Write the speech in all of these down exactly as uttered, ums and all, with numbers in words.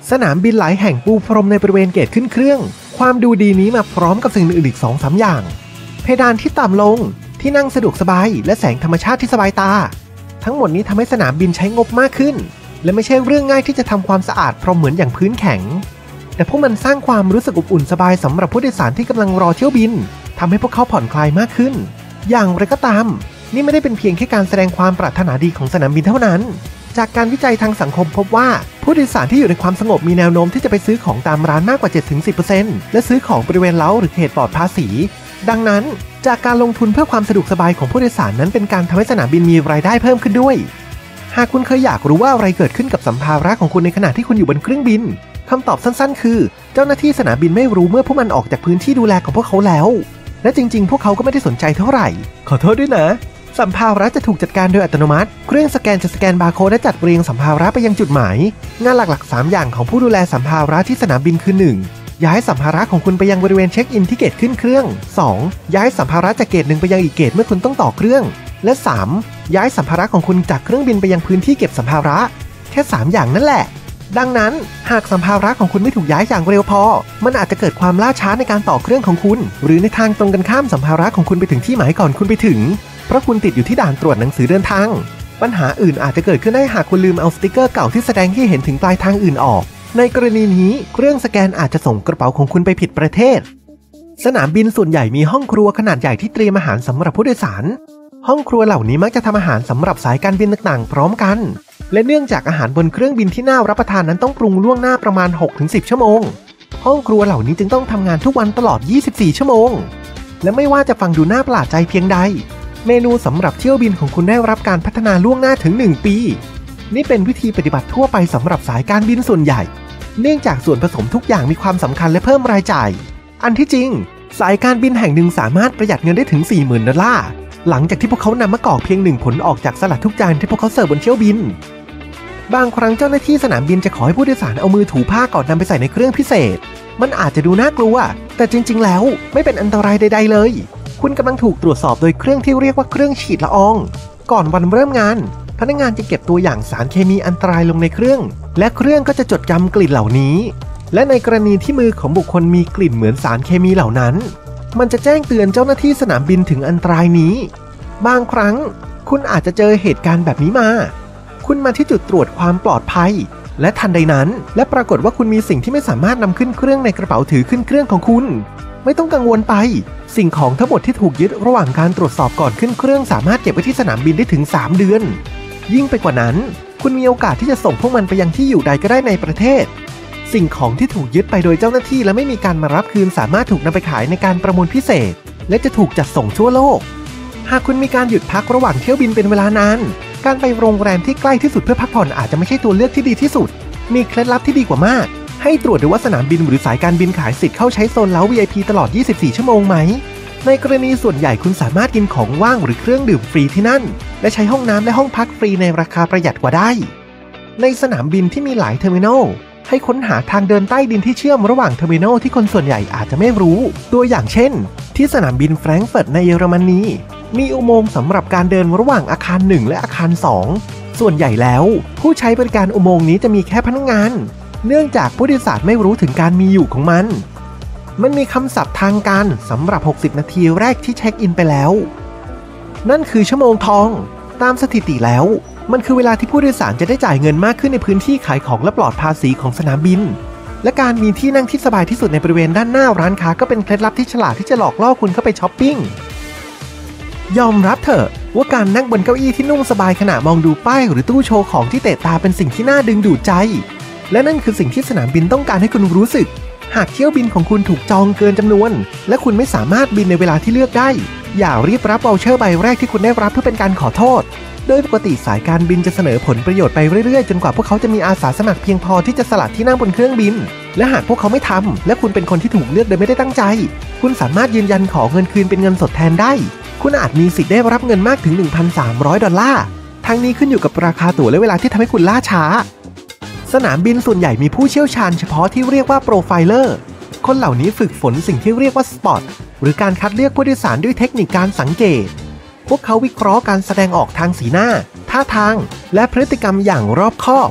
สนามบินหลายแห่งปูพรมในบริเวณเกตขึ้นเครื่องความดูดีนี้มาพร้อมกับสิ่งอื่นอีก สองถึงสาม อย่างเพดานที่ต่ำลงที่นั่งสะดวกสบายและแสงธรรมชาติที่สบายตาทั้งหมดนี้ทำให้สนามบินใช้งบมากขึ้นและไม่ใช่เรื่องง่ายที่จะทำความสะอาดพรมเหมือนอย่างพื้นแข็งแต่พวกมันสร้างความรู้สึกอบอุ่นสบายสำหรับผู้โดยสารที่กำลังรอเที่ยวบินทำให้พวกเขาผ่อนคลายมากขึ้นอย่างไรก็ตามนี่ไม่ได้เป็นเพียงแค่การแสดงความปรารถนาดีของสนามบินเท่านั้นจากการวิจัยทางสังคมพบว่าผู้โดยสารที่อยู่ในความสงบมีแนวโน้มที่จะไปซื้อของตามร้านมากกว่า เจ็ดถึงสิบเปอร์เซ็นต์ และซื้อของบริเวณเล้าหรือเขตปลอดภาษีดังนั้นจากการลงทุนเพื่อความสะดวกสบายของผู้โดยสารนั้นเป็นการทำให้สนามบินมีรายได้เพิ่มขึ้นด้วยหากคุณเคยอยากรู้ว่าอะไรเกิดขึ้นกับสัมภาระของคุณในขณะที่คุณอยู่บนเครื่องบินคำตอบสั้นๆคือเจ้าหน้าที่สนามบินไม่รู้เมื่อพวกมันออกจากพื้นที่ดูแลของพวกเขาแล้วและจริงๆพวกเขาก็ไม่ได้สนใจเท่าไหร่ขอโทษด้วยนะสัมภาระจะถูกจัดการโดยอัตโนมัติเครื่องสแกนจะสแกนบาร์โค้ดและจัดเรียงสัมภาระไปยังจุดหมายงานหลักๆสามอย่างของผู้ดูแลสัมภาระที่สนามบินคือ หนึ่ง ย้ายสัมภาระของคุณไปยังบริเวณเช็คอินที่เกตขึ้นเครื่อง สอง ย้ายสัมภาระจากเกตหนึ่งไปยังอีกเกตเมื่อคุณต้องต่อเครื่องและ สาม ย้ายสัมภาระของคุณจากเครื่องบินไปยังพื้นที่เก็บสัมภาระแค่สามอย่างนั่นแหละดังนั้นหากสัมภาระของคุณไม่ถูกย้ายอย่างเร็วพอมันอาจจะเกิดความล่าช้าในการต่อเครื่องของคุณหรือในทางตรงกันข้ามสัมภาระของคุณไปถึงที่หมายก่อนคุณไปถึงเพราะคุณติดอยู่ที่ด่านตรวจหนังสือเดินทางปัญหาอื่นอาจจะเกิดขึ้นได้หากคุณลืมเอาสติกเกอร์เก่าที่แสดงให้เห็นถึงปลายทางอื่นออกในกรณีนี้เครื่องสแกนอาจจะส่งกระเป๋าของคุณไปผิดประเทศสนามบินส่วนใหญ่มีห้องครัวขนาดใหญ่ที่เตรียมอาหารสำหรับผู้โดยสารห้องครัวเหล่านี้มักจะทำอาหารสำหรับสายการบินต่างๆพร้อมกันและเนื่องจากอาหารบนเครื่องบินที่น่ารับประทานนั้นต้องปรุงล่วงหน้าประมาณ หกถึงสิบ ชั่วโมงห้องครัวเหล่านี้จึงต้องทำงานทุกวันตลอดยี่สิบสี่ชั่วโมงและไม่ว่าจะฟังดูน่าประหลาดใจเพียงใดเมนูสำหรับเที่ยวบินของคุณได้รับการพัฒนาล่วงหน้าถึงหนึ่งปีนี่เป็นวิธีปฏิบัติทั่วไปสำหรับสายการบินส่วนใหญ่เนื่องจากส่วนผสมทุกอย่างมีความสำคัญและเพิ่มรายจ่ายอันที่จริงสายการบินแห่งหนึ่งสามารถประหยัดเงินได้ถึง สี่หมื่น ดอลลาร์หลังจากที่พวกเขานำมะกอกเพียงหนึ่งผลออกจากสลัดทุกจานที่พวกเขาเสิร์ฟบนเที่ยวบินบางครั้งเจ้าหน้าที่สนามบินจะขอให้ผู้โดยสารเอามือถูผ้าก่อนนำไปใส่ในเครื่องพิเศษมันอาจจะดูน่ากลัวแต่จริงๆแล้วไม่เป็นอันตรายใดๆเลยคุณกำลังถูกตรวจสอบโดยเครื่องที่เรียกว่าเครื่องฉีดละอองก่อนวันเริ่มงานพนักงานจะเก็บตัวอย่างสารเคมีอันตรายลงในเครื่องและเครื่องก็จะจดจำกลิ่นเหล่านี้และในกรณีที่มือของบุคคลมีกลิ่นเหมือนสารเคมีเหล่านั้นมันจะแจ้งเตือนเจ้าหน้าที่สนามบินถึงอันตรายนี้บางครั้งคุณอาจจะเจอเหตุการณ์แบบนี้มาคุณมาที่จุดตรวจความปลอดภัยและทันใดนั้นและปรากฏว่าคุณมีสิ่งที่ไม่สามารถนำขึ้นเครื่องในกระเป๋าถือขึ้นเครื่องของคุณไม่ต้องกังวลไปสิ่งของทั้งหมดที่ถูกยึดระหว่างการตรวจสอบก่อนขึ้นเครื่องสามารถเก็บไว้ที่สนามบินได้ถึงสามเดือนยิ่งไปกว่านั้นคุณมีโอกาสที่จะส่งพวกมันไปยังที่อยู่ใดก็ได้ในประเทศสิ่งของที่ถูกยึดไปโดยเจ้าหน้าที่และไม่มีการมารับคืนสามารถถูกนำไปขายในการประมูลพิเศษและจะถูกจัดส่งทั่วโลกหากคุณมีการหยุดพักระหว่างเที่ยวบินเป็นเวลานานการไปโรงแรมที่ใกล้ที่สุดเพื่อพักผ่อนอาจจะไม่ใช่ตัวเลือกที่ดีที่สุดมีเคล็ดลับที่ดีกว่ามากให้ตรวจดูว่าสนามบินหรือสายการบินขายสิทธิ์เข้าใช้โซนเล้า วี ไอ พี ตลอดยี่สิบสี่ชั่วโมงไหมในกรณีส่วนใหญ่คุณสามารถกินของว่างหรือเครื่องดื่มฟรีที่นั่นและใช้ห้องน้ำและห้องพักฟรีในราคาประหยัดกว่าได้ในสนามบินที่มีหลายเทอร์มินอลให้ค้นหาทางเดินใต้ดินที่เชื่อมระหว่างเทอร์มินอลที่คนส่วนใหญ่อาจจะไม่รู้ตัวอย่างเช่นที่สนามบินแฟรงก์เฟิร์ตในเยอรมนีมีอุโมงค์สำหรับการเดินระหว่างอาคารหนึ่งและอาคารสองส่วนใหญ่แล้วผู้ใช้บริการอุโมงค์นี้จะมีแค่พนักงานเนื่องจากผู้โดยสารไม่รู้ถึงการมีอยู่ของมันมันมีคำศัพท์ทางการสำหรับหกสิบนาทีแรกที่เช็คอินไปแล้วนั่นคือชั่วโมงทองตามสถิติแล้วมันคือเวลาที่ผู้โดยสารจะได้จ่ายเงินมากขึ้นในพื้นที่ขายของและปลอดภาษีของสนามบินและการมีที่นั่งที่สบายที่สุดในบริเวณด้านหน้าร้านค้าก็เป็นเคล็ดลับที่ฉลาดที่จะหลอกล่อคุณเข้าไปช้อปปิ้งยอมรับเถอะว่าการนั่งบนเก้าอี้ที่นุ่มสบายขณะมองดูป้ายหรือตู้โชว์ของที่เตะตาเป็นสิ่งที่น่าดึงดูดใจและนั่นคือสิ่งที่สนามบินต้องการให้คุณรู้สึกหากเที่ยวบินของคุณถูกจองเกินจำนวนและคุณไม่สามารถบินในเวลาที่เลือกได้อย่ารีบรับวอลเชอร์ใบแรกที่คุณได้รับเพื่อเป็นการขอโทษโดยปกติสายการบินจะเสนอผลประโยชน์ไปเรื่อยๆจนกว่าพวกเขาจะมีอาสาสมัครเพียงพอที่จะสลัดที่นั่งบนเครื่องบินและหากพวกเขาไม่ทำและคุณเป็นคนที่ถูกเลือกโดยไม่ได้ตั้งใจคุณสามารถยืนยันขอเงินคืนเป็นเงินสดแทนได้คุณอาจมีสิทธิ์ได้รับเงินมากถึง หนึ่งพันสามร้อย ดอลลาร์ทั้งนี้ขึ้นอยู่กับราคาตั๋วและเวลาที่ทำให้คุณล่าช้าสนามบินส่วนใหญ่มีผู้เชี่ยวชาญเฉพาะที่เรียกว่าโปรไฟเลอร์คนเหล่านี้ฝึกฝนสิ่งที่เรียกว่าสปอตหรือการคัดเลือกผู้โดยสารด้วยเทคนิคการสังเกตพวกเขาวิเคราะห์การแสดงออกทางสีหน้าท่าทางและพฤติกรรมอย่างรอบคอบ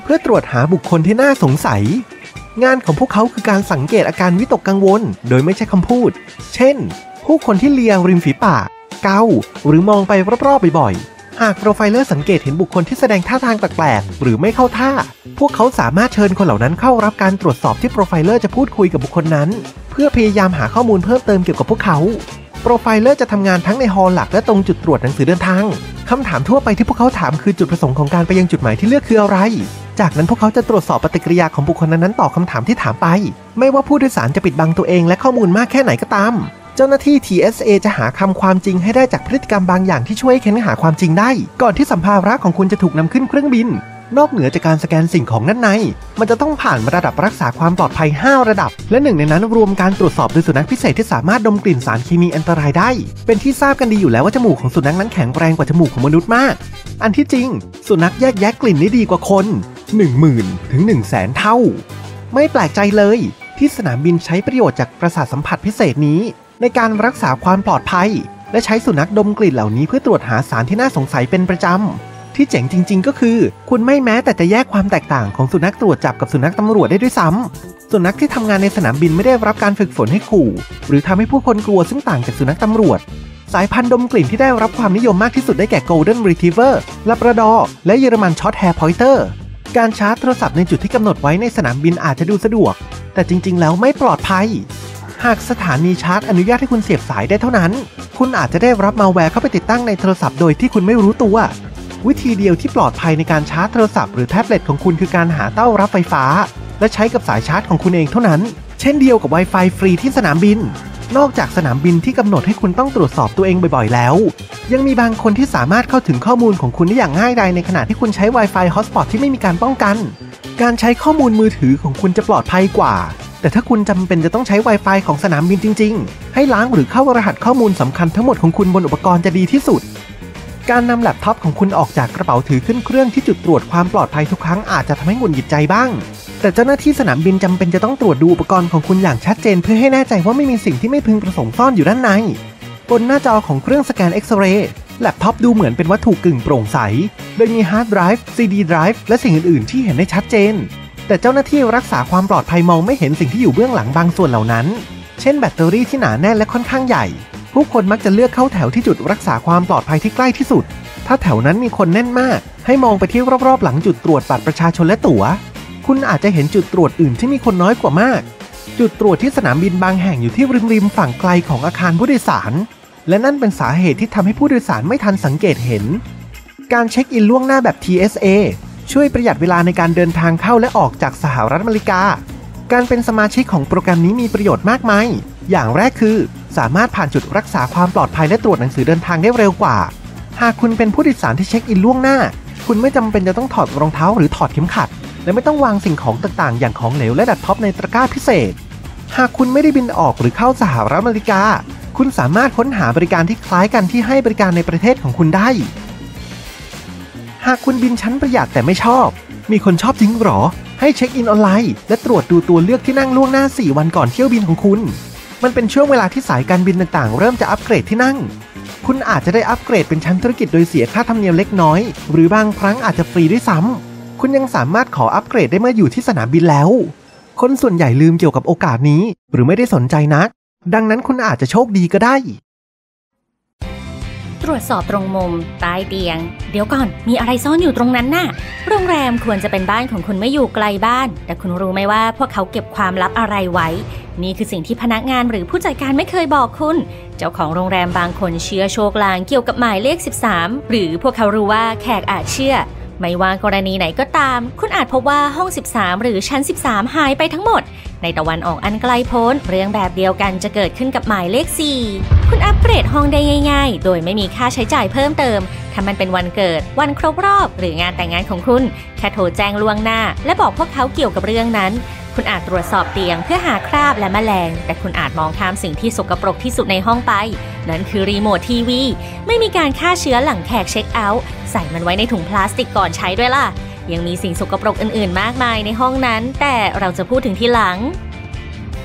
เพื่อตรวจหาบุคคลที่น่าสงสัยงานของพวกเขาคือการสังเกตอาการวิตกกังวลโดยไม่ใช่คำพูดเช่นผู้คนที่เลียริมฝีปากเกาหรือมองไปรอบๆบ่อยๆหากโปรไฟเลอร์สังเกตเห็นบุคคลที่แสดงท่าทางแปลกๆหรือไม่เข้าท่าพวกเขาสามารถเชิญคนเหล่านั้นเข้ารับการตรวจสอบที่โปรไฟเลอร์จะพูดคุยกับบุคคลนั้นเพื่อพยายามหาข้อมูลเพิ่มเติมเกี่ยวกับพวกเขาโปรไฟเลอร์จะทำงานทั้งในฮอลล์หลักและตรงจุดตรวจหนังสือเดินทางคำถามทั่วไปที่พวกเขาถามคือจุดประสงค์ของการไปยังจุดหมายที่เลือกคืออะไรจากนั้นพวกเขาจะตรวจสอบปฏิกิริยาของบุคคลนั้นๆต่อคำถามที่ถามไปไม่ว่าผู้โดยสารจะปิดบังตัวเองและข้อมูลมากแค่ไหนก็ตามเจ้าหน้าที่ ที เอส เอ จะหาคำความจริงให้ได้จากพฤติกรรมบางอย่างที่ช่วยเค้นหาความจริงได้ก่อนที่สัมภาระของคุณจะถูกนำขึ้นเครื่องบินนอกเหนือจากการสแกนสิ่งของด้านในมันจะต้องผ่านระดับรักษาความปลอดภัยห้าระดับและหนึ่งในนั้นรวมการตรวจสอบโดยสุนัขพิเศษที่สามารถดมกลิ่นสารเคมีอันตรายได้เป็นที่ทราบกันดีอยู่แล้วว่าจมูกของสุนัขนั้นแข็งแรงกว่าจมูกของมนุษย์มากอันที่จริงสุนัขแยกแยะกลิ่นได้ดีกว่าคน หนึ่งหมื่น ถึง หนึ่งแสน เท่าไม่แปลกใจเลยที่สนามบินใช้ประโยชน์จากประสาทสัมผัสพิเศษนี้ในการรักษาความปลอดภัยและใช้สุนัขดมกลิ่นเหล่านี้เพื่อตรวจหาสารที่น่าสงสัยเป็นประจำที่เจ๋งจริงๆก็คือคุณไม่แม้แต่จะแยกความแตกต่างของสุนัขตรวจจับกับสุนัขตำรวจได้ด้วยซ้ำสุนัขที่ทำงานในสนามบินไม่ได้รับการฝึกฝนให้ขู่หรือทำให้ผู้คนกลัวซึ่งต่างจากสุนัขตำรวจสายพันธุ์ดมกลิ่นที่ได้รับความนิยมมากที่สุดได้แก่ Golden Retriever Labrador และเยอรมัน Short Hair Pointer การชาร์จโทรศัพท์ในจุดที่กำหนดไว้ในสนามบินอาจจะดูสะดวกแต่จริงๆแล้วไม่ปลอดภัยหากสถานีชาร์จอนุญาตให้คุณเสียบสายได้เท่านั้นคุณอาจจะได้รับมัลแวร์เข้าไปติดตั้งในโทรศัพท์โดยที่คุณไม่รู้ตัววิธีเดียวที่ปลอดภัยในการชาร์จโทรศัพท์หรือแท็บเล็ตของคุณคือการหาเต้ารับไฟฟ้าและใช้กับสายชาร์จของคุณเองเท่านั้นเช่นเดียวกับ Wi-Fi ฟรีที่สนามบินนอกจากสนามบินที่กำหนดให้คุณต้องตรวจสอบตัวเองบ่อยๆแล้วยังมีบางคนที่สามารถเข้าถึงข้อมูลของคุณได้อย่างง่ายดายในขณะที่คุณใช้ Wi-Fi Hotspot ที่ไม่มีการป้องกันการใช้ข้อมูลมือถือของคุณจะปลอดภัยกว่าแต่ถ้าคุณจำเป็นจะต้องใช้ Wi-Fi ของสนามบินจริงๆให้ล้างหรือเข้ารหัสข้อมูลสำคัญทั้งหมดของคุณบนอุปกรณ์จะดีที่สุดการนำแล็ปท็อปของคุณออกจากกระเป๋าถือขึ้นเครื่องที่จุดตรวจความปลอดภัยทุกครั้งอาจจะทำให้หงุดหงิดใจบ้างแต่เจ้าหน้าที่สนามบินจำเป็นจะต้องตรวจดูอุปกรณ์ของคุณอย่างชัดเจนเพื่อให้แน่ใจว่าไม่มีสิ่งที่ไม่พึงประสงค์ซ่อนอยู่ด้านในบนหน้าจอของเครื่องสแกนเอ็กซเรย์แล็ปท็อปดูเหมือนเป็นวัตถุกึ่งโปร่งใสโดยมีฮาร์ดไดรฟ์ ซี ดี ไดรฟ์และสิ่งอื่นๆที่เห็นได้ชัดเจนแต่เจ้าหน้าที่รักษาความปลอดภัยมองไม่เห็นสิ่งที่อยู่เบื้องหลังบางส่วนเหล่านั้นเช่นแบตเตอรี่ที่หนาแน่นและค่อนข้างใหญ่ผู้คนมักจะเลือกเข้าแถวที่จุดรักษาความปลอดภัยที่ใกล้ที่สุดถ้าแถวนั้นมีคนแน่นมากให้มองไปที่รอบๆหลังจุดตรวจบัตรประชาชนและตั๋วคุณอาจจะเห็นจุดตรวจอื่นที่มีคนน้อยกว่ามากจุดตรวจที่สนามบินบางแห่งอยู่ที่ริมๆฝั่งไกลของอาคารผู้โดยสารและนั่นเป็นสาเหตุที่ทำให้ผู้โดยสารไม่ทันสังเกตเห็นการเช็คอินล่วงหน้าแบบ ที เอส เอ ช่วยประหยัดเวลาในการเดินทางเข้าและออกจากสหรัฐอเมริกาการเป็นสมาชิกของโปรแกรมนี้มีประโยชน์มากมายอย่างแรกคือสามารถผ่านจุดรักษาความปลอดภัยและตรวจหนังสือเดินทางได้เร็วกว่าหากคุณเป็นผู้โดยสารที่เช็คอินล่วงหน้าคุณไม่จำเป็นจะต้องถอดรองเท้าหรือถอดเข็มขัดและไม่ต้องวางสิ่งของต่างๆอย่างของเหลวและแล็ปท็อปในตะกร้าพิเศษหากคุณไม่ได้บินออกหรือเข้าสหรัฐอเมริกาคุณสามารถค้นหาบริการที่คล้ายกันที่ให้บริการในประเทศของคุณได้หากคุณบินชั้นประหยัดแต่ไม่ชอบมีคนชอบจริงหรอให้เช็คอินออนไลน์และตรวจดูตัวเลือกที่นั่งล่วงหน้าสี่วันก่อนเที่ยวบินของคุณมันเป็นช่วงเวลาที่สายการบินต่างๆเริ่มจะอัปเกรดที่นั่งคุณอาจจะได้อัปเกรดเป็นชั้นธุรกิจโดยเสียค่าธรรมเนียมเล็กน้อยหรือบางครั้งอาจจะฟรีด้วยซ้ำคุณยังสามารถขออัปเกรดได้เมื่ออยู่ที่สนามบินแล้วคนส่วนใหญ่ลืมเกี่ยวกับโอกาสนี้หรือไม่ได้สนใจนักดังนั้นคุณอาจจะโชคดีก็ได้ตรวจสอบตรงมุมใต้เตียงเดี๋ยวก่อนมีอะไรซ่อนอยู่ตรงนั้นน่ะโรงแรมควรจะเป็นบ้านของคุณไม่อยู่ไกลบ้านแต่คุณรู้ไหมว่าพวกเขาเก็บความลับอะไรไว้นี่คือสิ่งที่พนักงานหรือผู้จัดการไม่เคยบอกคุณเจ้าของโรงแรมบางคนเชื่อโชคลางเกี่ยวกับหมายเลขสิบสามหรือพวกเขารู้ว่าแขกอาจเชื่อไม่ว่ากรณีไหนก็ตามคุณอาจพบว่าห้องสิบสามหรือชั้นสิบสามหายไปทั้งหมดในตะวันออกอันไกลโพ้นเรื่องแบบเดียวกันจะเกิดขึ้นกับหมายเลขสี่คุณอัปเกรดห้องได้ง่ายๆโดยไม่มีค่าใช้จ่ายเพิ่มเติมถ้ามันเป็นวันเกิดวันครบรอบหรืองานแต่งงานของคุณแค่โทรแจ้งล่วงหน้าและบอกพวกเขาเกี่ยวกับเรื่องนั้นคุณอาจตรวจสอบเตียงเพื่อหาคราบและแมลงแต่คุณอาจมองข้ามสิ่งที่สกปรกที่สุดในห้องไปนั่นคือรีโมททีวีไม่มีการฆ่าเชื้อหลังแขกเช็คเอาท์ใส่มันไว้ในถุงพลาสติกก่อนใช้ด้วยล่ะยังมีสิ่งสกปรกอื่นๆมากมายในห้องนั้นแต่เราจะพูดถึงทีหลัง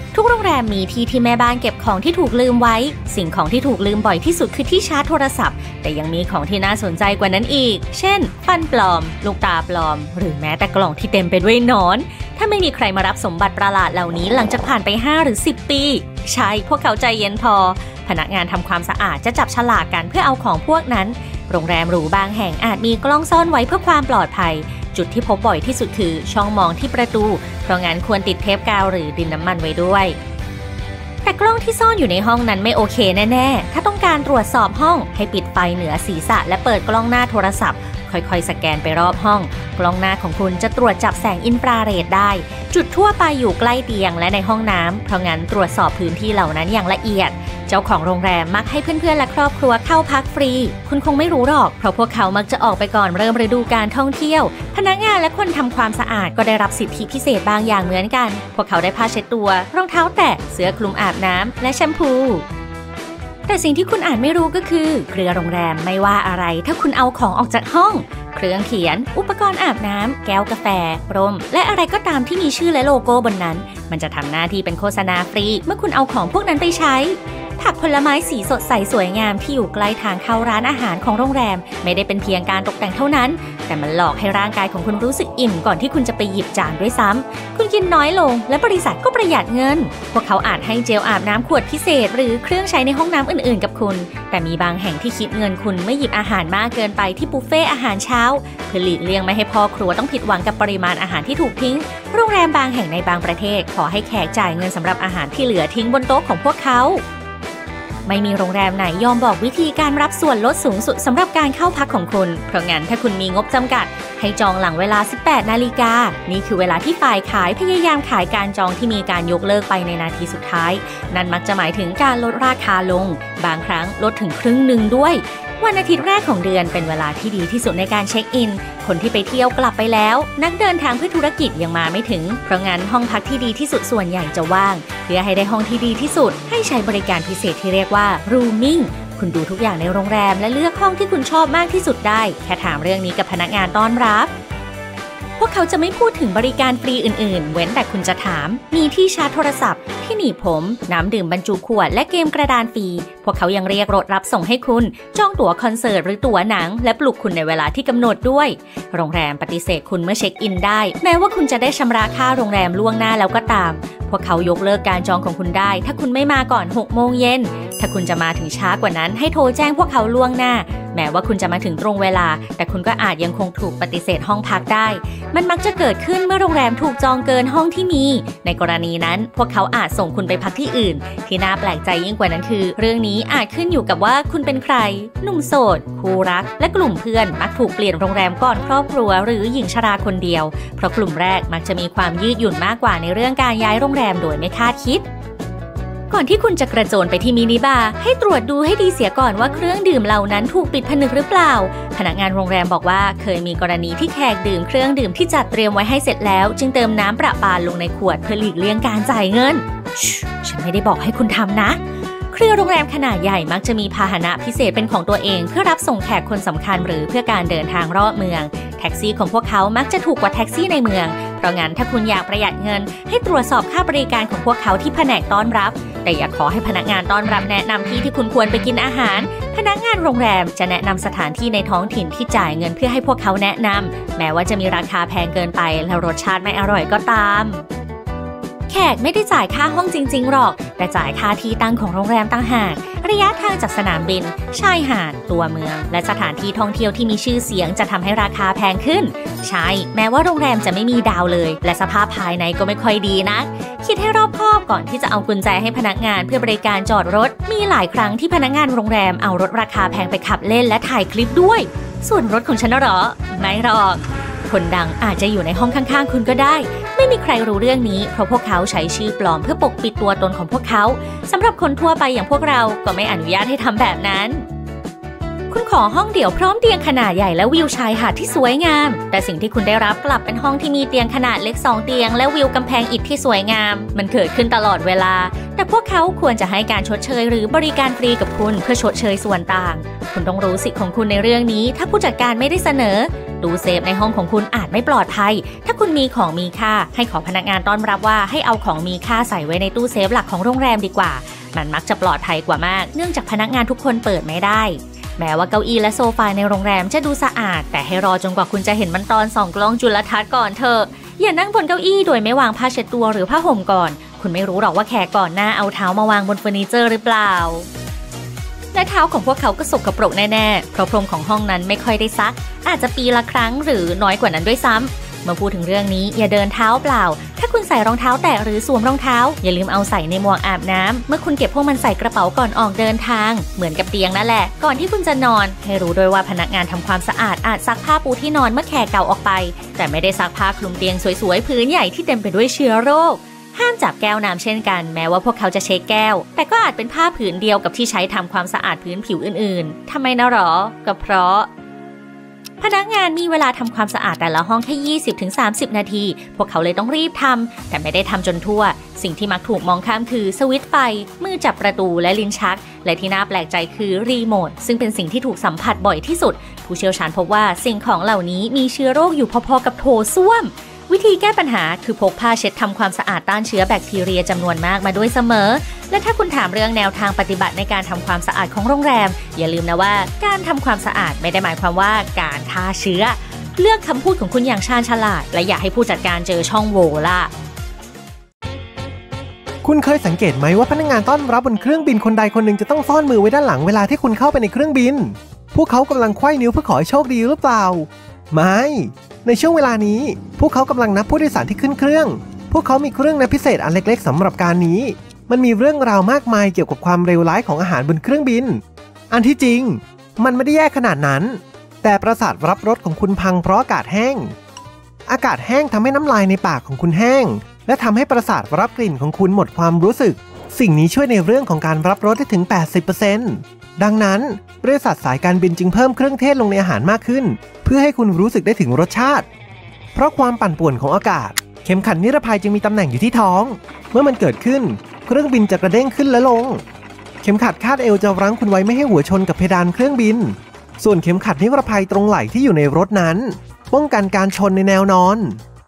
ทุกโรงแรมมีที่ที่แม่บ้านเก็บของที่ถูกลืมไว้สิ่งของที่ถูกลืมบ่อยที่สุดคือที่ชาร์จโทรศัพท์แต่ยังมีของที่น่าสนใจกว่านั้นอีกเช่นฟันปลอมลูกตาปลอมหรือแม้แต่กล่องที่เต็มไปด้วยหนอนถ้าไม่มีใครมารับสมบัติประหลาดเหล่านี้หลังจากผ่านไปห้าหรือสิบปีใช่พวกเขาใจเย็นพอพนักงานทำความสะอาดจะจับฉลากกันเพื่อเอาของพวกนั้นโรงแรมหรูบางแห่งอาจมีกล้องซ่อนไว้เพื่อความปลอดภัยจุดที่พบบ่อยที่สุดคือช่องมองที่ประตูเพราะงั้นควรติดเทปกาวหรือดินน้ำมันไว้ด้วยแต่กล้องที่ซ่อนอยู่ในห้องนั้นไม่โอเคแน่ๆถ้าต้องการตรวจสอบห้องให้ปิดไฟเหนือศีรษะและเปิดกล้องหน้าโทรศัพท์ค่อยๆสแกนไปรอบห้องกล้องหน้าของคุณจะตรวจจับแสงอินฟราเรดได้จุดทั่วไปอยู่ใกล้เตียงและในห้องน้ำเพราะงั้นตรวจสอบพื้นที่เหล่านั้นอย่างละเอียดเจ้าของโรงแรมมักให้เพื่อนๆและครอบครัวเข้าพักฟรีคุณคงไม่รู้หรอกเพราะพวกเขามักจะออกไปก่อนเริ่มฤดูการท่องเที่ยวพนักงานและคนทำความสะอาดก็ได้รับสิทธิพิเศษบางอย่างเหมือนกันพวกเขาได้ผ้าเช็ดตัวรองเท้าแตะเสื้อคลุมอาบน้ำและแชมพูแต่สิ่งที่คุณอาจไม่รู้ก็คือเครือโรงแรมไม่ว่าอะไรถ้าคุณเอาของออกจากห้องเครื่องเขียนอุปกรณ์อาบน้ำแก้วกาแฟร่มและอะไรก็ตามที่มีชื่อและโลโก้บนนั้นมันจะทำหน้าที่เป็นโฆษณาฟรีเมื่อคุณเอาของพวกนั้นไปใช้ผักผลไม้สีสดใสสวยงามที่อยู่ใกล้ทางเข้าร้านอาหารของโรงแรมไม่ได้เป็นเพียงการตกแต่งเท่านั้นแต่มันหลอกให้ร่างกายของคุณรู้สึกอิ่มก่อนที่คุณจะไปหยิบจานด้วยซ้ำคุณกินน้อยลงและบริษัทก็ประหยัดเงินพวกเขาอาจให้เจลอาบน้ำขวดพิเศษหรือเครื่องใช้ในห้องน้ำอื่นๆกับคุณแต่มีบางแห่งที่คิดเงินคุณไม่หยิบอาหารมากเกินไปที่บุฟเฟ่อาหารเช้าเพื่อหลีกเลี่ยงไม่ให้พ่อครัวต้องผิดหวังกับปริมาณอาหารที่ถูกทิ้งโรงแรมบางแห่งในบางประเทศขอให้แขกจ่ายเงินสำหรับอาหารที่เหลือทิ้งบนโต๊ะของพวกเขาไม่มีโรงแรมไหนยอมบอกวิธีการรับส่วนลดสูงสุดสำหรับการเข้าพักของคุณเพราะงั้นถ้าคุณมีงบจำกัดให้จองหลังเวลา สิบแปดนาฬิกานี่คือเวลาที่ฝ่ายขายพยายามขายการจองที่มีการยกเลิกไปในนาทีสุดท้ายนั่นมักจะหมายถึงการลดราคาลงบางครั้งลดถึงครึ่งหนึ่งด้วยวันอาทิตย์แรกของเดือนเป็นเวลาที่ดีที่สุดในการเช็คอินคนที่ไปเที่ยวกลับไปแล้วนักเดินทางเพื่อธุรกิจยังมาไม่ถึงเพราะงั้นห้องพักที่ดีที่สุดส่วนใหญ่จะว่างเพื่อให้ได้ห้องที่ดีที่สุดให้ใช้บริการพิเศษที่เรียกว่า rooming คุณดูทุกอย่างในโรงแรมและเลือกห้องที่คุณชอบมากที่สุดได้แค่ถามเรื่องนี้กับพนักงานต้อนรับพวกเขาจะไม่พูดถึงบริการฟรีอื่นๆเว้นแต่คุณจะถามมีที่ชาร์จโทรศัพท์ที่หนีบผมน้ำดื่มบรรจุขวดและเกมกระดานฟรีพวกเขายังเรียกรถรับส่งให้คุณจองตั๋วคอนเสิร์ตหรือตั๋วหนังและปลุกคุณในเวลาที่กำหนดด้วยโรงแรมปฏิเสธคุณเมื่อเช็คอินได้แม้ว่าคุณจะได้ชำระค่าโรงแรมล่วงหน้าแล้วก็ตามพวกเขายกเลิกการจองของคุณได้ถ้าคุณไม่มาก่อนหกโมงเย็นถ้าคุณจะมาถึงช้ากว่านั้นให้โทรแจ้งพวกเขาล่วงหน้าแม้ว่าคุณจะมาถึงตรงเวลาแต่คุณก็อาจยังคงถูกปฏิเสธห้องพักได้มันมักจะเกิดขึ้นเมื่อโรงแรมถูกจองเกินห้องที่มีในกรณีนั้นพวกเขาอาจส่งคุณไปพักที่อื่นที่น่าแปลกใจยิ่งกว่านั้นคือเรื่องนี้อาจขึ้นอยู่กับว่าคุณเป็นใครหนุ่มโสดคู่รักและกลุ่มเพื่อนมักถูกเปลี่ยนโรงแรมก่อนครอบครัวหรือหญิงชราคนเดียวเพราะกลุ่มแรกมักจะมีความยืดหยุ่นมากกว่าในเรื่องการย้ายโรงแรมโดยไม่คาดคิดก่อนที่คุณจะกระโจนไปที่มินิบาร์ให้ตรวจดูให้ดีเสียก่อนว่าเครื่องดื่มเหล่านั้นถูกปิดผนึกหรือเปล่าพนักงานโรงแรมบอกว่าเคยมีกรณีที่แขกดื่มเครื่องดื่มที่จัดเตรียมไว้ให้เสร็จแล้วจึงเติมน้ำประปาลงในขวดเพื่อหลีกเลี่ยงการจ่ายเงินฉันไม่ได้บอกให้คุณทำนะเครือโรงแรมขนาดใหญ่มักจะมีพาหนะพิเศษเป็นของตัวเองเพื่อรับส่งแขกคนสำคัญหรือเพื่อการเดินทางรอบเมืองแท็กซี่ของพวกเขามักจะถูกกว่าแท็กซี่ในเมืองเพราะงั้นถ้าคุณอยากประหยัดเงินให้ตรวจสอบค่าบริการของพวกเขาที่แผนกต้อนรับแต่อย่าขอให้พนักงานต้อนรับแนะนำที่ที่คุณควรไปกินอาหารพนักงานโรงแรมจะแนะนำสถานที่ในท้องถิ่นที่จ่ายเงินเพื่อให้พวกเขาแนะนำแม้ว่าจะมีราคาแพงเกินไปและรสชาติไม่อร่อยก็ตามแขกไม่ได้จ่ายค่าห้องจริงๆหรอกแต่จ่ายค่าที่ตั้งของโรงแรมต่างหากระยะทางจากสนามบินชายหาดตัวเมืองและสถานที่ท่องเที่ยวที่มีชื่อเสียงจะทำให้ราคาแพงขึ้นใช่แม้ว่าโรงแรมจะไม่มีดาวเลยและสภาพภายในก็ไม่ค่อยดีนะคิดให้รอบคอบก่อนที่จะเอากุญแจให้พนักงานเพื่อบริการจอดรถมีหลายครั้งที่พนักงานโรงแรมเอารถราคาแพงไปขับเล่นและถ่ายคลิปด้วยส่วนรถของฉันน่ะหรอไม่หรอกคนดังอาจจะอยู่ในห้องข้างๆคุณก็ได้ไม่มีใครรู้เรื่องนี้เพราะพวกเขาใช้ชื่อปลอมเพื่อปกปิดตัวตนของพวกเขาสำหรับคนทั่วไปอย่างพวกเราก็ไม่อนุญาตให้ทำแบบนั้นคุณขอห้องเดี่ยวพร้อมเตียงขนาดใหญ่และวิวชายหาดที่สวยงามแต่สิ่งที่คุณได้รับกลับเป็นห้องที่มีเตียงขนาดเล็กสองเตียงและวิวกำแพงอิฐที่สวยงามมันเกิดขึ้นตลอดเวลาแต่พวกเขาควรจะให้การชดเชยหรือบริการฟรีกับคุณเพื่อชดเชยส่วนต่างคุณต้องรู้สิทธิ์ของคุณในเรื่องนี้ถ้าผู้จัดการไม่ได้เสนอตู้เซฟในห้องของคุณอาจไม่ปลอดภัยถ้าคุณมีของมีค่าให้ขอพนักงานต้อนรับว่าให้เอาของมีค่าใส่ไว้ในตู้เซฟหลักของโรงแรมดีกว่ามันมักจะปลอดภัยกว่ามากเนื่องจากพนักงานทุกคนเปิดไม่ได้แม้ว่าเก้าอี้และโซฟาในโรงแรมจะดูสะอาดแต่ให้รอจนกว่าคุณจะเห็นมันตอนส่องกล้องจุลทรรศน์ก่อนเถอะอย่านั่งบนเก้าอี้โดยไม่วางผ้าเช็ดตัวหรือผ้าห่มก่อนคุณไม่รู้หรอกว่าแขกก่อนหน้าเอาเท้ามาวางบนเฟอร์นิเจอร์หรือเปล่าและเท้าของพวกเขาก็สกปรกแน่ๆเพราะพรมของห้องนั้นไม่ค่อยได้ซักอาจจะปีละครั้งหรือน้อยกว่านั้นด้วยซ้ำเมื่อพูดถึงเรื่องนี้อย่าเดินเท้าเปล่าถ้าคุณใส่รองเท้าแตะหรือสวมรองเท้าอย่าลืมเอาใส่ในหมวกอาบน้ำเมื่อคุณเก็บพวกมันใส่กระเป๋าก่อนออกเดินทางเหมือนกับเตียงนั่นแหละก่อนที่คุณจะนอนให้รู้ด้วยว่าพนักงานทำความสะอาดอาจซักผ้าปูที่นอนเมื่อแขกเก่าออกไปแต่ไม่ได้ซักผ้าคลุมเตียงสวยๆพื้นใหญ่ที่เต็มไปด้วยเชื้อโรคห้ามจับแก้วน้ำเช่นกันแม้ว่าพวกเขาจะเช็คแก้วแต่ก็อาจเป็นผ้าผืนเดียวกับที่ใช้ทำความสะอาดพื้นผิวอื่นๆทำไมนะหรอก็เพราะพนักงานมีเวลาทำความสะอาดแต่ละห้องแค่ ยี่สิบถึงสามสิบ นาทีพวกเขาเลยต้องรีบทำแต่ไม่ได้ทำจนทั่วสิ่งที่มักถูกมองข้ามคือสวิตช์ไฟมือจับประตูและลิ้นชักและที่น่าแปลกใจคือรีโมทซึ่งเป็นสิ่งที่ถูกสัมผัสบ่อยที่สุดผู้เชี่ยวชาญพบว่าสิ่งของเหล่านี้มีเชื้อโรคอยู่พอๆกับโถส้วมวิธีแก้ปัญหาคือพกผ้าเช็ดทำความสะอาดต้านเชื้อแบคทีเรียจำนวนมากมาด้วยเสมอและถ้าคุณถามเรื่องแนวทางปฏิบัติในการทำความสะอาดของโรงแรมอย่าลืมนะว่าการทำความสะอาดไม่ได้หมายความว่าการฆ่าเชื้อเลือกคำพูดของคุณอย่างชาญฉลาดและอย่าให้ผู้จัดการเจอช่องโหว่ล่ะคุณเคยสังเกตไหมว่าพนักงานต้อนรับบนเครื่องบินคนใดคนหนึ่งจะต้องซ่อนมือไว้ด้านหลังเวลาที่คุณเข้าไปในเครื่องบินพวกเขากำลังไขว้นิ้วเพื่อขอให้โชคดีหรือเปล่าไม่ในช่วงเวลานี้พวกเขากำลังนับผู้โดยสารที่ขึ้นเครื่องพวกเขามีเครื่องนับพิเศษอันเล็กๆสำหรับการนี้มันมีเรื่องราวมากมายเกี่ยวกับความเลวร้ายของอาหารบนเครื่องบินอันที่จริงมันไม่ได้แย่ขนาดนั้นแต่ประสาทรับรสของคุณพังเพราะอากาศแห้งอากาศแห้งทำให้น้ำลายในปากของคุณแห้งและทำให้ประสาทรับกลิ่นของคุณหมดความรู้สึกสิ่งนี้ช่วยในเรื่องของการรับรสได้ถึง แปดสิบเปอร์เซ็นต์ ดังนั้นบริษัทสายการบินจึงเพิ่มเครื่องเทศลงในอาหารมากขึ้นเพื่อให้คุณรู้สึกได้ถึงรสชาติเพราะความปั่นป่วนของอากาศเข็มขัดนิรภัยจึงมีตำแหน่งอยู่ที่ท้องเมื่อมันเกิดขึ้นเครื่องบินจะกระเด้งขึ้นและลงเข็มขัดคาดเอวจะรั้งคุณไว้ไม่ให้หัวชนกับเพดานเครื่องบินส่วนเข็มขัดนิรภัยตรงไหล่ที่อยู่ในรถนั้นป้องกันการชนในแนวนอน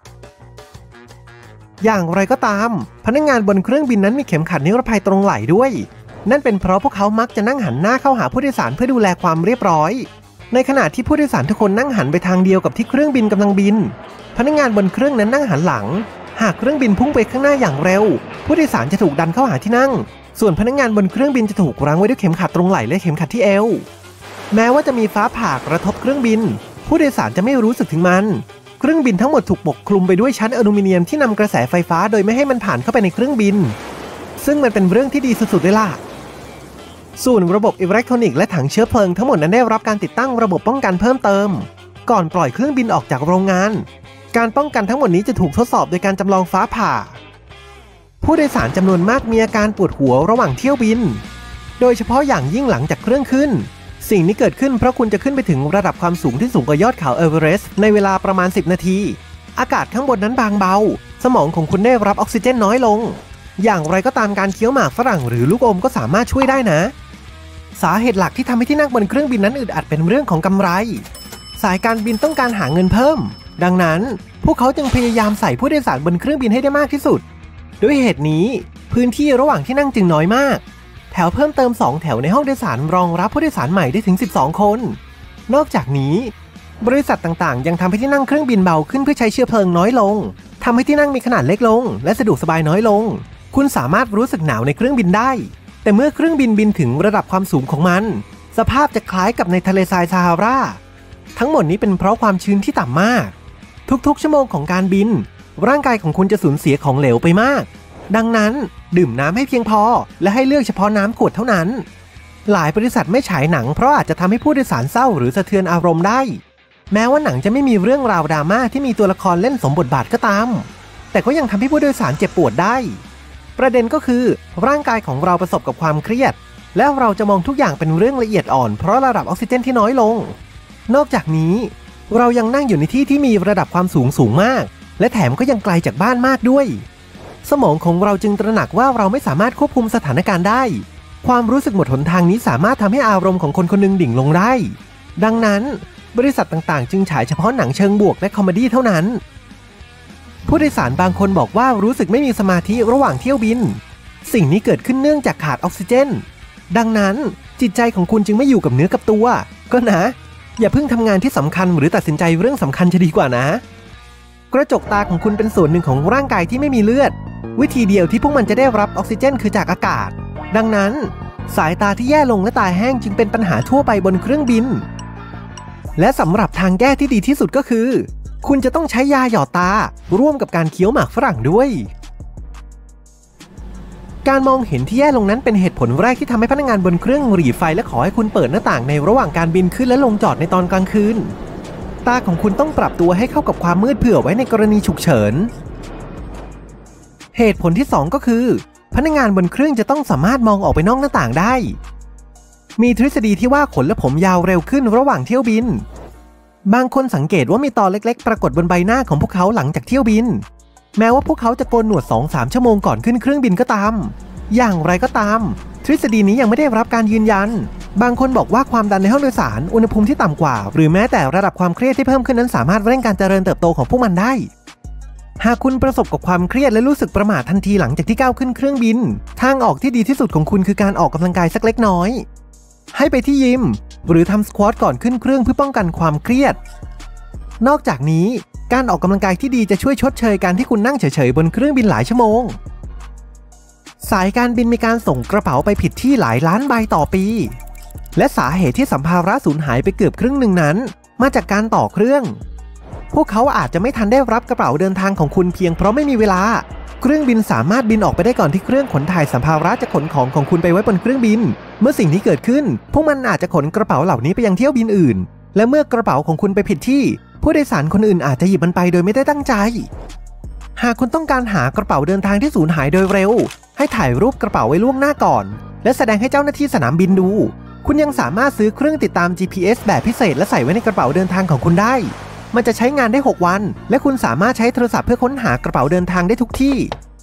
อย่างไรก็ตามพนักงานบนเครื่องบินนั้นมีเข็มขัดนิรภัยตรงไหล่ด้วยนั่นเป็นเพราะพวกเขามักจะนั่งหันหน้าเข้าหาผู้โดยสารเพื่อดูแลความเรียบร้อยในขณะที่ผู้โดยสารทุกคนนั่งหันไปทางเดียวกับที่เครื่องบินกำลังบินพนักงานบนเครื่องนั้นนั่งหันหลังหากเครื่องบินพุ่งไปข้างหน้าอย่างเร็วผู้โดยสารจะถูกดันเข้าหาที่นั่งส่วนพนักงานบนเครื่องบินจะถูกรั้งไว้ด้วยเข็มขัดตรงไหล่และเข็มขัดที่เอวแม้ว่าจะมีฟ้าผ่ากระทบเครื่องบินผู้โดยสารจะไม่รู้สึกถึงมันเครื่องบินทั้งหมดถูกปกคลุมไปด้วยชั้นอลูมิเนียมที่นำกระแสไฟฟ้าโดยไม่ให้มันผ่านเข้าไปในเครื่องบินซึ่งมันเป็นเรื่องที่ดีสุดๆเลยล่ะส่วนระบบอิเล็กทรอนิกส์และถังเชื้อเพลิงทั้งหมดนั้นได้รับการติดตั้งระบบป้องกันเพิ่มเติมก่อนปล่อยเครื่องบินออกจากโรงงานการป้องกันทั้งหมดนี้จะถูกทดสอบโดยการจำลองฟ้าผ่าผู้โดยสารจำนวนมากมีอาการปวดหัวระหว่างเที่ยวบินโดยเฉพาะอย่างยิ่งหลังจากเครื่องขึ้นสิ่งนี้เกิดขึ้นเพราะคุณจะขึ้นไปถึงระดับความสูงที่สูงกว่ายอดเขาเอเวอเรสต์ในเวลาประมาณสิบนาทีอากาศข้างบนนั้นบางเบาสมองของคุณได้รับออกซิเจนน้อยลงอย่างไรก็ตามการเคี้ยวหมากฝรั่งหรือลูกอมก็สามารถช่วยได้นะสาเหตุหลักที่ทำให้ที่นั่งบนเครื่องบินนั้นอึดอัดเป็นเรื่องของกำไรสายการบินต้องการหาเงินเพิ่มดังนั้นพวกเขาจึงพยายามใส่ผู้โดยสารบนเครื่องบินให้ได้มากที่สุดด้วยเหตุนี้พื้นที่ระหว่างที่นั่งจึงน้อยมากแถวเพิ่มเติมสองแถวในห้องโดยสารรองรับผู้โดยสารใหม่ได้ถึงสิบสองคนนอกจากนี้บริษัทต่างๆยังทำให้ที่นั่งเครื่องบินเบาขึ้นเพื่อใช้เชื้อเพลิงน้อยลงทำให้ที่นั่งมีขนาดเล็กลงและสะดวกสบายน้อยลงคุณสามารถรู้สึกหนาวในเครื่องบินได้แต่เมื่อเครื่องบินบินถึงระดับความสูงของมันสภาพจะคล้ายกับในทะเลทรายซาฮาราทั้งหมดนี้เป็นเพราะความชื้นที่ต่ำมากทุกๆชั่วโมงของการบินร่างกายของคุณจะสูญเสียของเหลวไปมากดังนั้นดื่มน้ำให้เพียงพอและให้เลือกเฉพาะน้ำขวดเท่านั้นหลายบริษัทไม่ฉายหนังเพราะอาจจะทำให้ผู้โดยสารเศร้าหรือสะเทือนอารมณ์ได้แม้ว่าหนังจะไม่มีเรื่องราวดราม่าที่มีตัวละครเล่นสมบทบาทก็ตามแต่ก็ยังทำให้ผู้โดยสารเจ็บปวดได้ประเด็นก็คือร่างกายของเราประสบกับความเครียดแล้วเราจะมองทุกอย่างเป็นเรื่องละเอียดอ่อนเพราะระดับออกซิเจนที่น้อยลงนอกจากนี้เรายังนั่งอยู่ในที่ที่มีระดับความสูงสูงมากและแถมก็ยังไกลจากบ้านมากด้วยสมองของเราจึงตระหนักว่าเราไม่สามารถควบคุมสถานการณ์ได้ความรู้สึกหมดหนทางนี้สามารถทำให้อารมณ์ของคนคนหนึ่งดิ่งลงได้ดังนั้นบริษัทต่างๆจึงฉายเฉพาะหนังเชิงบวกและคอมเมดี้เท่านั้นผู้โดยสารบางคนบอกว่ารู้สึกไม่มีสมาธิระหว่างเที่ยวบินสิ่งนี้เกิดขึ้นเนื่องจากขาดออกซิเจนดังนั้นจิตใจของคุณจึงไม่อยู่กับเนื้อกับตัวก็นะอย่าเพิ่งทำงานที่สำคัญหรือตัดสินใจเรื่องสำคัญจะดีกว่านะกระจกตาของคุณเป็นส่วนหนึ่งของร่างกายที่ไม่มีเลือดวิธีเดียวที่พวกมันจะได้รับออกซิเจนคือจากอากาศดังนั้นสายตาที่แย่ลงและตาแห้งจึงเป็นปัญหาทั่วไปบนเครื่องบินและสำหรับทางแก้ที่ดีที่สุดก็คือคุณจะต้องใช้ยาหยอดตาร่วมกับการเคี้ยวหมากฝรั่งด้วยการมองเห็นที่แย่ลงนั้นเป็นเหตุผลแรกที่ทำให้พนักงานบนเครื่องหรี่ไฟและขอให้คุณเปิดหน้าต่างในระหว่างการบินขึ้นและลงจอดในตอนกลางคืนตาของคุณต้องปรับตัวให้เข้ากับความมืดเผื่อไว้ในกรณีฉุกเฉินเหตุผลที่สองก็คือพนักงานบนเครื่องจะต้องสามารถมองออกไปนอกหน้าต่างได้มีทฤษฎีที่ว่าขนและผมยาวเร็วขึ้นระหว่างเที่ยวบินบางคนสังเกตว่ามีตอเล็กๆปรากฏบนใบหน้าของพวกเขาหลังจากเที่ยวบินแม้ว่าพวกเขาจะโกนหนวด สองถึงสาม ชั่วโมงก่อนขึ้นเครื่องบินก็ตามอย่างไรก็ตามทฤษฎีนี้ยังไม่ได้รับการยืนยันบางคนบอกว่าความดันในห้องโดยสารอุณหภูมิที่ต่ำกว่าหรือแม้แต่ระดับความเครียดที่เพิ่มขึ้นนั้นสามารถเร่งการเจริญเติบโตของพวกมันได้หากคุณประสบกับความเครียดและรู้สึกประหม่าทันทีหลังจากที่ก้าวขึ้นเครื่องบินทางออกที่ดีที่สุดของคุณคือการออกกำลังกายสักเล็กน้อยให้ไปที่ยิมหรือทำสควอตก่อนขึ้นเครื่องเพื่อป้องกันความเครียดนอกจากนี้การออกกำลังกายที่ดีจะช่วยชดเชยการที่คุณนั่งเฉยๆบนเครื่องบินหลายชั่วโมงสายการบินมีการส่งกระเป๋าไปผิดที่หลายล้านใบต่อปีและสาเหตุที่สัมภาระสูญหายไปเกือบครึ่งหนึ่งนั้นมาจากการต่อเครื่องพวกเขาอาจจะไม่ทันได้รับกระเป๋าเดินทางของคุณเพียงเพราะไม่มีเวลาเครื่องบินสามารถบินออกไปได้ก่อนที่เครื่องขนถ่ายสัมภาระจะขนของของคุณไปไว้บนเครื่องบินเมื่อสิ่งนี้เกิดขึ้นพวกมันอาจจะขนกระเป๋าเหล่านี้ไปยังเที่ยวบินอื่นและเมื่อกระเป๋าของคุณไปผิดที่ผู้โดยสารคนอื่นอาจจะหยิบมันไปโดยไม่ได้ตั้งใจหากคุณต้องการหากระเป๋าเดินทางที่สูญหายโดยเร็วให้ถ่ายรูปกระเป๋าไว้ล่วงหน้าก่อนและแสดงให้เจ้าหน้าที่สนามบินดูคุณยังสามารถซื้อเครื่องติดตาม จี พี เอส แบบพิเศษและใส่ไว้ในกระเป๋าเดินทางของคุณได้มันจะใช้งานได้หกวันและคุณสามารถใช้โทรศัพท์เพื่อค้นหากระเป๋าเดินทางได้ทุกที่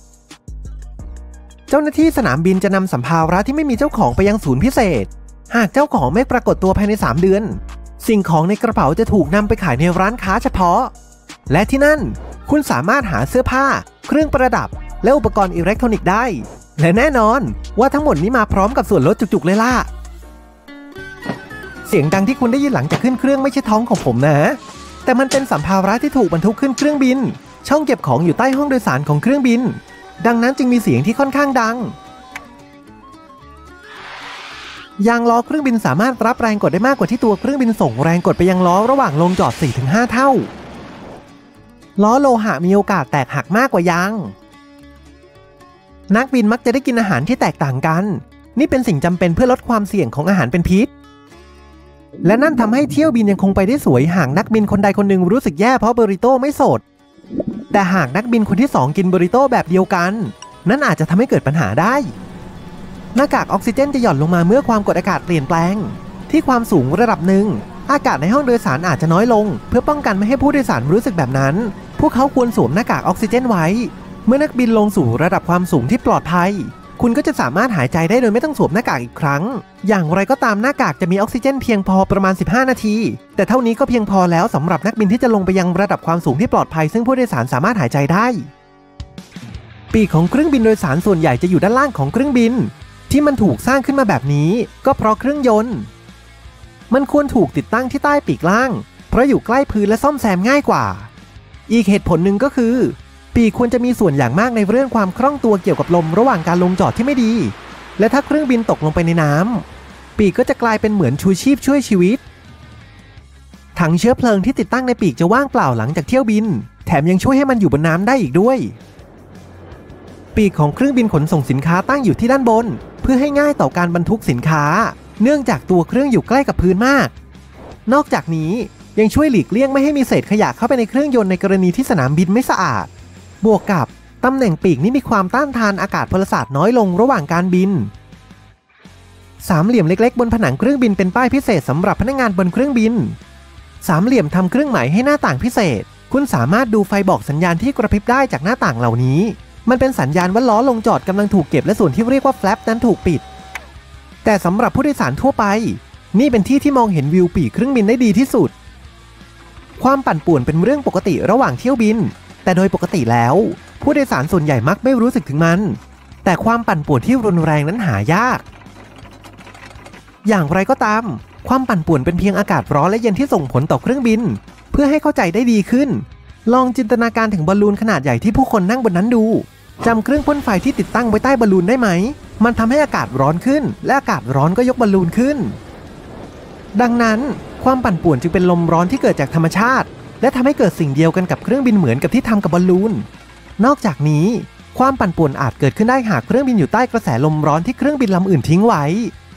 เจ้าหน้าที่สนามบินจะนำสัมภาระที่ไม่มีเจ้าของไปยังศูนย์พิเศษหากเจ้าของไม่ปรากฏตัวภายในสามเดือนสิ่งของในกระเป๋าจะถูกนำไปขายในร้านค้าเฉพาะและที่นั่นคุณสามารถหาเสื้อผ้าเครื่องประดับและอุปกรณ์อิเล็กทรอนิกส์ได้และแน่นอนว่าทั้งหมดนี้มาพร้อมกับส่วนลดจุกๆเลยล่ะเสียงดังที่คุณได้ยินหลังจากขึ้นเครื่องไม่ใช่ท้องของผมนะแต่มันเป็นสัมภาระที่ถูกบรรทุกขึ้นเครื่องบินช่องเก็บของอยู่ใต้ห้องโดยสารของเครื่องบินดังนั้นจึงมีเสียงที่ค่อนข้างดังยางล้อเครื่องบินสามารถรับแรงกดได้มากกว่าที่ตัวเครื่องบินส่งแรงกดไปยังล้อระหว่างลงจอด สี่ถึงห้า เท่าล้อโลหะมีโอกาสแตกหักมากกว่ายางนักบินมักจะได้กินอาหารที่แตกต่างกันนี่เป็นสิ่งจำเป็นเพื่อลดความเสี่ยงของอาหารเป็นพิษและนั่นทำให้เที่ยวบินยังคงไปได้สวยหากนักบินคนใดคนหนึ่งรู้สึกแย่เพราะเบอริโต้ไม่สดแต่หากนักบินคนที่สองกินเบอริโต้แบบเดียวกันนั่นอาจจะทำให้เกิดปัญหาได้หน้ากากออกซิเจนจะหย่อนลงมาเมื่อความกดอากาศเปลี่ยนแปลงที่ความสูงระดับหนึ่งอากาศในห้องโดยสารอาจจะน้อยลงเพื่อป้องกันไม่ให้ผู้โดยสารรู้สึกแบบนั้นพวกเขาควรสวมหน้ากากออกซิเจนไว้เมื่อนักบินลงสู่ระดับความสูงที่ปลอดภัยคุณก็จะสามารถหายใจได้โดยไม่ต้องสวมหน้ากากอีกครั้งอย่างไรก็ตามหน้ากากจะมีออกซิเจนเพียงพอประมาณสิบห้านาทีแต่เท่านี้ก็เพียงพอแล้วสำหรับนักบินที่จะลงไปยังระดับความสูงที่ปลอดภัยซึ่งผู้โดยสารสามารถหายใจได้ปีกของเครื่องบินโดยสารส่วนใหญ่จะอยู่ด้านล่างของเครื่องบินที่มันถูกสร้างขึ้นมาแบบนี้ก็เพราะเครื่องยนต์มันควรถูกติดตั้งที่ใต้ปีกล่างเพราะอยู่ใกล้พื้นและซ่อมแซมง่ายกว่าอีกเหตุผลหนึ่งก็คือปีกควรจะมีส่วนอย่างมากในเรื่องความคล่องตัวเกี่ยวกับลมระหว่างการลงจอดที่ไม่ดีและถ้าเครื่องบินตกลงไปในน้ำปีกก็จะกลายเป็นเหมือนชูชีพช่วยชีวิตถังเชื้อเพลิงที่ติดตั้งในปีกจะว่างเปล่าหลังจากเที่ยวบินแถมยังช่วยให้มันอยู่บนน้ำได้อีกด้วยปีกของเครื่องบินขนส่งสินค้าตั้งอยู่ที่ด้านบนเพื่อให้ง่ายต่อการบรรทุกสินค้าเนื่องจากตัวเครื่องอยู่ใกล้กับพื้นมากนอกจากนี้ยังช่วยหลีกเลี่ยงไม่ให้มีเศษขยะเข้าไปในเครื่องยนต์ในกรณีที่สนามบินไม่สะอาดบวกกับตำแหน่งปีกนี้มีความต้านทานอากาศพลศาสตร์น้อยลงระหว่างการบินสามเหลี่ยมเล็กๆบนผนังเครื่องบินเป็นป้ายพิเศษสำหรับพนักงานบนเครื่องบินสามเหลี่ยมทำเครื่องหมายให้หน้าต่างพิเศษคุณสามารถดูไฟบอกสัญญาณที่กระพริบได้จากหน้าต่างเหล่านี้มันเป็นสัญญาณว่าล้อลงจอดกำลังถูกเก็บและส่วนที่เรียกว่าแฟลปนั้นถูกปิดแต่สำหรับผู้โดยสารทั่วไปนี่เป็นที่ที่มองเห็นวิวปีกเครื่องบินได้ดีที่สุดความปั่นป่วนเป็นเรื่องปกติระหว่างเที่ยวบินแต่โดยปกติแล้วผู้โดยสารส่วนใหญ่มักไม่รู้สึกถึงมันแต่ความปั่นป่วนที่รุนแรงนั้นหายากอย่างไรก็ตามความปั่นป่วนเป็นเพียงอากาศร้อนและเย็นที่ส่งผลต่อเครื่องบินเพื่อให้เข้าใจได้ดีขึ้นลองจินตนาการถึงบอลลูนขนาดใหญ่ที่ผู้คนนั่งบนนั้นดูจำเครื่องพ่นไฟที่ติดตั้งไว้ใต้บอลลูนได้ไหมมันทำให้อากาศร้อนขึ้นและอากาศร้อนก็ยกบอลลูนขึ้นดังนั้นความปั่นป่วนจึงเป็นลมร้อนที่เกิดจากธรรมชาติและทำให้เกิดสิ่งเดียวกันกับเครื่องบินเหมือนกับที่ทำกับบอลลูนนอกจากนี้ความปั่นป่วนอาจเกิดขึ้นได้หากเครื่องบินอยู่ใต้กระแสลมร้อนที่เครื่องบินลำอื่นทิ้งไว้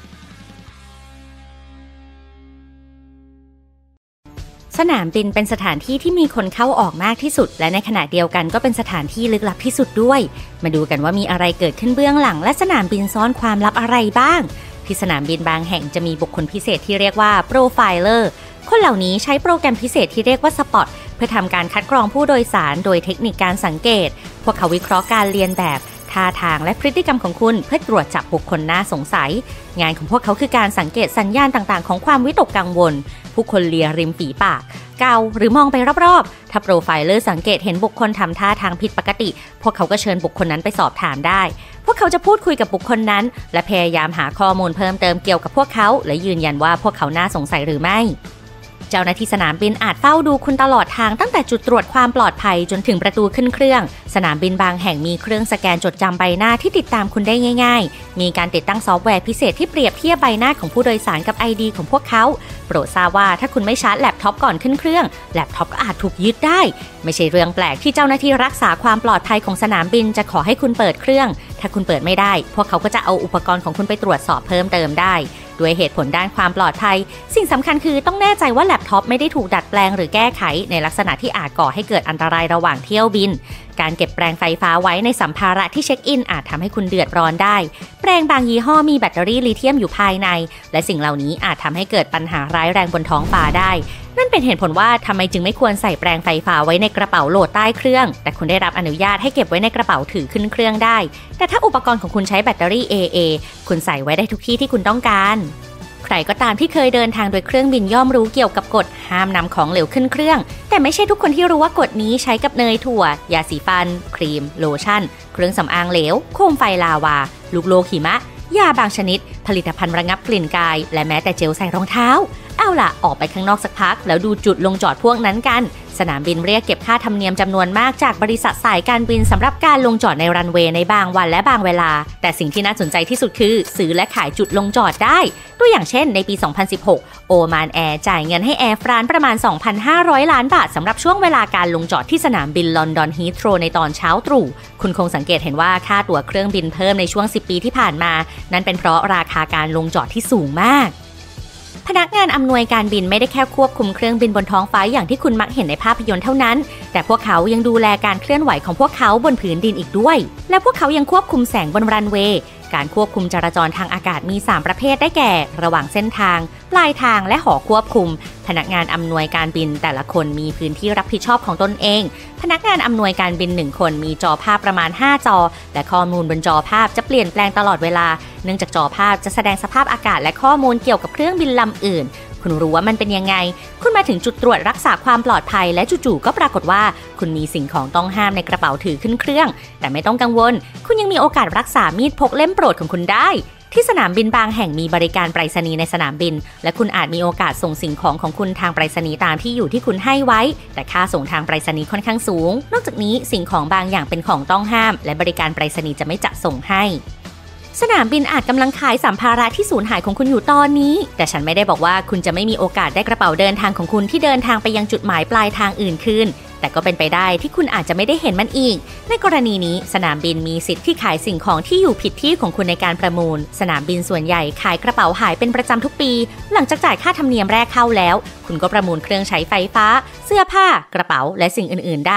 สนามบินเป็นสถานที่ที่มีคนเข้าออกมากที่สุดและในขณะเดียวกันก็เป็นสถานที่ลึกลับที่สุดด้วยมาดูกันว่ามีอะไรเกิดขึ้นเบื้องหลังและสนามบินซ่อนความลับอะไรบ้างที่สนามบินบางแห่งจะมีบุคคลพิเศษที่เรียกว่าโปรไฟเลอร์คนเหล่านี้ใช้โปรแกรมพิเศษที่เรียกว่าสปอตเพื่อทำการคัดกรองผู้โดยสารโดยเทคนิคการสังเกตพวกเขาวิเคราะห์การเรียนแบบท่าทางและพฤติกรรมของคุณเพื่อตรวจจับบุคคลน่าสงสัยงานของพวกเขาคือการสังเกตสัญญาณต่างๆของความวิตกกังวลผู้คนเลียริมฝีปากเกาหรือมองไปรอบๆถ้าโปรไฟเลอร์สังเกตเห็นบุคคลทำท่าทางผิดปกติพวกเขาก็เชิญบุคคลนั้นไปสอบถามได้พวกเขาจะพูดคุยกับบุคคลนั้นและพยายามหาข้อมูลเพิ่มเติมเกี่ยวกับพวกเขาและยืนยันว่าพวกเขาน่าสงสัยหรือไม่เจ้าหน้าที่สนามบินอาจเฝ้าดูคุณตลอดทางตั้งแต่จุดตรวจความปลอดภัยจนถึงประตูขึ้นเครื่องสนามบินบางแห่งมีเครื่องสแกนจดจำใบหน้าที่ติดตามคุณได้ง่ายๆมีการติดตั้งซอฟต์แวร์พิเศษที่เปรียบเทียบใบหน้าของผู้โดยสารกับ ไอ ดี ของพวกเขาโปรดทราบว่าถ้าคุณไม่ชาร์จแล็ปท็อปก่อนขึ้นเครื่องแล็ปท็อปก็อาจถูกยึดได้ไม่ใช่เรื่องแปลกที่เจ้าหน้าที่รักษาความปลอดภัยของสนามบินจะขอให้คุณเปิดเครื่องถ้าคุณเปิดไม่ได้พวกเขาก็จะเอาอุปกรณ์ของคุณไปตรวจสอบเพิ่มเติมได้ด้วยเหตุผลด้านความปลอดภัยสิ่งสำคัญคือต้องแน่ใจว่าแล็ปท็อปไม่ได้ถูกดัดแปลงหรือแก้ไขในลักษณะที่อาจก่อให้เกิดอันตรายระหว่างเที่ยวบินการเก็บแปรงไฟฟ้าไว้ในสัมภาระที่เช็คอินอาจทำให้คุณเดือดร้อนได้แปรงบางยี่ห้อมีแบตเตอรี่ลิเธียมอยู่ภายในและสิ่งเหล่านี้อาจทำให้เกิดปัญหาร้ายแรงบนท้องฟ้าได้นั่นเป็นเหตุผลว่าทำไมจึงไม่ควรใส่แปรงไฟฟ้าไว้ในกระเป๋าโหลดใต้เครื่องแต่คุณได้รับอนุญาตให้เก็บไว้ในกระเป๋าถือขึ้นเครื่องได้แต่ถ้าอุปกรณ์ของคุณใช้แบตเตอรี่ เอ เอ คุณใส่ไว้ได้ทุกที่ที่คุณต้องการใครก็ตามที่เคยเดินทางโดยเครื่องบินย่อมรู้เกี่ยวกับกฎห้ามนำของเหลวขึ้นเครื่องแต่ไม่ใช่ทุกคนที่รู้ว่ากฎนี้ใช้กับเนยถั่วยาสีฟันครีมโลชั่นเครื่องสำอางเหลวโคมไฟลาวาลูกโลหิมะยาบางชนิดผลิตภัณฑ์ระงับกลิ่นกายและแม้แต่เจลใส่รองเท้าเอาล่ะออกไปข้างนอกสักพักแล้วดูจุดลงจอดพวกนั้นกันสนามบินเรียกเก็บค่าธรรมเนียมจำนวนมากจากบริษัทสายการบินสำหรับการลงจอดในรันเวย์ในบางวันและบางเวลาแต่สิ่งที่น่าสนใจที่สุดคือซื้อและขายจุดลงจอดได้ตัวอย่างเช่นในปี สองพันสิบหก โอมานแอร์จ่ายเงินให้แอร์ฟรานซ์ประมาณ สองพันห้าร้อย ล้านบาทสำหรับช่วงเวลาการลงจอดที่สนามบินลอนดอนฮีทโรในตอนเช้าตรู่คุณคงสังเกตเห็นว่าค่าตั๋วเครื่องบินเพิ่มในช่วงสิบปีที่ผ่านมานั่นเป็นเพราะราคาการลงจอดที่สูงมากพนักงานอำนวยการบินไม่ได้แค่ควบคุมเครื่องบินบนท้องฟ้าอย่างที่คุณมักเห็นในภาพยนตร์เท่านั้นแต่พวกเขายังดูแลการเคลื่อนไหวของพวกเขาบนผืนดินอีกด้วยและพวกเขายังควบคุมแสงบนรันเวย์การควบคุมจราจรทางอากาศมีสามประเภทได้แก่ระหว่างเส้นทางปลายทางและหอควบคุมพนักงานอำนวยการบินแต่ละคนมีพื้นที่รับผิดชอบของตนเองพนักงานอำนวยการบินหนึ่งคนมีจอภาพประมาณห้าจอและข้อมูลบนจอภาพจะเปลี่ยนแปลงตลอดเวลาเนื่องจากจอภาพจะแสดงสภาพอากาศและข้อมูลเกี่ยวกับเครื่องบินลำอื่นคุณรู้ว่ามันเป็นยังไงคุณมาถึงจุดตรวจรักษาความปลอดภัยและจู่ๆก็ปรากฏว่าคุณมีสิ่งของต้องห้ามในกระเป๋าถือขึ้นเครื่องแต่ไม่ต้องกังวลคุณยังมีโอกาสรักษามีดพกเล่มโปรดของคุณได้ที่สนามบินบางแห่งมีบริการไปรษณีย์ในสนามบินและคุณอาจมีโอกาสส่งสิ่งของของคุณทางไปรษณีย์ตามที่อยู่ที่คุณให้ไว้แต่ค่าส่งทางไปรษณีย์ค่อนข้างสูงนอกจากนี้สิ่งของบางอย่างเป็นของต้องห้ามและบริการไปรษณีย์จะไม่จัดส่งให้สนามบินอาจกำลังขายสัมภาระที่สูญหายของคุณอยู่ตอนนี้แต่ฉันไม่ได้บอกว่าคุณจะไม่มีโอกาสได้กระเป๋าเดินทางของคุณที่เดินทางไปยังจุดหมายปลายทางอื่นคืนแต่ก็เป็นไปได้ที่คุณอาจจะไม่ได้เห็นมันอีกในกรณีนี้สนามบินมีสิทธิ์ที่ขายสิ่งของที่อยู่ผิดที่ของคุณในการประมูลสนามบินส่วนใหญ่ขายกระเป๋าหายเป็นประจำทุกปีหลังจากจ่ายค่าธรรมเนียมแรกเข้าแล้วคุณก็ประมูลเครื่องใช้ไฟฟ้าเสื้อผ้ากระเป๋าและสิ่งอื่นๆได้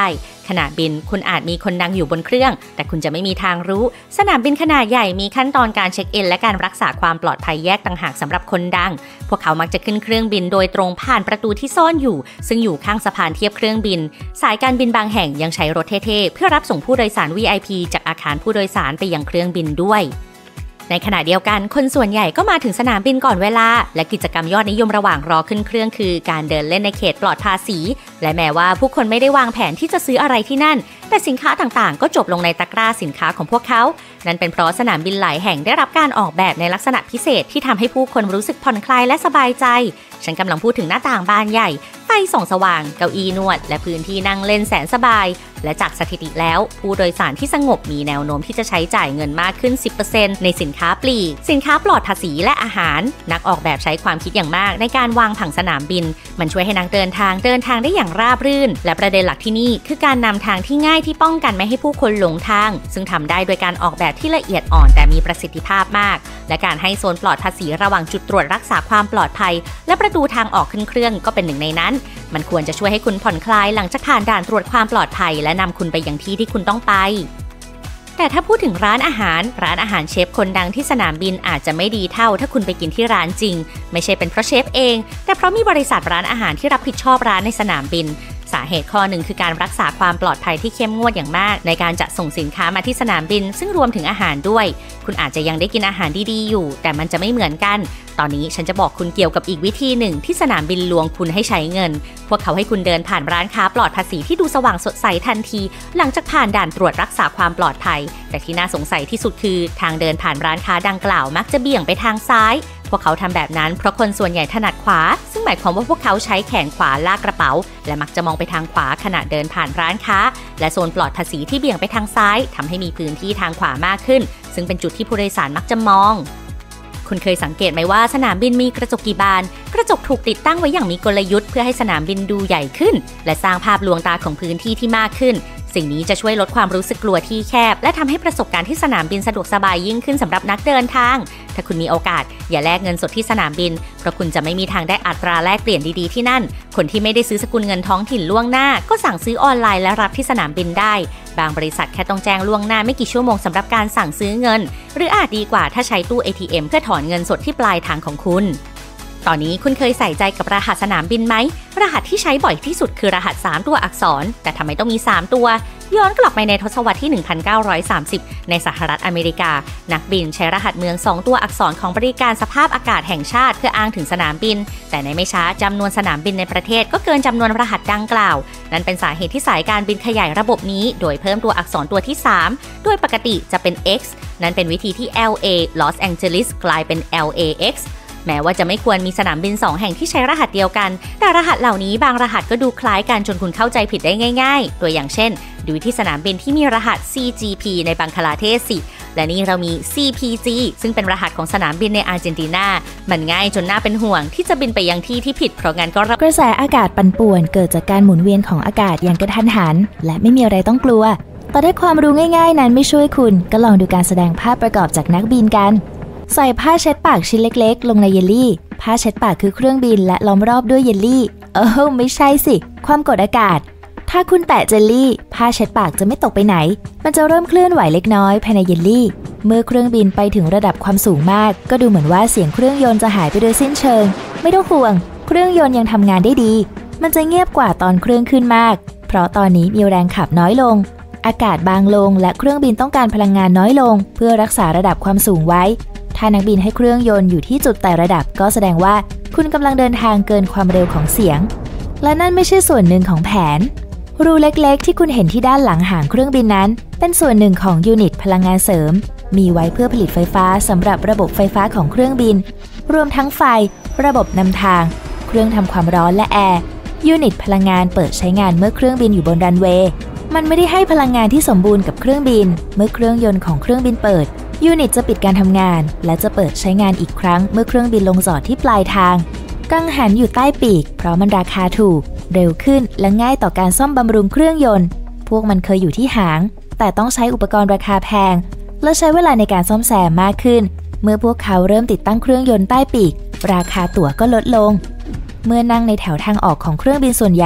ขณะบินคุณอาจมีคนนั่งอยู่บนเครื่องแต่คุณจะไม่มีทางรู้สนามบินขนาดใหญ่มีขั้นตอนการเช็คอินและการรักษาความปลอดภัยแยกต่างหากสำหรับคนดังพวกเขามักจะขึ้นเครื่องบินโดยตรงผ่านประตูที่ซ่อนอยู่ซึ่งอยู่ข้างสะพานเทียบเครื่องบินสายการบินบางแห่งยังใช้รถเท่ๆเพื่อรับส่งผู้โดยสาร วี ไอ พี จากอาคารผู้โดยสารไปยังเครื่องบินด้วยในขณะเดียวกันคนส่วนใหญ่ก็มาถึงสนามบินก่อนเวลาและกิจกรรมยอดนิยมระหว่างรอขึ้นเครื่องคือการเดินเล่นในเขตปลอดภาษีและแม้ว่าผู้คนไม่ได้วางแผนที่จะซื้ออะไรที่นั่นแต่สินค้าต่างๆก็จบลงในตะกร้าสินค้าของพวกเขานั่นเป็นเพราะสนามบินหลายแห่งได้รับการออกแบบในลักษณะพิเศษที่ทำให้ผู้คนรู้สึกผ่อนคลายและสบายใจฉันกำลังพูดถึงหน้าต่างบานใหญ่ไฟส่องสว่างเก้าอี้นวดและพื้นที่นั่งเล่นแสนสบายและจากสถิติแล้วผู้โดยสารที่สงบมีแนวโน้มที่จะใช้จ่ายเงินมากขึ้น สิบเปอร์เซ็นต์ ในสินค้าปลีกสินค้าปลอดภาษีและอาหารนักออกแบบใช้ความคิดอย่างมากในการวางผังสนามบินมันช่วยให้นักเดินทางเดินทางได้อย่างราบรื่นและประเด็นหลักที่นี่คือการนำทางที่ง่ายที่ป้องกันไม่ให้ผู้คนหลงทางซึ่งทำได้โดยการออกแบบที่ละเอียดอ่อนแต่มีประสิทธิภาพมากและการให้โซนปลอดภาษีระหว่างจุดตรวจรักษาความปลอดภัยและประตูทางออกขึ้นเครื่องก็เป็นหนึ่งในนั้นมันควรจะช่วยให้คุณผ่อนคลายหลังจากผ่านด่านตรวจความปลอดภัยและนำคุณไปยังที่ที่คุณต้องไปแต่ถ้าพูดถึงร้านอาหารร้านอาหารเชฟคนดังที่สนามบินอาจจะไม่ดีเท่าถ้าคุณไปกินที่ร้านจริงไม่ใช่เป็นเพราะเชฟเองแต่เพราะมีบริษัทร้านอาหารที่รับผิดชอบร้านในสนามบินสาเหตุข้อหนึ่งคือการรักษาความปลอดภัยที่เข้มงวดอย่างมากในการจัดส่งสินค้ามาที่สนามบินซึ่งรวมถึงอาหารด้วยคุณอาจจะยังได้กินอาหารดีๆอยู่แต่มันจะไม่เหมือนกันตอนนี้ฉันจะบอกคุณเกี่ยวกับอีกวิธีหนึ่งที่สนามบินลวงคุณให้ใช้เงินพวกเขาให้คุณเดินผ่านร้านค้าปลอดภาษีที่ดูสว่างสดใสทันทีหลังจากผ่านด่านตรวจรักษาความปลอดภัยแต่ที่น่าสงสัยที่สุดคือทางเดินผ่านร้านค้าดังกล่าวมักจะเบี่ยงไปทางซ้ายพวกเขาทำแบบนั้นเพราะคนส่วนใหญ่ถนัดขวาซึ่งหมายความว่าพวกเขาใช้แขนขวาลากกระเป๋าและมักจะมองไปทางขวาขณะเดินผ่านร้านค้าและโซนปลอดภาษีที่เบี่ยงไปทางซ้ายทำให้มีพื้นที่ทางขวามากขึ้นซึ่งเป็นจุดที่ผู้โดยสารมักจะมองคุณเคยสังเกตไหมว่าสนามบินมีกระจกกี่บานกระจกถูกติดตั้งไว้อย่างมีกลยุทธ์เพื่อให้สนามบินดูใหญ่ขึ้นและสร้างภาพลวงตาของพื้นที่ที่มากขึ้นสิ่งนี้จะช่วยลดความรู้สึกกลัวที่แคบและทำให้ประสบการณ์ที่สนามบินสะดวกสบายยิ่งขึ้นสำหรับนักเดินทางถ้าคุณมีโอกาสอย่าแลกเงินสดที่สนามบินเพราะคุณจะไม่มีทางได้อัตราแลกเปลี่ยนดีๆที่นั่นคนที่ไม่ได้ซื้อสกุลเงินท้องถิ่นล่วงหน้าก็สั่งซื้อออนไลน์และรับที่สนามบินได้บางบริษัทแค่ต้องแจ้งล่วงหน้าไม่กี่ชั่วโมงสำหรับการสั่งซื้อเงินหรืออาจดีกว่าถ้าใช้ตู้ เอ ที เอ็ม เพื่อถอนเงินสดที่ปลายทางของคุณตอนนี้คุณเคยใส่ใจกับรหัสสนามบินไหมรหัสที่ใช้บ่อยที่สุดคือรหัสสามตัวอักษรแต่ทำไมต้องมีสามตัวย้อนกลับไปในทศวรรษที่หนึ่งพันเก้าร้อยสามสิบในสหรัฐอเมริกานักบินใช้รหัสเมืองสองตัวอักษรของบริการสภาพอากาศแห่งชาติเพื่ออ้างถึงสนามบินแต่ในไม่ช้าจำนวนสนามบินในประเทศก็เกินจำนวนรหัสดังกล่าวนั่นเป็นสาเหตุที่สายการบินขยายระบบนี้โดยเพิ่มตัวอักษรตัวที่สามโดยปกติจะเป็น X นั่นเป็นวิธีที่ แอล เอ Los Angeles กลายเป็น แอล เอ เอ็กซ์แม้ว่าจะไม่ควรมีสนามบินสองแห่งที่ใช้รหัสเดียวกันแต่รหัสเหล่านี้บางรหัสก็ดูคล้ายกันจนคุณเข้าใจผิดได้ง่ายๆตัวอย่างเช่นดูที่สนามบินที่มีรหัส ซี จี พี ในบังคลาเทศสิและนี่เรามี ซี พี จี ซึ่งเป็นรหัสของสนามบินในอาร์เจนตินามันง่ายจนน่าเป็นห่วงที่จะบินไปยังที่ที่ผิดเพราะงั้นก็กระแสอากาศปั่นป่วนเกิดจากการหมุนเวียนของอากาศอย่างกระทันหันและไม่มีอะไรต้องกลัวแต่ถ้าความรู้ง่ายๆนั้นไม่ช่วยคุณก็ลองดูการแสดงภาพประกอบจากนักบินกันใส่ผ้าเช็ดปากชิ้นเล็กๆลงในเยลลี่ผ้าเช็ดปากคือเครื่องบินและล้อมรอบด้วยเยลลี่เออไม่ใช่สิความกดอากาศถ้าคุณแตะเจลลี่ผ้าเช็ดปากจะไม่ตกไปไหนมันจะเริ่มเคลื่อนไหวเล็กน้อยภายในเยลลี่เมื่อเครื่องบินไปถึงระดับความสูงมากก็ดูเหมือนว่าเสียงเครื่องยนต์จะหายไปโดยสิ้นเชิงไม่ต้องห่วงเครื่องยนต์ยังทำงานได้ดีมันจะเงียบกว่าตอนเครื่องขึ้นมากเพราะตอนนี้มีแรงขับน้อยลงอากาศบางลงและเครื่องบินต้องการพลังงานน้อยลงเพื่อรักษาระดับความสูงไว้ถ้านักบินให้เครื่องยนต์อยู่ที่จุดไต่ระดับก็แสดงว่าคุณกำลังเดินทางเกินความเร็วของเสียงและนั่นไม่ใช่ส่วนหนึ่งของแผนรูเล็กๆที่คุณเห็นที่ด้านหลังหางเครื่องบินนั้นเป็นส่วนหนึ่งของยูนิตพลังงานเสริมมีไว้เพื่อผลิตไฟฟ้าสำหรับระบบไฟฟ้าของเครื่องบินรวมทั้งไฟระบบนำทางเครื่องทำความร้อนและแอร์ยูนิตพลังงานเปิดใช้งานเมื่อเครื่องบินอยู่บนรันเวย์มันไม่ได้ให้พลังงานที่สมบูรณ์กับเครื่องบินเมื่อเครื่องยนต์ของเครื่องบินเปิดยูนิตจะปิดการทำงานและจะเปิดใช้งานอีกครั้งเมื่อเครื่องบินลงจอดที่ปลายทางกังหันอยู่ใต้ปีกเพราะมันราคาถูกเร็วขึ้นและง่ายต่อการซ่อมบำรุงเครื่องยนต์พวกมันเคยอยู่ที่หางแต่ต้องใช้อุปกรณ์ราคาแพงและใช้เวลาในการซ่อมแซมมากขึ้นเมื่อพวกเขาเริ่มติดตั้งเครื่องยนต์ใต้ปีกราคาตั๋วก็ลดลงเมื่อนั่งในแถวทางออกของเครื่องบินส่วนใหญ่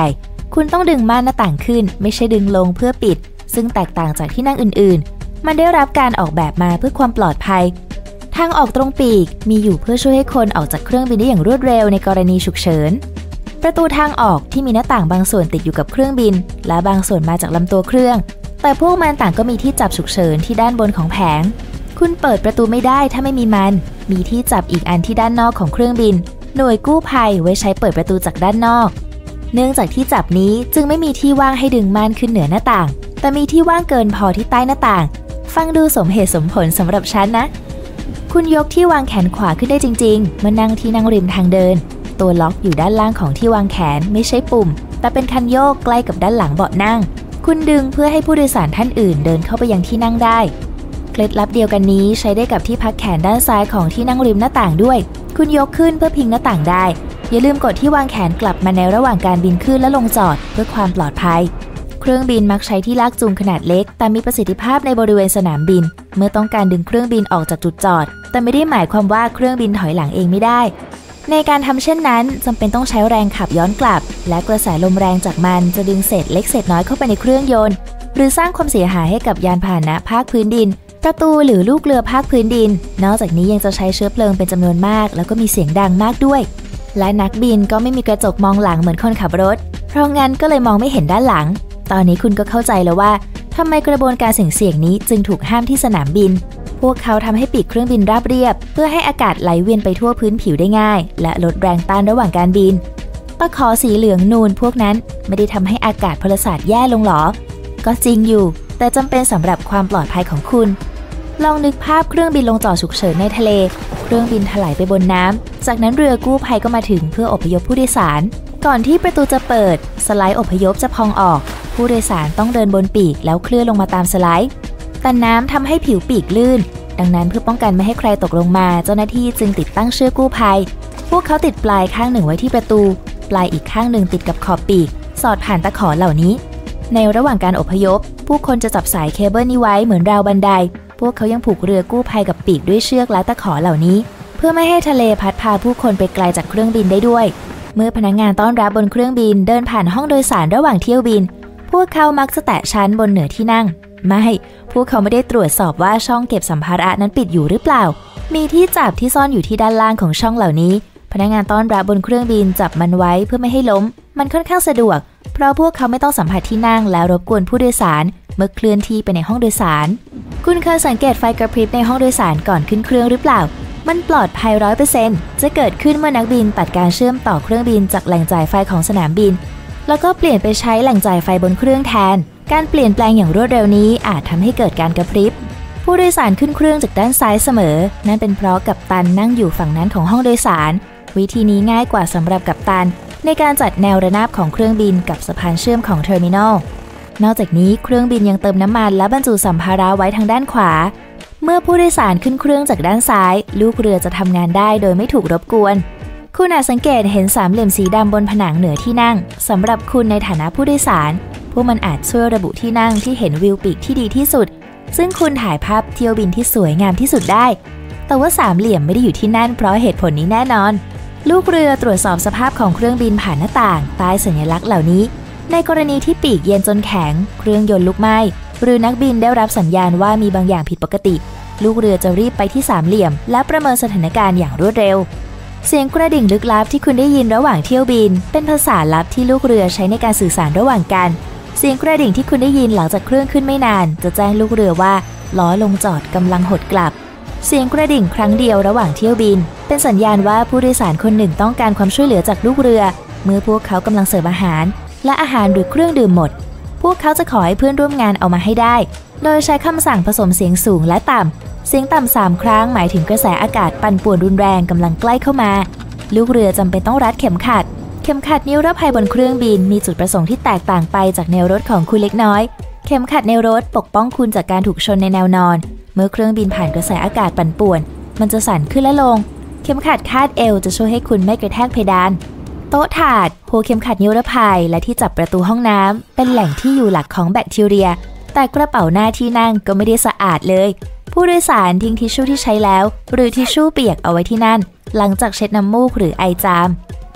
คุณต้องดึงม่านหน้าต่างขึ้นไม่ใช่ดึงลงเพื่อปิดซึ่งแตกต่างจากที่นั่งอื่นๆมันได้รับการออกแบบมาเพื่อความปลอดภัยทางออกตรงปีกมีอยู่เพื่อช่วยให้คนออกจากเครื่องบินได้อย่างรวดเร็วในกรณีฉุกเฉินประตูทางออกที่มีหน้าต่างบางส่วนติดอยู่กับเครื่องบินและบางส่วนมาจากลำตัวเครื่องแต่พวกมันต่างก็มีที่จับฉุกเฉินที่ด้านบนของแผงคุณเปิดประตูไม่ได้ถ้าไม่มีมันมีที่จับอีกอันที่ด้านนอกของเครื่องบินหน่วยกู้ภัยไว้ใช้เปิดประตูจากด้านนอกเนื่องจากที่จับนี้จึงไม่มีที่ว่างให้ดึงม่านขึ้นเหนือหน้าต่างแต่มีที่ว่างเกินพอที่ใต้หน้าต่างฟังดูสมเหตุสมผลสำหรับฉันนะคุณยกที่วางแขนขวาขึ้นได้จริงๆเมื่อนั่งที่นั่งริมทางเดินตัวล็อกอยู่ด้านล่างของที่วางแขนไม่ใช่ปุ่มแต่เป็นคันโยกใกล้กับด้านหลังเบาะนั่งคุณดึงเพื่อให้ผู้โดยสารท่านอื่นเดินเข้าไปยังที่นั่งได้เคล็ดลับเดียวกันนี้ใช้ได้กับที่พักแขนด้านซ้ายของที่นั่งริมหน้าต่างด้วยคุณยกขึ้นเพื่อพิงหน้าต่างได้อย่าลืมกดที่วางแขนกลับมาในระหว่างการบินขึ้นและลงจอดเพื่อความปลอดภัยเครื่องบินมักใช้ที่ลากจูงขนาดเล็กแต่มีประสิทธิภาพในบริเวณสนามบินเมื่อต้องการดึงเครื่องบินออกจากจุดจอดแต่ไม่ได้หมายความว่าเครื่องบินถอยหลังเองไม่ได้ในการทำเช่นนั้นจำเป็นต้องใช้แรงขับย้อนกลับและกระแสลมแรงจากมันจะดึงเศษเล็กเศษน้อยเข้าไปในเครื่องยนต์หรือสร้างความเสียหายให้กับยานพาหนะภาคพื้นดินประตูหรือลูกเรือภาคพื้นดินนอกจากนี้ยังจะใช้เชื้อเพลิงเป็นจำนวนมากแล้วก็มีเสียงดังมากด้วยและนักบินก็ไม่มีกระจกมองหลังเหมือนคนขับรถเพราะงั้นก็เลยมองไม่เห็นด้านหลังตอนนี้คุณก็เข้าใจแล้วว่าทำไมกระบวนการเสี่ยงๆนี้จึงถูกห้ามที่สนามบินพวกเขาทำให้ปีกเครื่องบินราบเรียบเพื่อให้อากาศไหลเวียนไปทั่วพื้นผิวได้ง่ายและลดแรงต้านระหว่างการบินตะขอสีเหลืองนูนพวกนั้นไม่ได้ทำให้อากาศพลศาสตร์แย่ลงหรอก็จริงอยู่แต่จำเป็นสำหรับความปลอดภัยของคุณลองนึกภาพเครื่องบินลงจอดฉุกเฉินในทะเลเครื่องบินถลายไปบนน้ำจากนั้นเรือกู้ภัยก็มาถึงเพื่ออพยพผู้โดยสารก่อนที่ประตูจะเปิดสไลด์อพยพจะพองออกผู้โดยสารต้องเดินบนปีกแล้วเคลื่อนลงมาตามสไลด์แต่น้ำทำให้ผิวปีกลื่นดังนั้นเพื่อป้องกันไม่ให้ใครตกลงมาเจ้าหน้าที่จึงติดตั้งเชือกกู้ภัยพวกเขาติดปลายข้างหนึ่งไว้ที่ประตูปลายอีกข้างหนึ่งติดกับขอบปีกสอดผ่านตะขอเหล่านี้ในระหว่างการอพยพผู้คนจะจับสายเคเบิลนี้ไว้เหมือนราวบันไดพวกเขายังผูกเรือกู้ภัยกับปีกด้วยเชือกและตะขอเหล่านี้เพื่อไม่ให้ทะเลพัดพาผู้คนไปไกลจากเครื่องบินได้ด้วยเมื่อพนักงานต้อนรับบนเครื่องบินเดินผ่านห้องโดยสารระหว่างเที่ยวบินพวกเขามักจะแตะชั้นบนเหนือที่นั่งไม่พวกเขาไม่ได้ตรวจสอบว่าช่องเก็บสัมภาระนั้นปิดอยู่หรือเปล่ามีที่จับที่ซ่อนอยู่ที่ด้านล่างของช่องเหล่านี้พนักงานต้อนรับบนเครื่องบินจับมันไว้เพื่อไม่ให้ล้มมันค่อนข้างสะดวกเพราะพวกเขาไม่ต้องสัมผัสที่นั่งและรบกวนผู้โดยสารเมื่อเคลื่อนที่ไปในห้องโดยสารคุณเคยสังเกตไฟกระพริบในห้องโดยสารก่อนขึ้นเครื่องหรือเปล่ามันปลอดภัย ร้อยเปอร์เซ็นต์ จะเกิดขึ้นเมื่อนักบินตัดการเชื่อมต่อเครื่องบินจากแหล่งจ่ายไฟของสนามบินแล้วก็เปลี่ยนไปใช้แหล่งจ่ายไฟบนเครื่องแทนการเปลี่ยนแปลงอย่างรวดเร็วนี้อาจทำให้เกิดการกระพริบผู้โดยสารขึ้นเครื่องจากด้านซ้ายเสมอนั่นเป็นเพราะกัปตันนั่งอยู่ฝั่งนั้นของห้องโดยสารวิธีนี้ง่ายกว่าสำหรับกัปตันในการจัดแนวระนาบของเครื่องบินกับสะพานเชื่อมของเทอร์มินอลนอกจากนี้เครื่องบินยังเติมน้ำมันและบรรจุสัมภาระไว้ทางด้านขวาเมื่อผู้โดยสารขึ้นเครื่องจากด้านซ้ายลูกเรือจะทำงานได้โดยไม่ถูกรบกวนคุณอาจสังเกตเห็นสามเหลี่ยมสีดำบนผนังเหนือที่นั่งสำหรับคุณในฐานะผู้โดยสารพวกมันอาจช่วยระบุที่นั่งที่เห็นวิวปีกที่ดีที่สุดซึ่งคุณถ่ายภาพเที่ยวบินที่สวยงามที่สุดได้แต่ว่าสามเหลี่ยมไม่ได้อยู่ที่นั่นเพราะเหตุผลนี้แน่นอนลูกเรือตรวจสอบสภาพของเครื่องบินผ่านหน้าต่างใต้สัญลักษณ์เหล่านี้ในกรณีที่ปีกเย็นจนแข็งเครื่องยนต์ลุกไหม้หรือนักบินได้รับสัญญาณว่ามีบางอย่างผิดปกติลูกเรือจะรีบไปที่สามเหลี่ยมและประเมินสถานการณ์อย่างรวดเร็วเสียงกระดิ่งลึกลับที่คุณได้ยินระหว่างเที่ยวบินเป็นภาษาลับที่ลูกเรือใช้ในการสื่อสารระหว่างกันเสียงกระดิ่งที่คุณได้ยินหลังจากเครื่องขึ้นไม่นานจะแจ้งลูกเรือว่าล้อลงจอดกำลังหดกลับเสียงกระดิ่งครั้งเดียวระหว่างเที่ยวบินเป็นสัญญาณว่าผู้โดยสารคนหนึ่งต้องการความช่วยเหลือจากลูกเรือเมื่อพวกเขากำลังเสิร์ฟอาหารและอาหารหรือเครื่องดื่มหมดพวกเขาจะขอให้เพื่อนร่วมงานเอามาให้ได้โดยใช้คำสั่งผสมเสียงสูงและต่ำเสียงต่ำสามครั้งหมายถึงกระแสอากาศปั่นป่วนรุนแรงกำลังใกล้เข้ามาลูกเรือจำเป็นต้องรัดเข็มขัดเข็มขัดนิรภัยบนเครื่องบินมีจุดประสงค์ที่แตกต่างไปจากแนวรถของคุณเล็กน้อยเข็มขัดแนวรถปกป้องคุณจากการถูกชนในแนวนอนเมื่อเครื่องบินผ่านกระแสอากาศปั่นป่วนมันจะสั่นขึ้นและลงเข็มขัดคาดเอวจะช่วยให้คุณไม่กระแทกเพดานโต๊ะถาดหัวเข็มขัดนิรภัยและที่จับประตูห้องน้ำเป็นแหล่งที่อยู่หลักของแบคทีเรียแต่กระเป๋าหน้าที่นั่งก็ไม่ได้สะอาดเลยผู้โดยสารทิ้งทิชชู่ที่ใช้แล้วหรือทิชชู่เปียกเอาไว้ที่นั่นหลังจากเช็ดน้ำมูกหรือไอจาม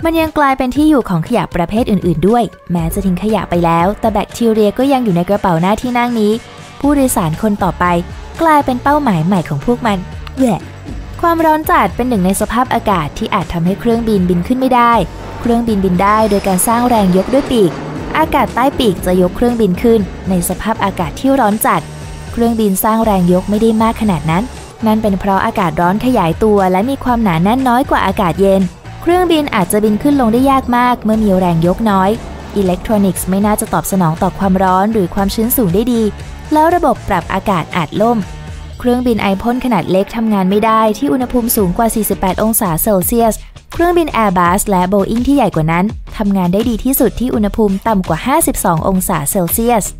มันยังกลายเป็นที่อยู่ของขยะประเภทอื่นๆด้วยแม้จะทิ้งขยะไปแล้วแต่แบคทีเรียก็ยังอยู่ในกระเป๋าหน้าที่นั่งนี้ผู้โดยสารคนต่อไปกลายเป็นเป้าหมายใหม่ของพวกมันแหวะความร้อนจัดเป็นหนึ่งในสภาพอากาศที่อาจทำให้เครื่องบินบินขึ้นไม่ได้เครื่องบินบินได้โดยการสร้างแรงยกด้วยปีกอากาศใต้ปีกจะยกเครื่องบินขึ้นในสภาพอากาศที่ร้อนจัดเครื่องบินสร้างแรงยกไม่ได้มากขนาดนั้นนั่นเป็นเพราะอากาศร้อนขยายตัวและมีความหนาแน่นน้อยกว่าอากาศเย็นเครื่องบินอาจจะบินขึ้นลงได้ยากมากเมื่อมีแรงยกน้อยอิเล็กทรอนิกส์ไม่น่าจะตอบสนองต่อความร้อนหรือความชื้นสูงได้ดีแล้วระบบปรับอากาศอาจล่มเครื่องบินไอพ่นขนาดเล็กทำงานไม่ได้ที่อุณหภูมิสูงกว่าสี่สิบแปดองศาเซลเซียสเครื่องบิน Airbus และ Boeing ที่ใหญ่กว่านั้นทำงานได้ดีที่สุดที่อุณหภูมิต่ำกว่าห้าสิบสององศาเซลเซียส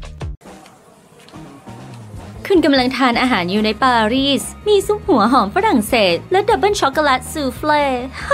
คุณกำลังทานอาหารอยู่ในปารีสมีซุปหัวหอมฝรั่งเศสและดับเบิลช็อกโกแลตซูเฟ่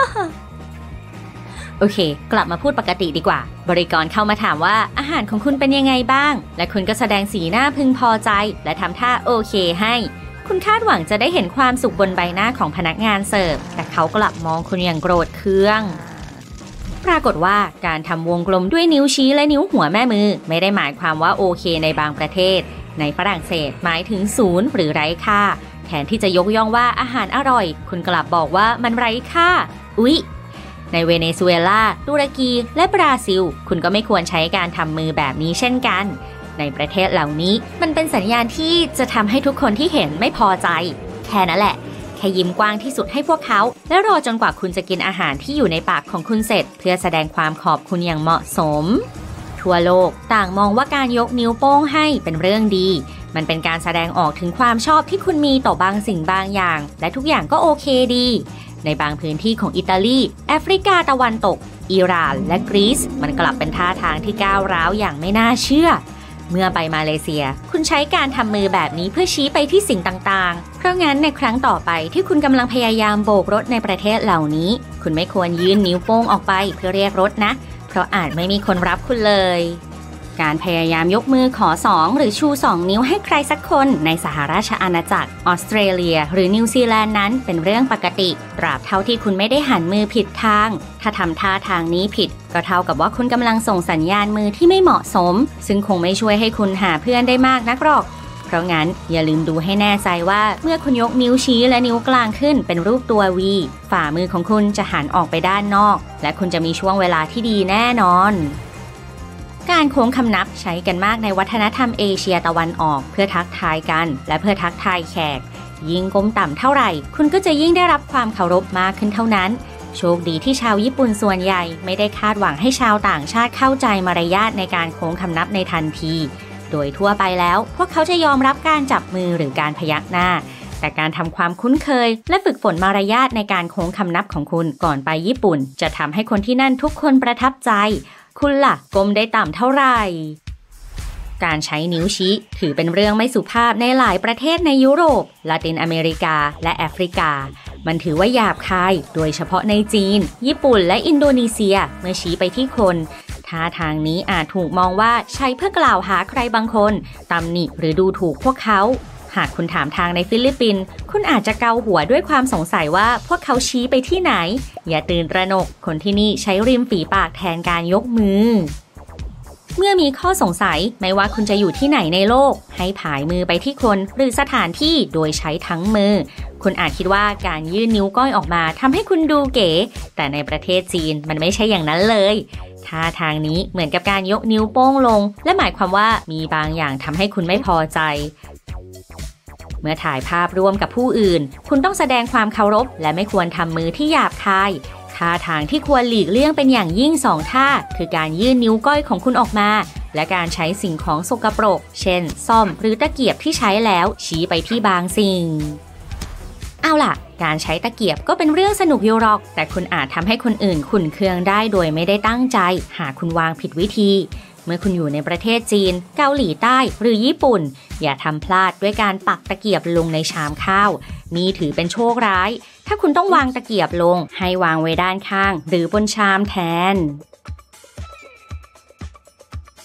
โอเคกลับมาพูดปกติดีกว่าบริกรเข้ามาถามว่าอาหารของคุณเป็นยังไงบ้างและคุณก็แสดงสีหน้าพึงพอใจและทำท่าโอเคให้คุณคาดหวังจะได้เห็นความสุขบนใบหน้าของพนักงานเสิร์ฟแต่เขากลับมองคุณอย่างโกรธเคืองปรากฏว่าการทำวงกลมด้วยนิ้วชี้และนิ้วหัวแม่มือไม่ได้หมายความว่าโอเคในบางประเทศในฝรั่งเศสหมายถึงศูนย์หรือไร้ค่าแทนที่จะยกย่องว่าอาหารอร่อยคุณกลับบอกว่ามันไร้ค่าอุ๊ยในเวเนซุเอลาตุรกีและบราซิลคุณก็ไม่ควรใช้การทำมือแบบนี้เช่นกันในประเทศเหล่านี้มันเป็นสัญญาณที่จะทำให้ทุกคนที่เห็นไม่พอใจแค่นั้นแหละแค่ยิ้มกว้างที่สุดให้พวกเขาและรอจนกว่าคุณจะกินอาหารที่อยู่ในปากของคุณเสร็จเพื่อแสดงความขอบคุณอย่างเหมาะสมทั่วโลกต่างมองว่าการยกนิ้วโป้งให้เป็นเรื่องดีมันเป็นการแสดงออกถึงความชอบที่คุณมีต่อบางสิ่งบางอย่างและทุกอย่างก็โอเคดีในบางพื้นที่ของอิตาลีแอฟริกาตะวันตกอิหร่านและกรีซมันกลับเป็นท่าทางที่ก้าวร้าวอย่างไม่น่าเชื่อเมื่อไปมาเลเซียคุณใช้การทำมือแบบนี้เพื่อชี้ไปที่สิ่งต่างๆเพราะงั้นในครั้งต่อไปที่คุณกำลังพยายามโบกรถในประเทศเหล่านี้คุณไม่ควรยื่นนิ้วโป้งออกไปเพื่อเรียกรถนะเพราะอาจไม่มีคนรับคุณเลยการพยายามยกมือขอสองหรือชูสองนิ้วให้ใครสักคนในสหราชอาณาจักรออสเตรเลียหรือนิวซีแลนด์นั้นเป็นเรื่องปกติตราบเท่าที่คุณไม่ได้หันมือผิดทางถ้าทำท่าทางนี้ผิดก็เท่ากับว่าคุณกำลังส่งสัญญาณมือที่ไม่เหมาะสมซึ่งคงไม่ช่วยให้คุณหาเพื่อนได้มากนักหรอกเพราะงั้นอย่าลืมดูให้แน่ใจว่าเมื่อคุณยกนิ้วชี้และนิ้วกลางขึ้นเป็นรูปตัว V ฝ่ามือของคุณจะหันออกไปด้านนอกและคุณจะมีช่วงเวลาที่ดีแน่นอนการโค้งคำนับใช้กันมากในวัฒนธรรมเอเชียตะวันออกเพื่อทักทายกันและเพื่อทักทายแขกยิ่งก้มต่ำเท่าไหร่คุณก็จะยิ่งได้รับความเคารพมากขึ้นเท่านั้นโชคดีที่ชาวญี่ปุ่นส่วนใหญ่ไม่ได้คาดหวังให้ชาวต่างชาติเข้าใจมารยาทในการโค้งคำนับในทันทีโดยทั่วไปแล้วพวกเขาจะยอมรับการจับมือหรือการพยักหน้าแต่การทำความคุ้นเคยและฝึกฝนมารยาทในการโค้งคำนับของคุณก่อนไปญี่ปุ่นจะทำให้คนที่นั่นทุกคนประทับใจคุณล่ะก้มได้ต่ำเท่าไหร่การใช้นิ้วชี้ถือเป็นเรื่องไม่สุภาพในหลายประเทศในยุโรปลาตินอเมริกาและแอฟริกามันถือว่าหยาบคายโดยเฉพาะในจีนญี่ปุ่นและอินโดนีเซียเมื่อชี้ไปที่คนท่าทางนี้อาจถูกมองว่าใช้เพื่อกล่าวหาใครบางคนตำหนิหรือดูถูกพวกเขาหากคุณถามทางในฟิลิปปินส์คุณอาจจะเกาหัวด้วยความสงสัยว่าพวกเขาชี้ไปที่ไหนอย่าตื่นตระหนกคนที่นี่ใช้ริมฝีปากแทนการยกมือเมื่อมีข้อสงสัยไม่ว่าคุณจะอยู่ที่ไหนในโลกให้ผายมือไปที่คนหรือสถานที่โดยใช้ทั้งมือคุณอาจคิดว่าการยื่นนิ้วก้อยออกมาทำให้คุณดูเก๋แต่ในประเทศจีนมันไม่ใช่อย่างนั้นเลยท่าทางนี้เหมือนกับการยกนิ้วโป้งลงและหมายความว่ามีบางอย่างทำให้คุณไม่พอใจเมื่อถ่ายภาพร่วมกับผู้อื่นคุณต้องแสดงความเคารพและไม่ควรทำมือที่หยาบคายท่าทางที่ควรหลีกเลี่ยงเป็นอย่างยิ่งสองท่าคือการยื่นนิ้วก้อยของคุณออกมาและการใช้สิ่งของสกปรกเช่นซ่อมหรือตะเกียบที่ใช้แล้วชี้ไปที่บางสิ่งเอาล่ะการใช้ตะเกียบก็เป็นเรื่องสนุกอยู่หรอกแต่คุณอาจทำให้คนอื่นขุ่นเคืองได้โดยไม่ได้ตั้งใจหากคุณวางผิดวิธีเมื่อคุณอยู่ในประเทศจีนเกาหลีใต้หรือญี่ปุ่นอย่าทำพลาดด้วยการปักตะเกียบลงในชามข้าวนี่ถือเป็นโชคร้ายถ้าคุณต้องวางตะเกียบลงให้วางไว้ด้านข้างหรือบนชามแทน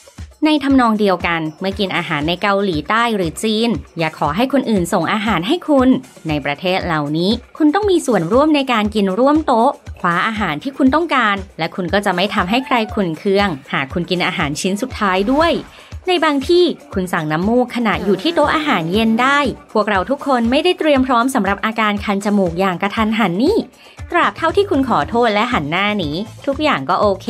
ในทำนองเดียวกันเมื่อกินอาหารในเกาหลีใต้หรือจีนอย่าขอให้คนอื่นส่งอาหารให้คุณในประเทศเหล่านี้คุณต้องมีส่วนร่วมในการกินร่วมโต๊ะคว้าอาหารที่คุณต้องการและคุณก็จะไม่ทำให้ใครขุ่นเคืองหากคุณกินอาหารชิ้นสุดท้ายด้วยในบางที่คุณสั่งน้ำมูกขณะอยู่ที่โต๊ะอาหารเย็นได้พวกเราทุกคนไม่ได้เตรียมพร้อมสำหรับอาการคันจมูกอย่างกระทันหันนี่ตราบเท่าที่คุณขอโทษและหันหน้าหนีทุกอย่างก็โอเค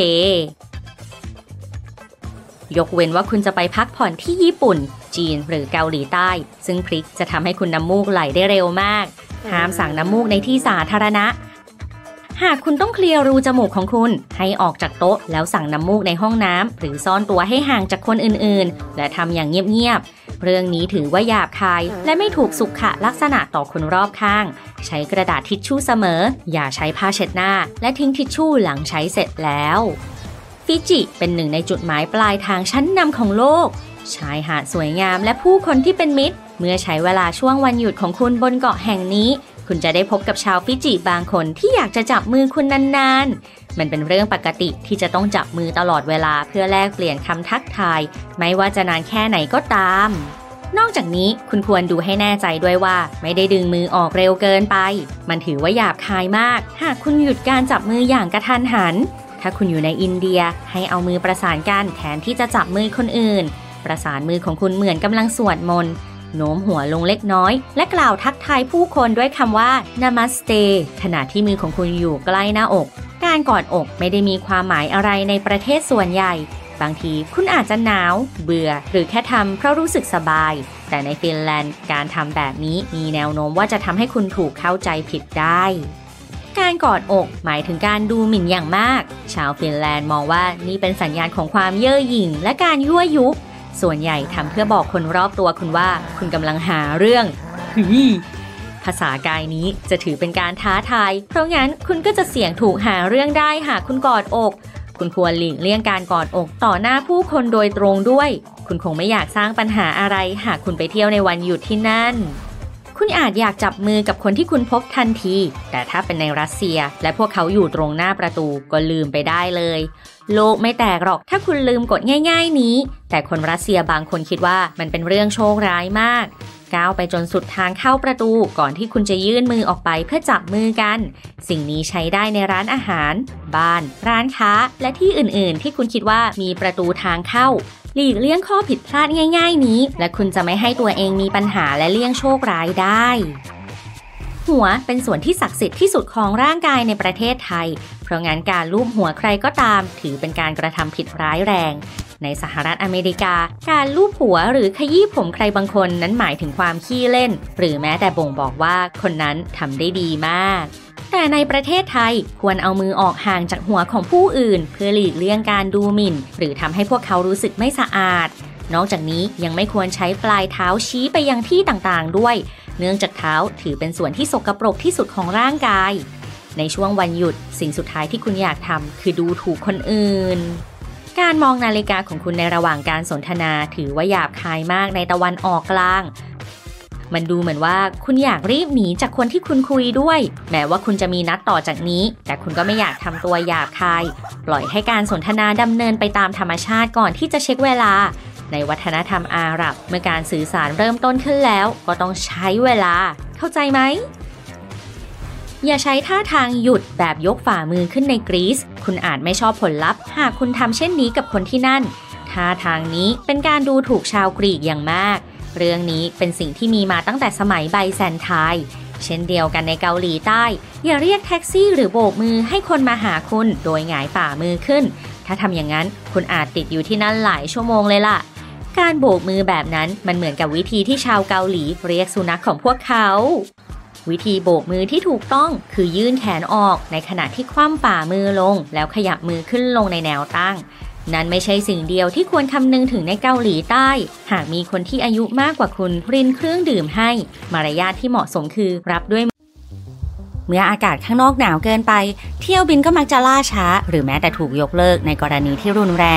ยกเว้นว่าคุณจะไปพักผ่อนที่ญี่ปุ่นจีนหรือเกาหลีใต้ซึ่งพริกจะทำให้คุณน้ำมูกไหลได้เร็วมากห้ามสั่งน้ำมูกในที่สาธารณะหากคุณต้องเคลียร์รูจมูกของคุณให้ออกจากโต๊ะแล้วสั่งน้ำมูกในห้องน้ำหรือซ่อนตัวให้ห่างจากคนอื่นๆและทำอย่างเงียบๆเรื่องนี้ถือว่าหยาบคายและไม่ถูกสุขลักษณะต่อคนรอบข้างใช้กระดาษทิชชู่เสมออย่าใช้ผ้าเช็ดหน้าและทิ้งทิชชู่หลังใช้เสร็จแล้วฟิจิเป็นหนึ่งในจุดหมายปลายทางชั้นนำของโลกชายหาดสวยงามและผู้คนที่เป็นมิตรเมื่อใช้เวลาช่วงวันหยุดของคุณบนเกาะแห่งนี้คุณจะได้พบกับชาวฟิจิบางคนที่อยากจะจับมือคุณนานๆมันเป็นเรื่องปกติที่จะต้องจับมือตลอดเวลาเพื่อแลกเปลี่ยนคำทักทายไม่ว่าจะนานแค่ไหนก็ตามนอกจากนี้คุณควรดูให้แน่ใจด้วยว่าไม่ได้ดึงมือออกเร็วเกินไปมันถือว่าหยาบคายมากหากคุณหยุดการจับมืออย่างกระทันหันถ้าคุณอยู่ในอินเดียให้เอามือประสานกันแทนที่จะจับมือคนอื่นประสานมือของคุณเหมือนกำลังสวดมนต์โน้มหัวลงเล็กน้อยและกล่าวทักทายผู้คนด้วยคำว่า Namaste ขณะที่มือของคุณอยู่ใกล้หน้าอกการกอดอกไม่ได้มีความหมายอะไรในประเทศส่วนใหญ่บางทีคุณอาจจะหนาวเบื่อหรือแค่ทำเพราะรู้สึกสบายแต่ในฟินแลนด์การทำแบบนี้มีแนวโน้มว่าจะทำให้คุณถูกเข้าใจผิดได้การกอดอกหมายถึงการดูหมิ่นอย่างมากชาวฟินแลนด์มองว่านี่เป็นสัญญาณของความเย่อหยิ่งและการยั่วยุส่วนใหญ่ทำเพื่อบอกคนรอบตัวคุณว่าคุณกำลังหาเรื่องภาษากายนี้จะถือเป็นการท้าทายเพราะงั้นคุณก็จะเสี่ยงถูกหาเรื่องได้หากคุณกอดอกคุณควรหลีกเลี่ยงการกอดอกต่อหน้าผู้คนโดยตรงด้วยคุณคงไม่อยากสร้างปัญหาอะไรหากคุณไปเที่ยวในวันหยุดที่นั่นคุณอาจอยากจับมือกับคนที่คุณพบทันทีแต่ถ้าเป็นในรัสเซียและพวกเขาอยู่ตรงหน้าประตูก็ลืมไปได้เลยโลกไม่แตกหรอกถ้าคุณลืมกฎง่ายๆนี้แต่คนรัสเซียบางคนคิดว่ามันเป็นเรื่องโชคร้ายมากก้าวไปจนสุดทางเข้าประตูก่อนที่คุณจะยื่นมือออกไปเพื่อจับมือกันสิ่งนี้ใช้ได้ในร้านอาหารบ้านร้านค้าและที่อื่นๆที่คุณคิดว่ามีประตูทางเข้าหลีกเลี่ยงข้อผิดพลาดง่ายๆนี้และคุณจะไม่ให้ตัวเองมีปัญหาและเลี่ยงโชคร้ายได้หัวเป็นส่วนที่ศักดิ์สิทธิ์ที่สุดของร่างกายในประเทศไทยเพราะงั้นการลูบหัวใครก็ตามถือเป็นการกระทำผิดร้ายแรงในสหรัฐอเมริกาการลูบหัวหรือขยี้ผมใครบางคนนั้นหมายถึงความขี้เล่นหรือแม้แต่บ่งบอกว่าคนนั้นทำได้ดีมากแต่ในประเทศไทยควรเอามือออกห่างจากหัวของผู้อื่นเพื่อหลีกเลี่ยงการดูหมิ่นหรือทำให้พวกเขารู้สึกไม่สะอาดนอกจากนี้ยังไม่ควรใช้ปลายเท้าชี้ไปยังที่ต่างๆด้วยเนื่องจากเท้าถือเป็นส่วนที่สกปรกที่สุดของร่างกายในช่วงวันหยุดสิ่งสุดท้ายที่คุณอยากทำคือดูถูกคนอื่นการมองนาฬิกาของคุณในระหว่างการสนทนาถือว่าหยาบคายมากในตะวันออกกลางมันดูเหมือนว่าคุณอยากรีบหนีจากคนที่คุณคุยด้วยแม้ว่าคุณจะมีนัดต่อจากนี้แต่คุณก็ไม่อยากทำตัวหยาบคายปล่อยให้การสนทนาดำเนินไปตามธรรมชาติก่อนที่จะเช็คเวลาในวัฒนธรรมอาหรับเมื่อการสื่อสารเริ่มต้นขึ้นแล้วก็ต้องใช้เวลาเข้าใจไหมอย่าใช้ท่าทางหยุดแบบยกฝ่ามือขึ้นในกรีซคุณอาจไม่ชอบผลลัพธ์หากคุณทำเช่นนี้กับคนที่นั่นท่าทางนี้เป็นการดูถูกชาวกรีกอย่างมากเรื่องนี้เป็นสิ่งที่มีมาตั้งแต่สมัยไบแซนไทน์เช่นเดียวกันในเกาหลีใต้อย่าเรียกแท็กซี่หรือโบกมือให้คนมาหาคุณโดยหงายฝ่ามือขึ้นถ้าทำอย่างนั้นคุณอาจติดอยู่ที่นั่นหลายชั่วโมงเลยล่ะการโบกมือแบบนั้นมันเหมือนกับวิธีที่ชาวเกาหลีเรียกสุนัขของพวกเขาวิธีโบกมือที่ถูกต้องคือยื่นแขนออกในขณะที่คว่ำฝ่ามือลงแล้วขยับมือขึ้นลงในแนวตั้งนั่นไม่ใช่สิ่งเดียวที่ควรคำนึงถึงในเกาหลีใต้หากมีคนที่อายุมากกว่าคุณรินเครื่องดื่มให้มารยาทที่เหมาะสมคือรับด้วยเมื่ออากาศข้างนอกหนาวเกินไปเที่ยวบินก็มักจะล่าช้าหรือแม้แต่ถูกยกเลิกในกรณีที่รุนแรง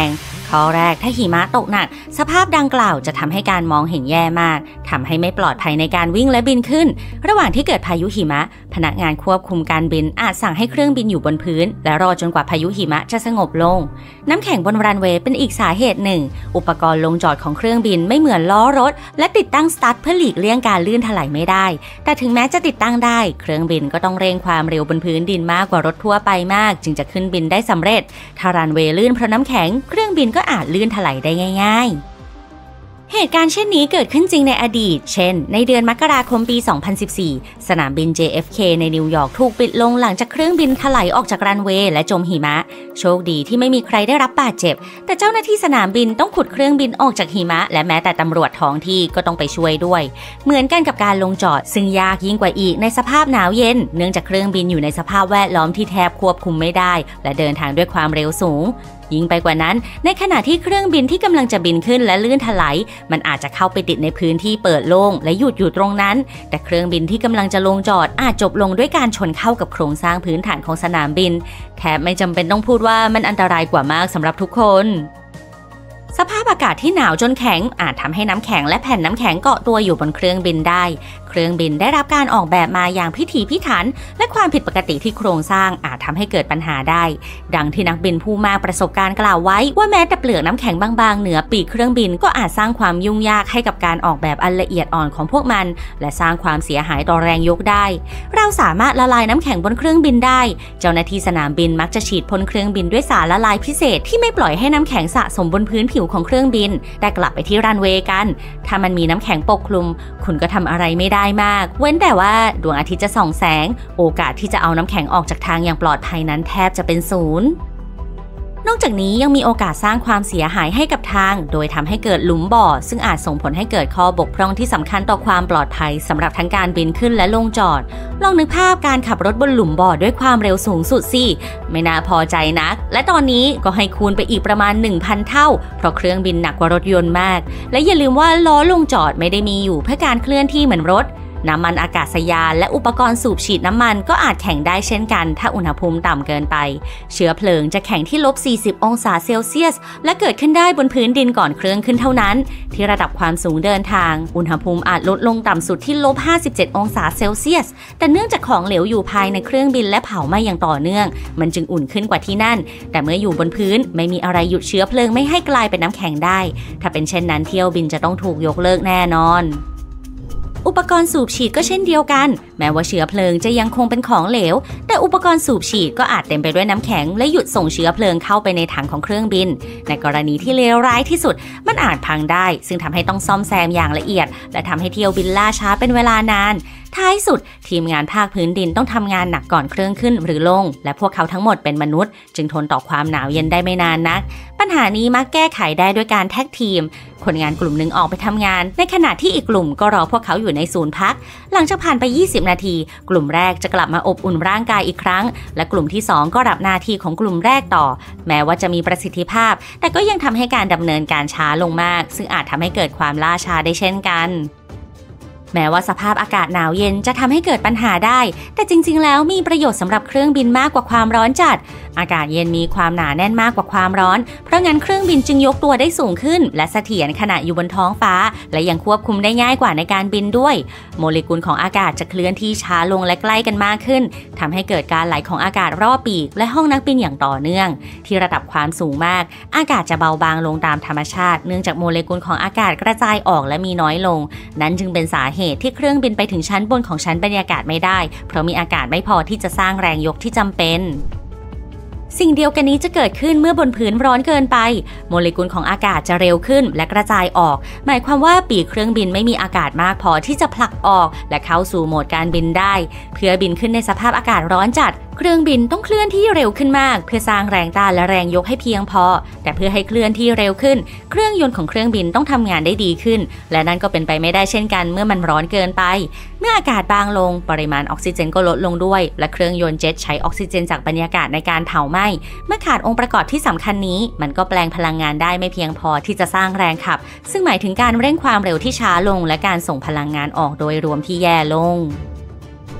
ข้อแรกถ้าหิมะตกหนักสภาพดังกล่าวจะทำให้การมองเห็นแย่มากทำให้ไม่ปลอดภัยในการวิ่งและบินขึ้นระหว่างที่เกิดพายุหิมะพนักงานควบคุมการบินอาจสั่งให้เครื่องบินอยู่บนพื้นและรอจนกว่าพายุหิมะจะสงบลงน้ำแข็งบนรันเวย์เป็นอีกสาเหตุหนึ่งอุปกรณ์ลงจอดของเครื่องบินไม่เหมือนล้อรถและติดตั้งสตั๊ดเพื่อหลีกเลี่ยงการลื่นถลายไม่ได้แต่ถึงแม้จะติดตั้งได้เครื่องบินก็ต้องเร่งความเร็วบนพื้นดินมากกว่ารถทั่วไปมากจึงจะขึ้นบินได้สำเร็จถ้ารันเวย์ลื่นเพราะน้ำแข็งเครื่องบินก็อาจลื่นถลายได้ง่ายๆเหตุการณ์เช่นนี้เกิดขึ้นจริงในอดีตเช่นในเดือนมกราคมปี สองพันสิบสี่ สนามบิน เจ เอฟ เค ในนิวยอร์กถูกปิดลงหลังจากเครื่องบินถลายออกจากรันเวย์และจมหิมะโชคดีที่ไม่มีใครได้รับบาดเจ็บแต่เจ้าหน้าที่สนามบินต้องขุดเครื่องบินออกจากหิมะและแม้แต่ตำรวจท้องที่ก็ต้องไปช่วยด้วยเหมือนกันกับการลงจอดซึ่งยากยิ่งกว่าอีกในสภาพหนาวเย็นเนื่องจากเครื่องบินอยู่ในสภาพแวดล้อมที่แทบควบคุมไม่ได้และเดินทางด้วยความเร็วสูงยิ่งไปกว่านั้นในขณะที่เครื่องบินที่กำลังจะบินขึ้นและลื่นถลายมันอาจจะเข้าไปติดในพื้นที่เปิดโล่งและหยุดอยู่ตรงนั้นแต่เครื่องบินที่กำลังจะลงจอดอาจจบลงด้วยการชนเข้ากับโครงสร้างพื้นฐานของสนามบินแทบไม่จำเป็นต้องพูดว่ามันอันตรายกว่ามากสำหรับทุกคนสภาพอากาศที่หนาวจนแข็งอาจทำให้น้ำแข็งและแผ่นน้ำแข็งเกาะตัวอยู่บนเครื่องบินได้เครื่องบินได้รับการออกแบบมาอย่างพิถีพิถันและความผิดปกติที่โครงสร้างอาจทำให้เกิดปัญหาได้ดังที่นักบินผู้มากประสบการณ์กล่าวไว้ว่าแม้แต่เปลือกน้ำแข็งบางๆเหนือปีกเครื่องบินก็อาจสร้างความยุ่งยากให้กับการออกแบบอันละเอียดอ่อนของพวกมันและสร้างความเสียหายต่อแรงยกได้เราสามารถละลายน้ำแข็งบนเครื่องบินได้เจ้าหน้าที่สนามบินมักจะฉีดพ่นเครื่องบินด้วยสารละลายพิเศษที่ไม่ปล่อยให้น้ำแข็งสะสมบนพื้นผิวของเครื่องบินแต่กลับไปที่รันเวย์กันถ้ามันมีน้ำแข็งปกคลุมคุณก็ทำอะไรไม่ได้มากเว้นแต่ว่าดวงอาทิตย์จะส่องแสงโอกาสที่จะเอาน้ำแข็งออกจากทางอย่างปลอดภัยนั้นแทบจะเป็นศูนย์นอกจากนี้ยังมีโอกาสสร้างความเสียหายให้กับทางโดยทำให้เกิดหลุมบ่อซึ่งอาจส่งผลให้เกิดข้อบกพร่องที่สำคัญต่อความปลอดภัยสำหรับทั้งการบินขึ้นและลงจอดลองนึกภาพการขับรถบนหลุมบ่อด้วยความเร็วสูงสุดสิไม่น่าพอใจนักและตอนนี้ก็ให้คูณไปอีกประมาณ หนึ่งพัน เท่าเพราะเครื่องบินหนักกว่ารถยนต์มากและอย่าลืมว่าล้อลงจอดไม่ได้มีอยู่เพื่อการเคลื่อนที่เหมือนรถน้ำมันอากาศยานและอุปกรณ์สูบฉีดน้ำมันก็อาจแข็งได้เช่นกันถ้าอุณหภูมิต่ำเกินไปเชื้อเพลิงจะแข็งที่ลบสี่สิบองศาเซลเซียสและเกิดขึ้นได้บนพื้นดินก่อนเครื่องขึ้นเท่านั้นที่ระดับความสูงเดินทางอุณหภูมิอาจลดลงต่ำสุดที่ลบห้าสิบเจ็ดองศาเซลเซียสแต่เนื่องจากของเหลวอยู่ภายในเครื่องบินและเผาไหม้อย่างต่อเนื่องมันจึงอุ่นขึ้นกว่าที่นั่นแต่เมื่ออยู่บนพื้นไม่มีอะไรหยุดเชื้อเพลิงไม่ให้กลายเป็นน้ำแข็งได้ถ้าเป็นเช่นนั้นเที่ยวบินจะต้องถูกยกเลิกแน่นอนอุปกรณ์สูบฉีดก็เช่นเดียวกันแม้ว่าเชื้อเพลิงจะยังคงเป็นของเหลวแต่อุปกรณ์สูบฉีดก็อาจเต็มไปด้วยน้ำแข็งและหยุดส่งเชื้อเพลิงเข้าไปในถังของเครื่องบินในกรณีที่เลวร้ายที่สุดมันอาจพังได้ซึ่งทำให้ต้องซ่อมแซมอย่างละเอียดและทำให้เที่ยวบินล่าช้าเป็นเวลานานท้ายสุดทีมงานภาคพื้นดินต้องทำงานหนักก่อนเครื่องขึ้นหรือลงและพวกเขาทั้งหมดเป็นมนุษย์จึงทนต่อความหนาวเย็นได้ไม่นานนักปัญหานี้มักแก้ไขได้ด้วยการแท็กทีมคนงานกลุ่มหนึ่งออกไปทำงานในขณะที่อีกกลุ่มก็รอพวกเขาอยู่ในศูนย์พักหลังจากผ่านไปยี่สิบนาทีกลุ่มแรกจะกลับมาอบอุ่นร่างกายอีกครั้งและกลุ่มที่สองก็รับหน้าที่ของกลุ่มแรกต่อแม้ว่าจะมีประสิทธิภาพแต่ก็ยังทำให้การดำเนินการช้าลงมากซึ่งอาจทำให้เกิดความล่าช้าได้เช่นกันแม้ว่าสภาพอากาศหนาวเย็นจะทำให้เกิดปัญหาได้แต่จริงๆแล้วมีประโยชน์สำหรับเครื่องบินมากกว่าความร้อนจัดอากาศเย็นมีความหนาแน่นมากกว่าความร้อนเพราะงั้นเครื่องบินจึงยกตัวได้สูงขึ้นและเสถียรขณะอยู่บนท้องฟ้าและยังควบคุมได้ง่ายกว่าในการบินด้วยโมเลกุลของอากาศจะเคลื่อนที่ช้าลงและใกล้กันมากขึ้นทำให้เกิดการไหลของอากาศรอบปีกและห้องนักบินอย่างต่อเนื่องที่ระดับความสูงมากอากาศจะเบาบางลงตามธรรมชาติเนื่องจากโมเลกุลของอากาศกระจายออกและมีน้อยลงนั้นจึงเป็นสาเหตุที่เครื่องบินไปถึงชั้นบนของชั้นบรรยากาศไม่ได้เพราะมีอากาศไม่พอที่จะสร้างแรงยกที่จำเป็นสิ่งเดียวกันนี้จะเกิดขึ้นเมื่อบนพื้นร้อนเกินไปโมเลกุลของอากาศจะเร็วขึ้นและกระจายออกหมายความว่าปีกเครื่องบินไม่มีอากาศมากพอที่จะผลักออกและเข้าสู่โหมดการบินได้เพื่อบินขึ้นในสภาพอากาศร้อนจัดเครื่องบินต้องเคลื่อนที่เร็วขึ้นมากเพื่อสร้างแรงต้านและแรงยกให้เพียงพอแต่เพื่อให้เคลื่อนที่เร็วขึ้นเครื่องยนต์ของเครื่องบินต้องทำงานได้ดีขึ้นและนั่นก็เป็นไปไม่ได้เช่นกันเมื่อมันร้อนเกินไปเมื่ออากาศบางลงปริมาณออกซิเจนก็ลดลงด้วยและเครื่องยนต์เจ็ตใช้ออกซิเจนจากบรรยากาศในการเผาไหม้เมื่อขาดองค์ประกอบที่สำคัญนี้มันก็แปลงพลังงานได้ไม่เพียงพอที่จะสร้างแรงขับซึ่งหมายถึงการเร่งความเร็วที่ช้าลงและการส่งพลังงานออกโดยรวมที่แย่ลงเพราะงั้น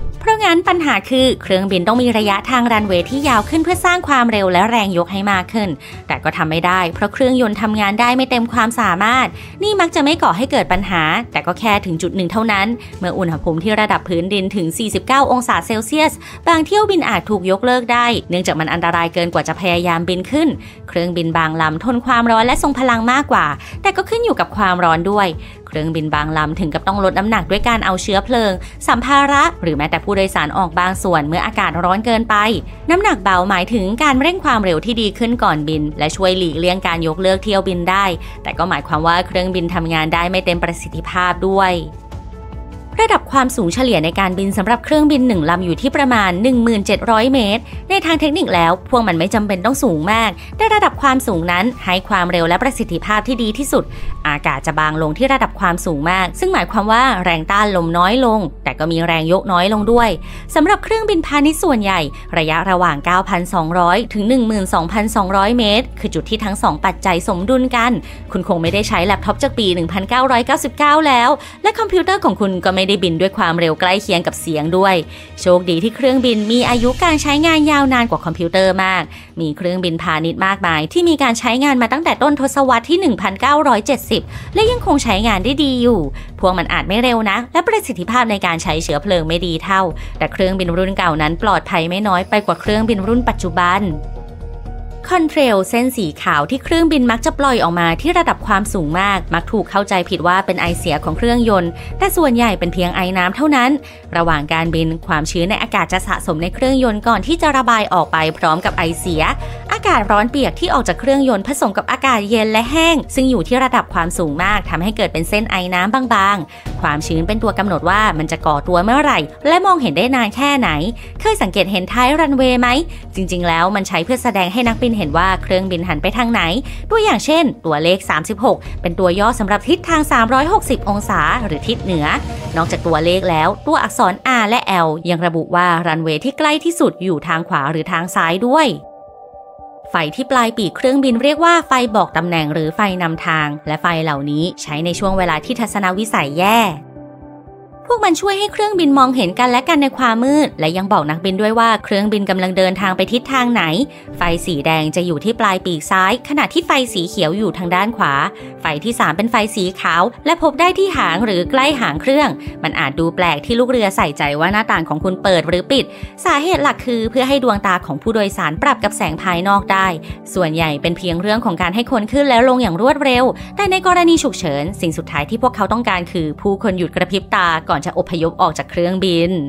งั้นปัญหาคือเครื่องบินต้องมีระยะทางรันเวย์ที่ยาวขึ้นเพื่อสร้างความเร็วและแรงยกให้มากขึ้นแต่ก็ทำไม่ได้เพราะเครื่องยนต์ทำงานได้ไม่เต็มความสามารถนี่มักจะไม่ก่อให้เกิดปัญหาแต่ก็แค่ถึงจุดหนึ่งเท่านั้นเมื่ออุณหภูมิที่ระดับพื้นดินถึงสี่สิบเก้าองศาเซลเซียสบางเที่ยวบินอาจถูกยกเลิกได้เนื่องจากมันอันตรายเกินกว่าจะพยายามบินขึ้นเครื่องบินบางลำทนความร้อนและทรงพลังมากกว่าแต่ก็ขึ้นอยู่กับความร้อนด้วยเครื่องบินบางลำถึงกับต้องลดน้ำหนักด้วยการเอาเชื้อเพลิงสัมภาระหรือแม้แต่ผู้โดยสารออกบางส่วนเมื่ออากาศร้อนเกินไปน้ำหนักเบาหมายถึงการเร่งความเร็วที่ดีขึ้นก่อนบินและช่วยหลีกเลี่ยงการยกเลิกเที่ยวบินได้แต่ก็หมายความว่าเครื่องบินทำงานได้ไม่เต็มประสิทธิภาพด้วยระดับความสูงเฉลี่ยในการบินสำหรับเครื่องบินหนึ่งลำอยู่ที่ประมาณ หนึ่งพันเจ็ดร้อย เมตรในทางเทคนิคแล้วพวกมันไม่จำเป็นต้องสูงมากแต่ระดับความสูงนั้นให้ความเร็วและประสิทธิภาพที่ดีที่สุดอากาศจะบางลงที่ระดับความสูงมากซึ่งหมายความว่าแรงต้านลมน้อยลงแต่ก็มีแรงยกน้อยลงด้วยสำหรับเครื่องบินพาณิชย์ส่วนใหญ่ระยะระหว่าง เก้าพันสองร้อย ถึง หนึ่งหมื่นสองพันสองร้อย เมตรคือจุดที่ทั้งสองปัจจัยสมดุลกันคุณคงไม่ได้ใช้แล็ปท็อปจากปี หนึ่งพันเก้าร้อยเก้าสิบเก้า แล้วและคอมพิวเตอร์ของคุณก็ไม่ได้บินด้วยความเร็วใกล้เคียงกับเสียงด้วยโชคดีที่เครื่องบินมีอายุการใช้งานยาวนานกว่าคอมพิวเตอร์มากมีเครื่องบินพาณิชย์มากมายที่มีการใช้งานมาตั้งแต่ต้นทศวรรษที่ หนึ่งพันเก้าร้อยเจ็ดสิบ และยังคงใช้งานได้ดีอยู่พวกมันอาจไม่เร็วนะและประสิทธิภาพในการใช้เชื้อเพลิงไม่ดีเท่าแต่เครื่องบินรุ่นเก่านั้นปลอดภัยไม่น้อยไปกว่าเครื่องบินรุ่นปัจจุบันคอนเทรลเส้นสีขาวที่เครื่องบินมักจะปล่อยออกมาที่ระดับความสูงมากมักถูกเข้าใจผิดว่าเป็นไอเสียของเครื่องยนต์แต่ส่วนใหญ่เป็นเพียงไอน้ำเท่านั้นระหว่างการบินความชื้นในอากาศจะสะสมในเครื่องยนต์ก่อนที่จะระบายออกไปพร้อมกับไอเสียอากาศร้อนเปียกที่ออกจากเครื่องยนต์ผสมกับอากาศเย็นและแห้งซึ่งอยู่ที่ระดับความสูงมากทำให้เกิดเป็นเส้นไอน้ำบางๆความชื้นเป็นตัวกำหนดว่ามันจะก่อตัวเมื่อไหร่และมองเห็นได้นานแค่ไหนเคยสังเกตเห็นท้ายรันเวย์ไหมจริงๆแล้วมันใช้เพื่อแสดงให้นักบินเห็นว่าเครื่องบินหันไปทางไหนตัวอย่างเช่นตัวเลขสามสิบหกเป็นตัวย่อสำหรับทิศทางสามร้อยหกสิบองศาหรือทิศเหนือนอกจากตัวเลขแล้วตัวอักษร R และ L ยังระบุว่ารันเวย์ที่ใกล้ที่สุดอยู่ทางขวาหรือทางซ้ายด้วยไฟที่ปลายปีกเครื่องบินเรียกว่าไฟบอกตำแหน่งหรือไฟนำทางและไฟเหล่านี้ใช้ในช่วงเวลาที่ทัศนวิสัยแย่พวกมันช่วยให้เครื่องบินมองเห็นกันและกันในความมืดและยังบอกนักบินด้วยว่าเครื่องบินกำลังเดินทางไปทิศทางไหนไฟสีแดงจะอยู่ที่ปลายปีกซ้ายขณะที่ไฟสีเขียวอยู่ทางด้านขวาไฟที่สามเป็นไฟสีขาวและพบได้ที่หางหรือใกล้หางเครื่องมันอาจดูแปลกที่ลูกเรือใส่ใจว่าหน้าต่างของคุณเปิดหรือปิดสาเหตุหลักคือเพื่อให้ดวงตาของผู้โดยสารปรับกับแสงภายนอกได้ส่วนใหญ่เป็นเพียงเรื่องของการให้คนขึ้นแล้วลงอย่างรวดเร็วแต่ในกรณีฉุกเฉินสิ่งสุดท้ายที่พวกเขาต้องการคือผู้คนหยุดกระพริบตาก่อนจะอพยพออกจากเครื่องบิน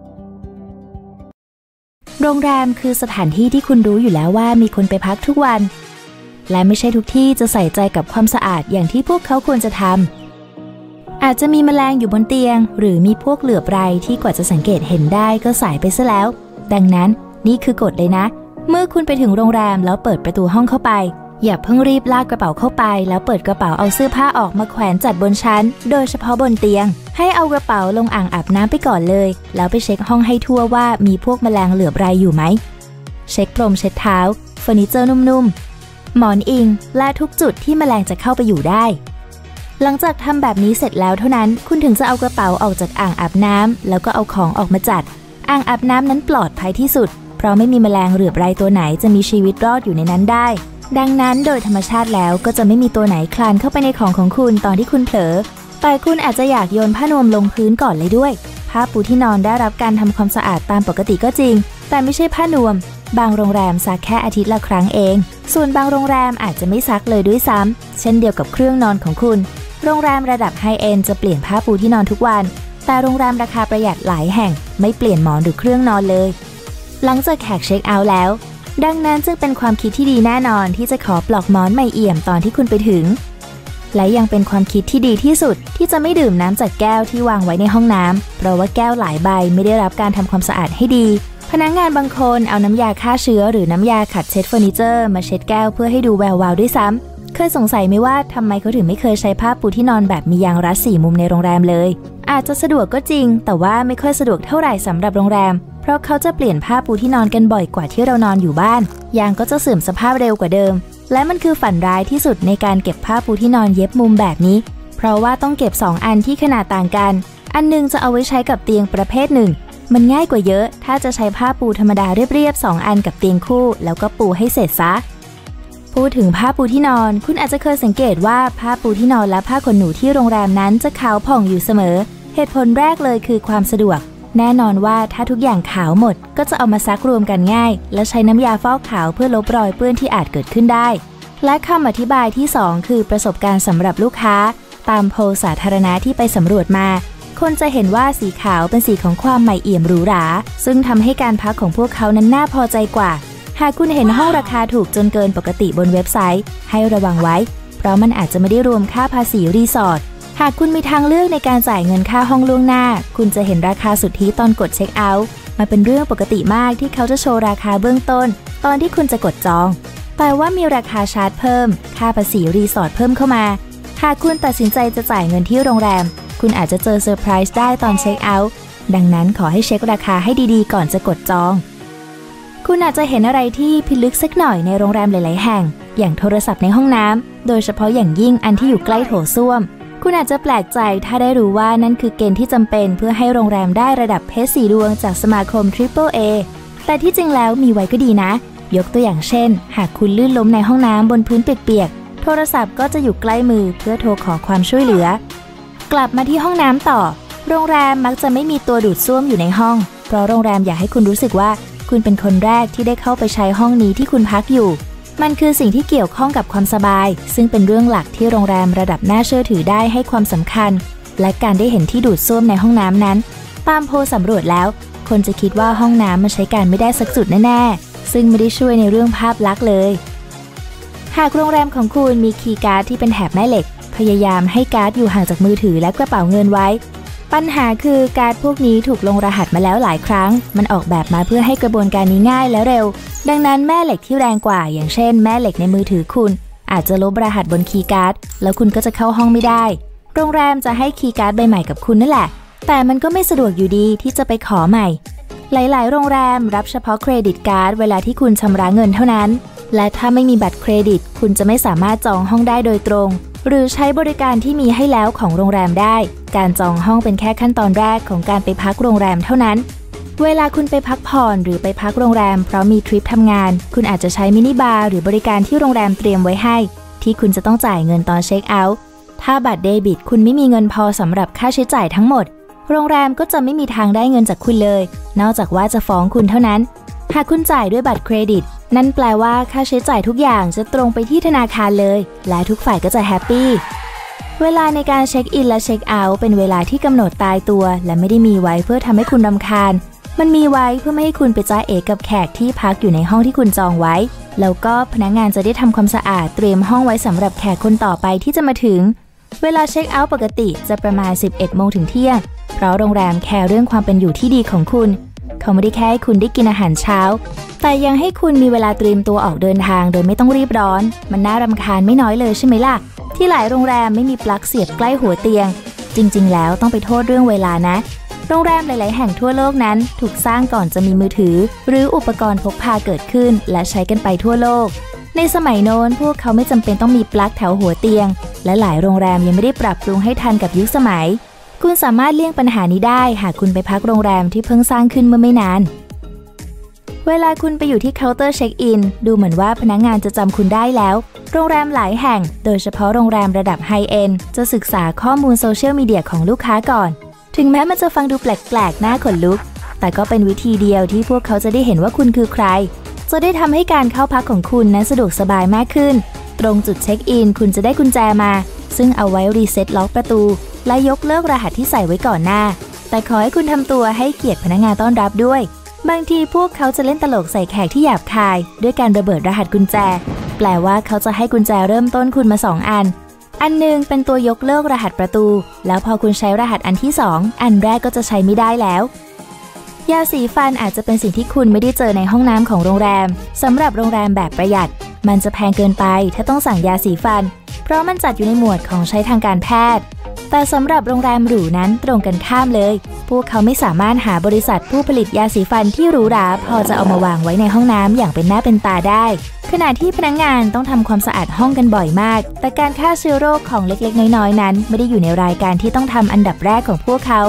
โรงแรมคือสถานที่ที่คุณรู้อยู่แล้วว่ามีคนไปพักทุกวันและไม่ใช่ทุกที่จะใส่ใจกับความสะอาดอย่างที่พวกเขาควรจะทำอาจจะมีแมลงอยู่บนเตียงหรือมีพวกเหลือบไรที่กว่าจะสังเกตเห็นได้ก็สายไปซะแล้วดังนั้นนี่คือกฎเลยนะเมื่อคุณไปถึงโรงแรมแล้วเปิดประตูห้องเข้าไปอย่าเพิ่งรีบลากกระเป๋าเข้าไปแล้วเปิดกระเป๋าเอาเสื้อผ้าออกมาแขวนจัดบนชั้นโดยเฉพาะบนเตียงให้เอากระเป๋าลงอ่างอาบน้ำไปก่อนเลยแล้วไปเช็คห้องให้ทั่วว่ามีพวกแมลงเหลือบไรอยู่ไหมเช็คพรมเช็ดเท้าเฟอร์นิเจอร์นุ่มๆหมอนอิงและทุกจุดที่แมลงจะเข้าไปอยู่ได้หลังจากทำแบบนี้เสร็จแล้วเท่านั้นคุณถึงจะเอากระเป๋าออกจากอ่างอาบน้ำแล้วก็เอาของออกมาจัดอ่างอาบน้ำนั้นปลอดภัยที่สุดเพราะไม่มีแมลงเหลือบไรตัวไหนจะมีชีวิตรอดอยู่ในนั้นได้ดังนั้นโดยธรรมชาติแล้วก็จะไม่มีตัวไหนคลานเข้าไปในของของคุณตอนที่คุณเผลอแต่คุณอาจจะอยากโยนผ้านวมลงพื้นก่อนเลยด้วยผ้าปูที่นอนได้รับการทำความสะอาดตามปกติก็จริงแต่ไม่ใช่ผ้านวมบางโรงแรมซักแค่อาทิตย์ละครั้งเองส่วนบางโรงแรมอาจจะไม่ซักเลยด้วยซ้ำเช่นเดียวกับเครื่องนอนของคุณโรงแรมระดับไฮเอ็นด์จะเปลี่ยนผ้าปูที่นอนทุกวันแต่โรงแรมราคาประหยัดหลายแห่งไม่เปลี่ยนหมอนหรือเครื่องนอนเลยหลังจากแขกเช็คเอาท์แล้วดังนั้นจึงเป็นความคิดที่ดีแน่นอนที่จะขอปลอกหมอนใหม่เอี่ยมตอนที่คุณไปถึงและยังเป็นความคิดที่ดีที่สุดที่จะไม่ดื่มน้ำจากแก้วที่วางไว้ในห้องน้ำเพราะว่าแก้วหลายใบไม่ได้รับการทำความสะอาดให้ดีพนักงานบางคนเอาน้ำยาฆ่าเชื้อหรือน้ำยาขัดเช็ดเฟอร์นิเจอร์มาเช็ดแก้วเพื่อให้ดูแวววาวด้วยซ้ำเคยสงสัยไหมว่าทำไมเขาถึงไม่เคยใช้ผ้าปูที่นอนแบบมียางรัดสี่มุมในโรงแรมเลยอาจจะสะดวกก็จริงแต่ว่าไม่ค่อยสะดวกเท่าไหร่สำหรับโรงแรมเพราะเขาจะเปลี่ยนผ้าปูที่นอนกันบ่อยกว่าที่เรานอนอยู่บ้านยางก็จะเสื่อมสภาพเร็วกว่าเดิมและมันคือฝันร้ายที่สุดในการเก็บผ้าปูที่นอนเย็บมุมแบบนี้เพราะว่าต้องเก็บสองอันที่ขนาดต่างกันอันนึงจะเอาไว้ใช้กับเตียงประเภทหนึ่งมันง่ายกว่าเยอะถ้าจะใช้ผ้าปูธรรมดาเรียบๆสองอันกับเตียงคู่แล้วก็ปูให้เสร็จซะพูดถึงผ้าปูที่นอนคุณอาจจะเคยสังเกตว่าผ้าปูที่นอนและผ้าขนหนูที่โรงแรมนั้นจะขาวผ่องอยู่เสมอเหตุผลแรกเลยคือความสะดวกแน่นอนว่าถ้าทุกอย่างขาวหมดก็จะเอามาซักรวมกันง่ายและใช้น้ำยาฟอกขาวเพื่อลบรอยเปื้อนที่อาจเกิดขึ้นได้และคำอธิบายที่สองคือประสบการณ์สำหรับลูกค้าตามโพลสาธารณะที่ไปสำรวจมาคนจะเห็นว่าสีขาวเป็นสีของความใหม่เอี่ยมหรูหราซึ่งทำให้การพักของพวกเขานั้นน่าพอใจกว่าหากคุณเห็นห้องราคาถูกจนเกินปกติบนเว็บไซต์ให้ระวังไว้เพราะมันอาจจะไม่ได้รวมค่าภาษีรีสอร์ทหากคุณมีทางเลือกในการจ่ายเงินค่าห้องล่วงหน้าคุณจะเห็นราคาสุทธิตอนกดเช็คเอาท์มันเป็นเรื่องปกติมากที่เขาจะโชว์ราคาเบื้องต้นตอนที่คุณจะกดจองแต่ว่ามีราคาชาร์จเพิ่มค่าภาษีรีสอร์ทเพิ่มเข้ามาหากคุณตัดสินใจจะจ่ายเงินที่โรงแรมคุณอาจจะเจอเซอร์ไพรส์ได้ตอนเช็คเอาท์ดังนั้นขอให้เช็คราคาให้ดีๆก่อนจะกดจองคุณอาจจะเห็นอะไรที่พิลึกสักหน่อยในโรงแรมหลายๆแห่งอย่างโทรศัพท์ในห้องน้ำโดยเฉพาะอย่างยิ่งอันที่อยู่ใกล้โถส้วมคุณอาจจะแปลกใจถ้าได้รู้ว่านั่นคือเกณฑ์ที่จำเป็นเพื่อให้โรงแรมได้ระดับเพชรสี่ดวงจากสมาคม ทริปเปิล เอ แต่ที่จริงแล้วมีไว้ก็ดีนะยกตัวอย่างเช่นหากคุณลื่นล้มในห้องน้ำบนพื้นเปียกๆโทรศัพท์ก็จะอยู่ใกล้มือเพื่อโทรขอความช่วยเหลือกลับมาที่ห้องน้ำต่อโรงแรมมักจะไม่มีตัวดูดซ่วมอยู่ในห้องเพราะโรงแรมอยากให้คุณรู้สึกว่าคุณเป็นคนแรกที่ได้เข้าไปใช้ห้องนี้ที่คุณพักอยู่มันคือสิ่งที่เกี่ยวข้องกับความสบายซึ่งเป็นเรื่องหลักที่โรงแรมระดับน่าเชื่อถือได้ให้ความสำคัญและการได้เห็นที่ดูดซ่วมในห้องน้ำนั้นตามโพลสำรวจแล้วคนจะคิดว่าห้องน้ำมันใช้การไม่ได้สักจุดแน่ๆซึ่งไม่ได้ช่วยในเรื่องภาพลักษณ์เลยหากโรงแรมของคุณมีคีย์การ์ดที่เป็นแถบแม่เหล็กพยายามให้การ์ดอยู่ห่างจากมือถือและกระเป๋าเงินไว้ปัญหาคือการ์ดพวกนี้ถูกลงรหัสมาแล้วหลายครั้งมันออกแบบมาเพื่อให้กระบวนการนี้ง่ายและเร็วดังนั้นแม่เหล็กที่แรงกว่าอย่างเช่นแม่เหล็กในมือถือคุณอาจจะลบรหัสบนคีย์การ์ดแล้วคุณก็จะเข้าห้องไม่ได้โรงแรมจะให้คีย์การ์ดใบใหม่กับคุณนั่นแหละแต่มันก็ไม่สะดวกอยู่ดีที่จะไปขอใหม่หลายๆโรงแรมรับเฉพาะเครดิตการ์ดเวลาที่คุณชำระเงินเท่านั้นและถ้าไม่มีบัตรเครดิตคุณจะไม่สามารถจองห้องได้โดยตรงหรือใช้บริการที่มีให้แล้วของโรงแรมได้การจองห้องเป็นแค่ขั้นตอนแรกของการไปพักโรงแรมเท่านั้นเวลาคุณไปพักผ่อนหรือไปพักโรงแรมเพราะมีทริปทำงานคุณอาจจะใช้มินิบาร์หรือบริการที่โรงแรมเตรียมไว้ให้ที่คุณจะต้องจ่ายเงินตอนเช็คเอาท์ถ้าบัตรเดบิตคุณไม่มีเงินพอสำหรับค่าใช้จ่ายทั้งหมดโรงแรมก็จะไม่มีทางได้เงินจากคุณเลยนอกจากว่าจะฟ้องคุณเท่านั้นหากคุณจ่ายด้วยบัตรเครดิตนั่นแปลว่าค่าใช้จ่ายทุกอย่างจะตรงไปที่ธนาคารเลยและทุกฝ่ายก็จะแฮปปี้เวลาในการเช็คอินและเช็คเอาท์เป็นเวลาที่กำหนดตายตัวและไม่ได้มีไว้เพื่อทำให้คุณรำคาญมันมีไว้เพื่อไม่ให้คุณไปจ้าเอ๋กับแขกที่พักอยู่ในห้องที่คุณจองไว้แล้วก็พนักงานจะได้ทำความสะอาดเตรียมห้องไว้สำหรับแขกคนต่อไปที่จะมาถึงเวลาเช็คเอาท์ปกติจะประมาณสิบเอ็ดโมงถึงเที่ยงเพราะโรงแรมแคร์เรื่องความเป็นอยู่ที่ดีของคุณเขาไม่ได้แค่ให้คุณได้กินอาหารเช้าแต่ยังให้คุณมีเวลาเตรียมตัวออกเดินทางโดยไม่ต้องรีบร้อนมันน่ารำคาญไม่น้อยเลยใช่ไหมล่ะที่หลายโรงแรมไม่มีปลั๊กเสียบใกล้หัวเตียงจริงๆแล้วต้องไปโทษเรื่องเวลานะโรงแรมหลายๆแห่งทั่วโลกนั้นถูกสร้างก่อนจะมีมือถือหรืออุปกรณ์พกพาเกิดขึ้นและใช้กันไปทั่วโลกในสมัยโน้นพวกเขาไม่จำเป็นต้องมีปลั๊กแถวหัวเตียงและหลายโรงแรมยังไม่ได้ปรับปรุงให้ทันกับยุคสมัยคุณสามารถเลี่ยงปัญหานี้ได้หากคุณไปพักโรงแรมที่เพิ่งสร้างขึ้นเมื่อไม่นานเวลาคุณไปอยู่ที่เคาน์เตอร์เช็คอินดูเหมือนว่าพนักงานจะจำคุณได้แล้วโรงแรมหลายแห่งโดยเฉพาะโรงแรมระดับไฮเอนด์จะศึกษาข้อมูลโซเชียลมีเดียของลูกค้าก่อนถึงแม้มันจะฟังดูแปลกๆน่าขนลุกแต่ก็เป็นวิธีเดียวที่พวกเขาจะได้เห็นว่าคุณคือใครจะได้ทำให้การเข้าพักของคุณนั้นสะดวกสบายมากขึ้นตรงจุดเช็คอินคุณจะได้กุญแจมาซึ่งเอาไว้รีเซ็ตล็อกประตูและยกเลิกรหัสที่ใส่ไว้ก่อนหน้าแต่ขอให้คุณทำตัวให้เกียรติพนักงานต้อนรับด้วยบางทีพวกเขาจะเล่นตลกใส่แขกที่หยาบคายด้วยการระเบิดรหัสกุญแจแปลว่าเขาจะให้กุญแจเริ่มต้นคุณมาสองอันอันหนึ่งเป็นตัวยกเลิกรหัสประตูแล้วพอคุณใช้รหัสอันที่สองอันแรกก็จะใช้ไม่ได้แล้วยาสีฟันอาจจะเป็นสิ่งที่คุณไม่ได้เจอในห้องน้ำของโรงแรมสำหรับโรงแรมแบบประหยัดมันจะแพงเกินไปถ้าต้องสั่งยาสีฟันเพราะมันจัดอยู่ในหมวดของใช้ทางการแพทย์แต่สำหรับโรงแรมหรูนั้นตรงกันข้ามเลยพวกเขาไม่สามารถหาบริษัทผู้ผลิตยาสีฟันที่หรูหราพอจะเอามาวางไว้ในห้องน้ำอย่างเป็นหน้าเป็นตาได้ขณะที่พนักงานต้องทำความสะอาดห้องกันบ่อยมากแต่การฆ่าเชื้อโรคของเล็กๆน้อยๆนั้นไม่ได้อยู่ในรายการที่ต้องทำอันดับแรกของพวกเขา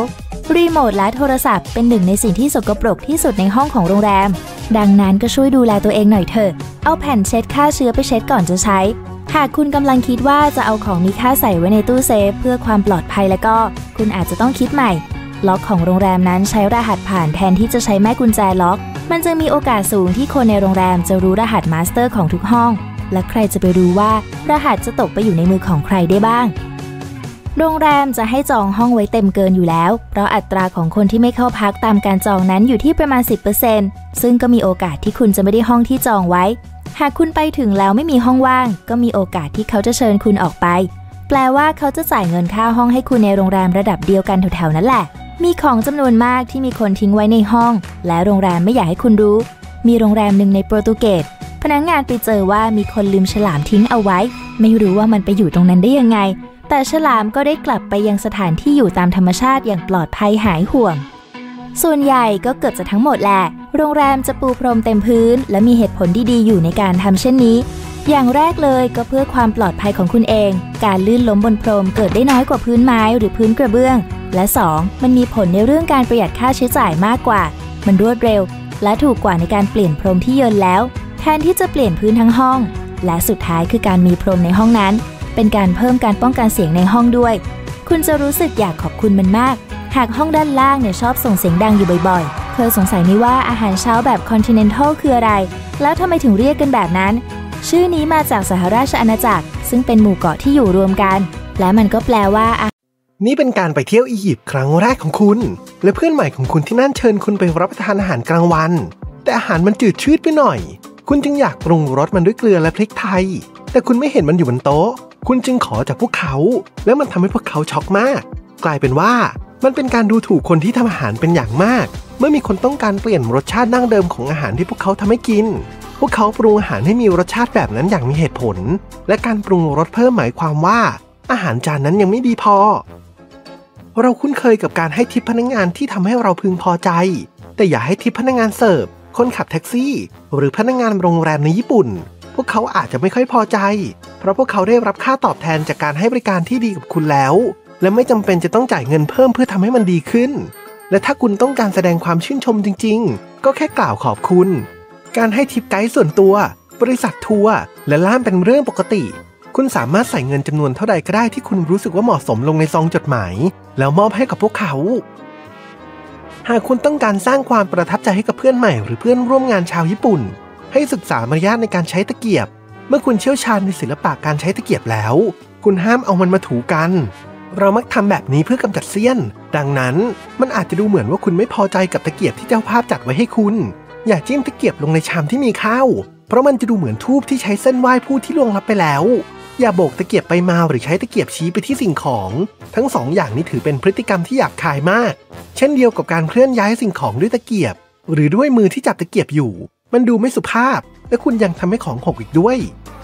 รีโมทและโทรศัพท์เป็นหนึ่งในสิ่งที่สกปรกที่สุดในห้องของโรงแรมดังนั้นก็ช่วยดูแลตัวเองหน่อยเถอะเอาแผ่นเช็ดฆ่าเชื้อไปเช็ดก่อนจะใช้หากคุณกำลังคิดว่าจะเอาของมีค่าใส่ไว้ในตู้เซฟเพื่อความปลอดภัยแล้วก็คุณอาจจะต้องคิดใหม่ล็อกของโรงแรมนั้นใช้รหัสผ่านแทนที่จะใช้แม่กุญแจล็อกมันจะมีโอกาสสูงที่คนในโรงแรมจะรู้รหัสมาสเตอร์ของทุกห้องและใครจะไปรู้ว่ารหัสจะตกไปอยู่ในมือของใครได้บ้างโรงแรมจะให้จองห้องไว้เต็มเกินอยู่แล้วเพราะอัตราของคนที่ไม่เข้าพักตามการจองนั้นอยู่ที่ประมาณ สิบเปอร์เซ็นต์ ซึ่งก็มีโอกาสที่คุณจะไม่ได้ห้องที่จองไว้หากคุณไปถึงแล้วไม่มีห้องว่างก็มีโอกาสที่เขาจะเชิญคุณออกไปแปลว่าเขาจะจ่ายเงินค่าห้องให้คุณในโรงแรมระดับเดียวกันแถวๆนั้นแหละมีของจำนวนมากที่มีคนทิ้งไว้ในห้องและโรงแรมไม่อยากให้คุณรู้มีโรงแรมหนึ่งในโปรตุเกสพนักงานไปเจอว่ามีคนลืมฉลามทิ้งเอาไว้ไม่รู้ว่ามันไปอยู่ตรงนั้นได้ยังไงแต่ฉลามก็ได้กลับไปยังสถานที่อยู่ตามธรรมชาติอย่างปลอดภัยหายห่วงส่วนใหญ่ก็เกือบจะทั้งหมดแหละโรงแรมจะปูพรมเต็มพื้นและมีเหตุผลดีๆอยู่ในการทำเช่นนี้อย่างแรกเลยก็เพื่อความปลอดภัยของคุณเองการลื่นล้มบนพรมเกิดได้น้อยกว่าพื้นไม้หรือพื้นกระเบื้องและสองมันมีผลในเรื่องการประหยัดค่าใช้จ่ายมากกว่ามันรวดเร็วและถูกกว่าในการเปลี่ยนพรมที่เยินแล้วแทนที่จะเปลี่ยนพื้นทั้งห้องและสุดท้ายคือการมีพรมในห้องนั้นเป็นการเพิ่มการป้องกันเสียงในห้องด้วยคุณจะรู้สึกอยากขอบคุณมันมากหากห้องด้านล่างเนี่ยชอบส่งเสียงดังอยู่บ่อยๆเคยสงสัยไหมว่าอาหารเช้าแบบ Continental คืออะไรแล้วทำไมถึงเรียกกันแบบนั้นชื่อนี้มาจากสหราชอาณาจักรซึ่งเป็นหมู่เกาะที่อยู่รวมกันและมันก็แปลว่านี่เป็นการไปเที่ยวอียิปต์ครั้งแรกของคุณและเพื่อนใหม่ของคุณที่นั่นเชิญคุณไปรับประทานอาหารกลางวันแต่อาหารมันจืดชืดไปหน่อยคุณจึงอยากปรุงรสมันด้วยเกลือและพริกไทยแต่คุณไม่เห็นมันอยู่บนโต๊ะคุณจึงขอจากพวกเขาแล้วมันทำให้พวกเขาช็อกมากกลายเป็นว่ามันเป็นการดูถูกคนที่ทำอาหารเป็นอย่างมากเมื่อมีคนต้องการเปลี่ยนรสชาติดั้งเดิมของอาหารที่พวกเขาทำให้กินพวกเขาปรุงอาหารให้มีรสชาติแบบนั้นอย่างมีเหตุผลและการปรุงรสเพิ่มหมายความว่าอาหารจานนั้นยังไม่ดีพอเราคุ้นเคยกับการให้ทิปพนักงานที่ทำให้เราพึงพอใจแต่อย่าให้ทิปพนักงานเสิร์ฟคนขับแท็กซี่หรือพนักงานโรงแรมในญี่ปุ่นพวกเขาอาจจะไม่ค่อยพอใจเพราะพวกเขาได้รับค่าตอบแทนจากการให้บริการที่ดีกับคุณแล้วและไม่จำเป็นจะต้องจ่ายเงินเพิ่มเพื่อทำให้มันดีขึ้นและถ้าคุณต้องการแสดงความชื่นชมจริงๆก็แค่กล่าวขอบคุณการให้ทิปไกด์ส่วนตัวบริษัททัวร์และล่ามเป็นเรื่องปกติคุณสามารถใส่เงินจำนวนเท่าใดก็ได้ที่คุณรู้สึกว่าเหมาะสมลงในซองจดหมายแล้วมอบให้กับพวกเขาหากคุณต้องการสร้างความประทับใจให้กับเพื่อนใหม่หรือเพื่อนร่วมงานชาวญี่ปุ่นให้ศึกษามารยาทในการใช้ตะเกียบเมื่อคุณเชี่ยวชาญในศิลปะการใช้ตะเกียบแล้วคุณห้ามเอามันมาถูกันเรามักทำแบบนี้เพื่อกำจัดเสี้ยนดังนั้นมันอาจจะดูเหมือนว่าคุณไม่พอใจกับตะเกียบที่เจ้าภาพจัดไว้ให้คุณอย่าจิ้มตะเกียบลงในชามที่มีข้าวเพราะมันจะดูเหมือนธูปที่ใช้เส้นไหว้ผู้ที่ล่วงลับไปแล้วอย่าโบกตะเกียบไปมาหรือใช้ตะเกียบชี้ไปที่สิ่งของทั้งสองอย่างนี้ถือเป็นพฤติกรรมที่หยาบคายมากเช่นเดียวกับการเคลื่อนย้ายสิ่งของด้วยตะเกียบหรือด้วยมือที่จับตะเกียบอยู่มันดูไม่สุภาพและคุณยังทำให้ของหกอีกด้วย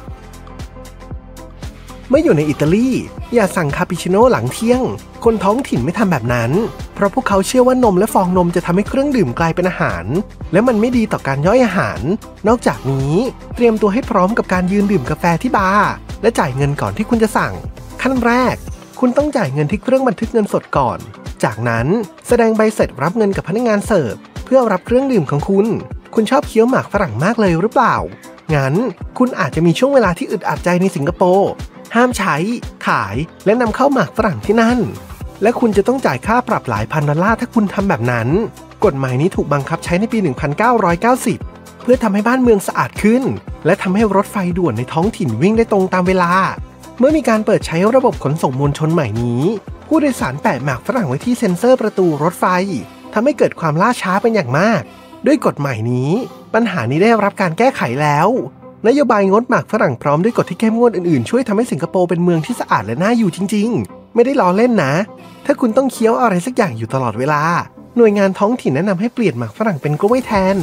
เมื่ออยู่ในอิตาลีอย่าสั่งคาปูชิโน่หลังเที่ยงคนท้องถิ่นไม่ทำแบบนั้นเพราะพวกเขาเชื่อว่านมและฟองนมจะทำให้เครื่องดื่มกลายเป็นอาหารและมันไม่ดีต่อการย่อยอาหารนอกจากนี้เตรียมตัวให้พร้อมกับการยืนดื่มกาแฟที่บาร์และจ่ายเงินก่อนที่คุณจะสั่งขั้นแรกคุณต้องจ่ายเงินที่เครื่องบันทึกเงินสดก่อนจากนั้นแสดงใบเสร็จรับเงินกับพนักงานเสิร์ฟเพื่อรับเครื่องดื่มของคุณคุณชอบเคี้ยวหมากฝรั่งมากเลยหรือเปล่างั้นคุณอาจจะมีช่วงเวลาที่อึดอัดใจในสิงคโปร์ห้ามใช้ขายและนำเข้าหมากฝรั่งที่นั่นและคุณจะต้องจ่ายค่าปรับหลายพันดอลลาร์ถ้าคุณทำแบบนั้นกฎหมายนี้ถูกบังคับใช้ในปีหนึ่งพันเก้าร้อยเก้าสิบเพื่อทำให้บ้านเมืองสะอาดขึ้นและทำให้รถไฟด่วนในท้องถิ่นวิ่งได้ตรงตามเวลาเมื่อมีการเปิดใช้ระบบขนส่งมวลชนใหม่นี้ผู้โดยสารแปะหมากฝรั่งไว้ที่เซ็นเซอร์ประตูรถไฟทำให้เกิดความล่าช้าเป็นอย่างมากด้วยกฎหมายนี้ปัญหานี้ได้รับการแก้ไขแล้วนโยบายงดหมากฝรั่งพร้อมด้วยกฎที่เข้มงวดอื่นๆช่วยทำให้สิงคโปร์เป็นเมืองที่สะอาดและน่าอยู่จริงๆไม่ได้ล้อเล่นนะถ้าคุณต้องเคี้ยวอะไรสักอย่างอยู่ตลอดเวลาหน่วยงานท้องถิ่นแนะนำให้เปลี่ยนหมากฝรั่งเป็นกล้วยแทน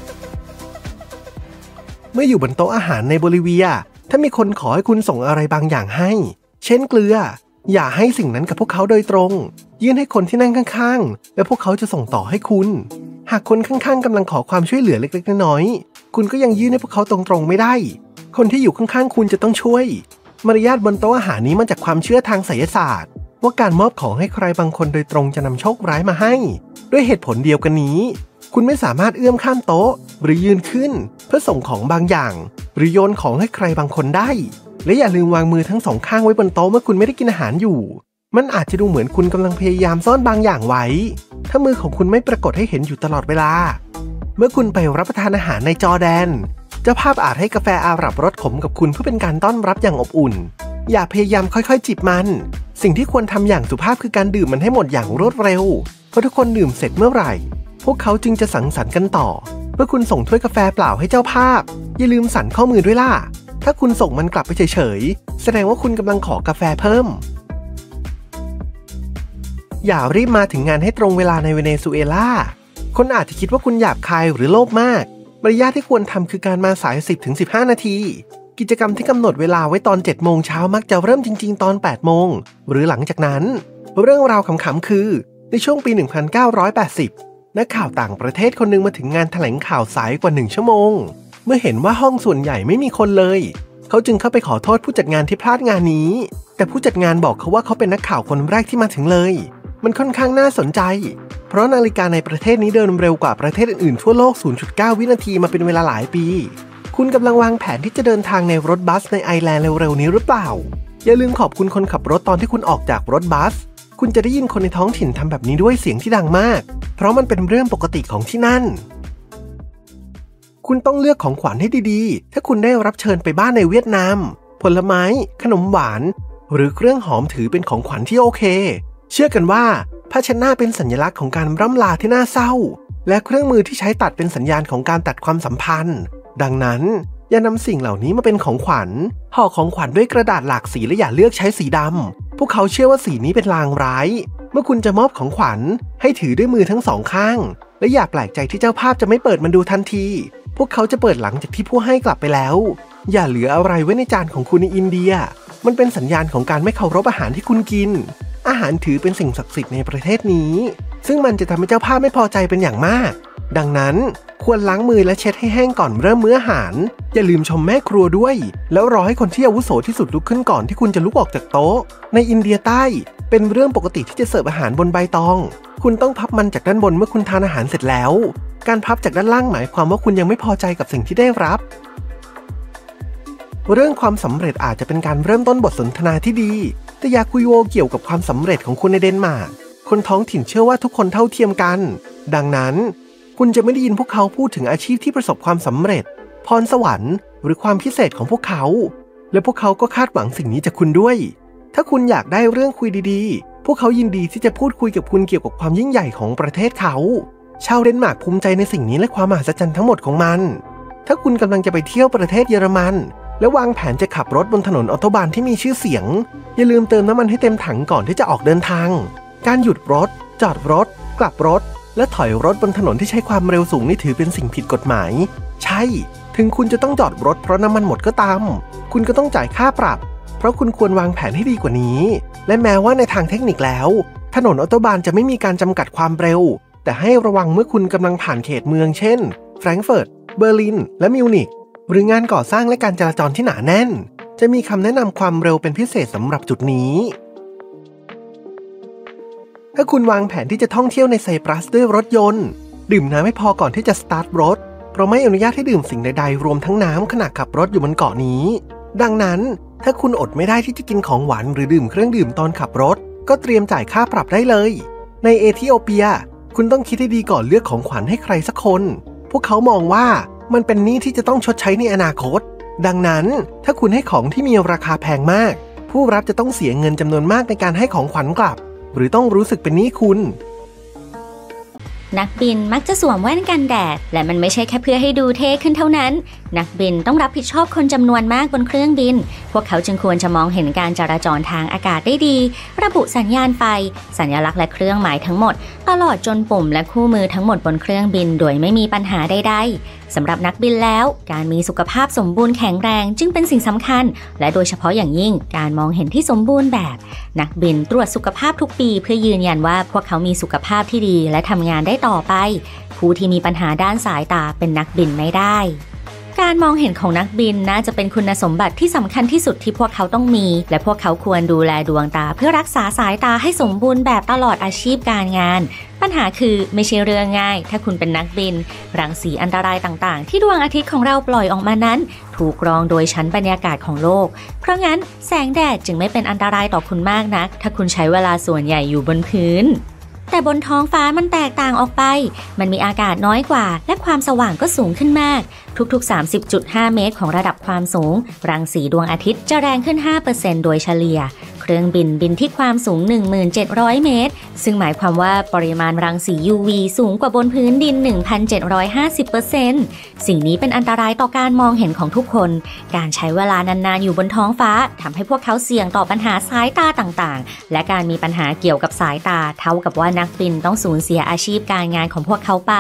เมื่ออยู่บนโต๊ะอาหารในโบลิเวียถ้ามีคนขอให้คุณส่งอะไรบางอย่างให้เช่นเกลืออย่าให้สิ่งนั้นกับพวกเขาโดยตรงยื่นให้คนที่นั่งข้างๆและพวกเขาจะส่งต่อให้คุณหากคนข้างๆกำลังขอความช่วยเหลือเล็กๆน้อยๆคุณก็ยังยื่นให้พวกเขาตรงๆไม่ได้คนที่อยู่ข้างๆคุณจะต้องช่วยมารยาทบนโต๊ะอาหารนี้มาจากความเชื่อทางไสยศาสตร์ว่าการมอบของให้ใครบางคนโดยตรงจะนำโชคร้ายมาให้ด้วยเหตุผลเดียวกันนี้คุณไม่สามารถเอื้อมข้ามโต๊ะหรือยืนขึ้นเพื่อส่งของบางอย่างหรือโยนของให้ใครบางคนได้และอย่าลืมวางมือทั้งสองข้างไว้บนโต๊ะเมื่อคุณไม่ได้กินอาหารอยู่มันอาจจะดูเหมือนคุณกำลังพยายามซ่อนบางอย่างไว้ถ้ามือของคุณไม่ปรากฏให้เห็นอยู่ตลอดเวลาเมื่อคุณไปรับประทานอาหารในจอร์แดนเจ้าภาพอาจให้กาแฟอาหรับรสขมกับคุณเพื่อเป็นการต้อนรับอย่างอบอุ่นอย่าพยายามค่อยๆจิบมันสิ่งที่ควรทำอย่างสุภาพคือการดื่มมันให้หมดอย่างรวดเร็วเพราะทุกคนดื่มเสร็จเมื่อไหร่พวกเขาจึงจะสังสรรค์กันต่อเมื่อคุณส่งถ้วยกาแฟเปล่าให้เจ้าภาพอย่าลืมสั่นข้อมือด้วยล่ะถ้าคุณส่งมันกลับไปเฉยๆแสดงว่าคุณกำลังขอกาแฟเพิ่มอย่ารีบมาถึงงานให้ตรงเวลาในเวเนซุเอลาคนอาจจะคิดว่าคุณหยาบคายหรือโลภมากมารยาทที่ควรทำคือการมาสาย สิบถึงสิบห้า นาทีกิจกรรมที่กำหนดเวลาไว้ตอน เจ็ดโมงเช้ามักจะเริ่มจริงๆตอน แปดโมงหรือหลังจากนั้นเรื่องราวขำๆคือในช่วงปี หนึ่งพันเก้าร้อยแปดสิบ นักข่าวต่างประเทศคนหนึ่งมาถึงงานแถลงข่าวสายกว่าหนึ่งชั่วโมงเมื่อเห็นว่าห้องส่วนใหญ่ไม่มีคนเลยเขาจึงเข้าไปขอโทษผู้จัดงานที่พลาดงานนี้แต่ผู้จัดงานบอกเขาว่าเขาเป็นนักข่าวคนแรกที่มาถึงเลยมันค่อนข้างน่าสนใจเพราะนาฬิกาในประเทศนี้เดินเร็วกว่าประเทศอื่นๆทั่วโลก ศูนย์จุดเก้า วินาทีมาเป็นเวลาหลายปีคุณกำลังวางแผนที่จะเดินทางในรถบัสในไอร์แลนด์เร็วๆนี้หรือเปล่าอย่าลืมขอบคุณคนขับรถตอนที่คุณออกจากรถบัสคุณจะได้ยินคนในท้องถิ่นทำแบบนี้ด้วยเสียงที่ดังมากเพราะมันเป็นเรื่องปกติของที่นั่นคุณต้องเลือกของขวัญให้ดีๆถ้าคุณได้รับเชิญไปบ้านในเวียดนามผลไม้ขนมหวานหรือเครื่องหอมถือเป็นของขวัญที่โอเคเชื่อกันว่าผ้าเช็ดหน้าเป็นสัญลักษณ์ของการร่ำลาที่น่าเศร้าและเครื่องมือที่ใช้ตัดเป็นสัญญาณของการตัดความสัมพันธ์ดังนั้นอย่านำสิ่งเหล่านี้มาเป็นของขวัญห่อของขวัญด้วยกระดาษหลากสีและอย่าเลือกใช้สีดำพวกเขาเชื่อว่าสีนี้เป็นลางร้ายเมื่อคุณจะมอบของขวัญให้ถือด้วยมือทั้งสองข้างและอย่าแปลกใจที่เจ้าภาพจะไม่เปิดมันดูทันทีพวกเขาจะเปิดหลังจากที่ผู้ให้กลับไปแล้วอย่าเหลืออะไรไว้ในจานของคุณในอินเดียมันเป็นสัญญาณของการไม่เคารพอาหารที่คุณกินอาหารถือเป็นสิ่งศักดิ์สิทธิ์ในประเทศนี้ซึ่งมันจะทำให้เจ้าภาพไม่พอใจเป็นอย่างมากดังนั้นควรล้างมือและเช็ดให้แห้งก่อนเริ่มมื้ออาหารอย่าลืมชมแม่ครัวด้วยแล้วรอให้คนที่อาวุโสที่สุดลุกขึ้นก่อนที่คุณจะลุกออกจากโต๊ะในอินเดียใต้เป็นเรื่องปกติที่จะเสิร์ฟอาหารบนใบตองคุณต้องพับมันจากด้านบนเมื่อคุณทานอาหารเสร็จแล้วการพับจากด้านล่างหมายความว่าคุณยังไม่พอใจกับสิ่งที่ได้รับเรื่องความสำเร็จอาจจะเป็นการเริ่มต้นบทสนทนาที่ดีแต่อย่าคุยโวเกี่ยวกับความสำเร็จของคุณในเดนมาร์กคนท้องถิ่นเชื่อว่าทุกคนเท่าเทียมกันดังนั้นคุณจะไม่ได้ยินพวกเขาพูดถึงอาชีพที่ประสบความสำเร็จพรสวรรค์หรือความพิเศษของพวกเขาและพวกเขาก็คาดหวังสิ่งนี้จากคุณด้วยถ้าคุณอยากได้เรื่องคุยดีๆพวกเขายินดีที่จะพูดคุยกับคุณเกี่ยวกับความยิ่งใหญ่ของประเทศเขาชาวเดนมาร์กภูมิใจในสิ่งนี้และความมหัศจรรย์ทั้งหมดของมันถ้าคุณกำลังจะไปเที่ยวประเทศเยอรมันและวางแผนจะขับรถบนถนนออโตบานที่มีชื่อเสียงอย่าลืมเติมน้ำมันให้เต็มถังก่อนที่จะออกเดินทางการหยุดรถจอดรถกลับรถและถอยรถบนถนนที่ใช้ความเร็วสูงนี่ถือเป็นสิ่งผิดกฎหมายใช่ถึงคุณจะต้องจอดรถเพราะน้ำมันหมดก็ตามคุณก็ต้องจ่ายค่าปรับเพราะคุณควรวางแผนให้ดีกว่านี้และแม้ว่าในทางเทคนิคแล้วถนนออโตบานจะไม่มีการจำกัดความเร็วแต่ให้ระวังเมื่อคุณกำลังผ่านเขตเมืองเช่นแฟรงก์เฟิร์ตเบอร์ลินและมิวนิกหรืองานก่อสร้างและการจราจรที่หนาแน่นจะมีคำแนะนำความเร็วเป็นพิเศษสำหรับจุดนี้ถ้าคุณวางแผนที่จะท่องเที่ยวในไซปรัสด้วยรถยนต์ดื่มน้ำให้พอก่อนที่จะสตาร์ทรถเพราะไม่อนุญาตให้ดื่มสิ่งใดๆรวมทั้งน้ำขณะขับรถอยู่บนเกาะนี้ดังนั้นถ้าคุณอดไม่ได้ที่จะกินของหวานหรือดื่มเครื่องดื่มตอนขับรถก็เตรียมจ่ายค่าปรับได้เลยในเอธิโอเปียคุณต้องคิดให้ดีก่อนเลือกของขวัญให้ใครสักคนพวกเขามองว่ามันเป็นหนี้ที่จะต้องชดใช้ในอนาคตดังนั้นถ้าคุณให้ของที่มีราคาแพงมากผู้รับจะต้องเสียเงินจำนวนมากในการให้ของขวัญกลับหรือต้องรู้สึกเป็นหนี้คุณนักบินมักจะสวมแว่นกันแดดและมันไม่ใช่แค่เพื่อให้ดูเท่ขึ้นเท่านั้นนักบินต้องรับผิดชอบคนจำนวนมากบนเครื่องบินพวกเขาจึงควรจะมองเห็นการจราจรทางอากาศได้ดีระบุสัญญาณไฟสัญลักษณ์และเครื่องหมายทั้งหมดตลอดจนปุ่มและคู่มือทั้งหมดบนเครื่องบินโดยไม่มีปัญหาใดๆสำหรับนักบินแล้วการมีสุขภาพสมบูรณ์แข็งแรงจึงเป็นสิ่งสำคัญและโดยเฉพาะอย่างยิ่งการมองเห็นที่สมบูรณ์แบบนักบินตรวจสุขภาพทุกปีเพื่อยืนยันว่าพวกเขามีสุขภาพที่ดีและทำงานได้ต่อไปผู้ที่มีปัญหาด้านสายตาเป็นนักบินไม่ได้การมองเห็นของนักบินน่าจะเป็นคุณสมบัติที่สำคัญที่สุดที่พวกเขาต้องมีและพวกเขาควรดูแลดวงตาเพื่อรักษาสายตาให้สมบูรณ์แบบตลอดอาชีพการงานปัญหาคือไม่ใช่เรื่องง่ายถ้าคุณเป็นนักบินรังสีอันตรายต่างๆที่ดวงอาทิตย์ของเราปล่อยออกมานั้นถูกกรองโดยชั้นบรรยากาศของโลกเพราะงั้นแสงแดดจึงไม่เป็นอันตรายต่อคุณมากนักถ้าคุณใช้เวลาส่วนใหญ่อยู่บนพื้นแต่บนท้องฟ้ามันแตกต่างออกไปมันมีอากาศน้อยกว่าและความสว่างก็สูงขึ้นมากทุกๆ สามสิบจุดห้า เมตรของระดับความสูงรังสีดวงอาทิตย์จะแรงขึ้น ห้าเปอร์เซ็นต์ โดยเฉลี่ยเครื่องบินบินที่ความสูง หนึ่งพันเจ็ดร้อย เมตรซึ่งหมายความว่าปริมาณรังสี ยู วี สูงกว่าบนพื้นดิน หนึ่งพันเจ็ดร้อยห้าสิบเปอร์เซ็นต์ สิ่งนี้เป็นอันตรายต่อการมองเห็นของทุกคนการใช้เวลานานๆอยู่บนท้องฟ้าทำให้พวกเขาเสี่ยงต่อปัญหาสายตาต่างๆและการมีปัญหาเกี่ยวกับสายตาเท่ากับว่านักบินต้องสูญเสียอาชีพการงานของพวกเขาไป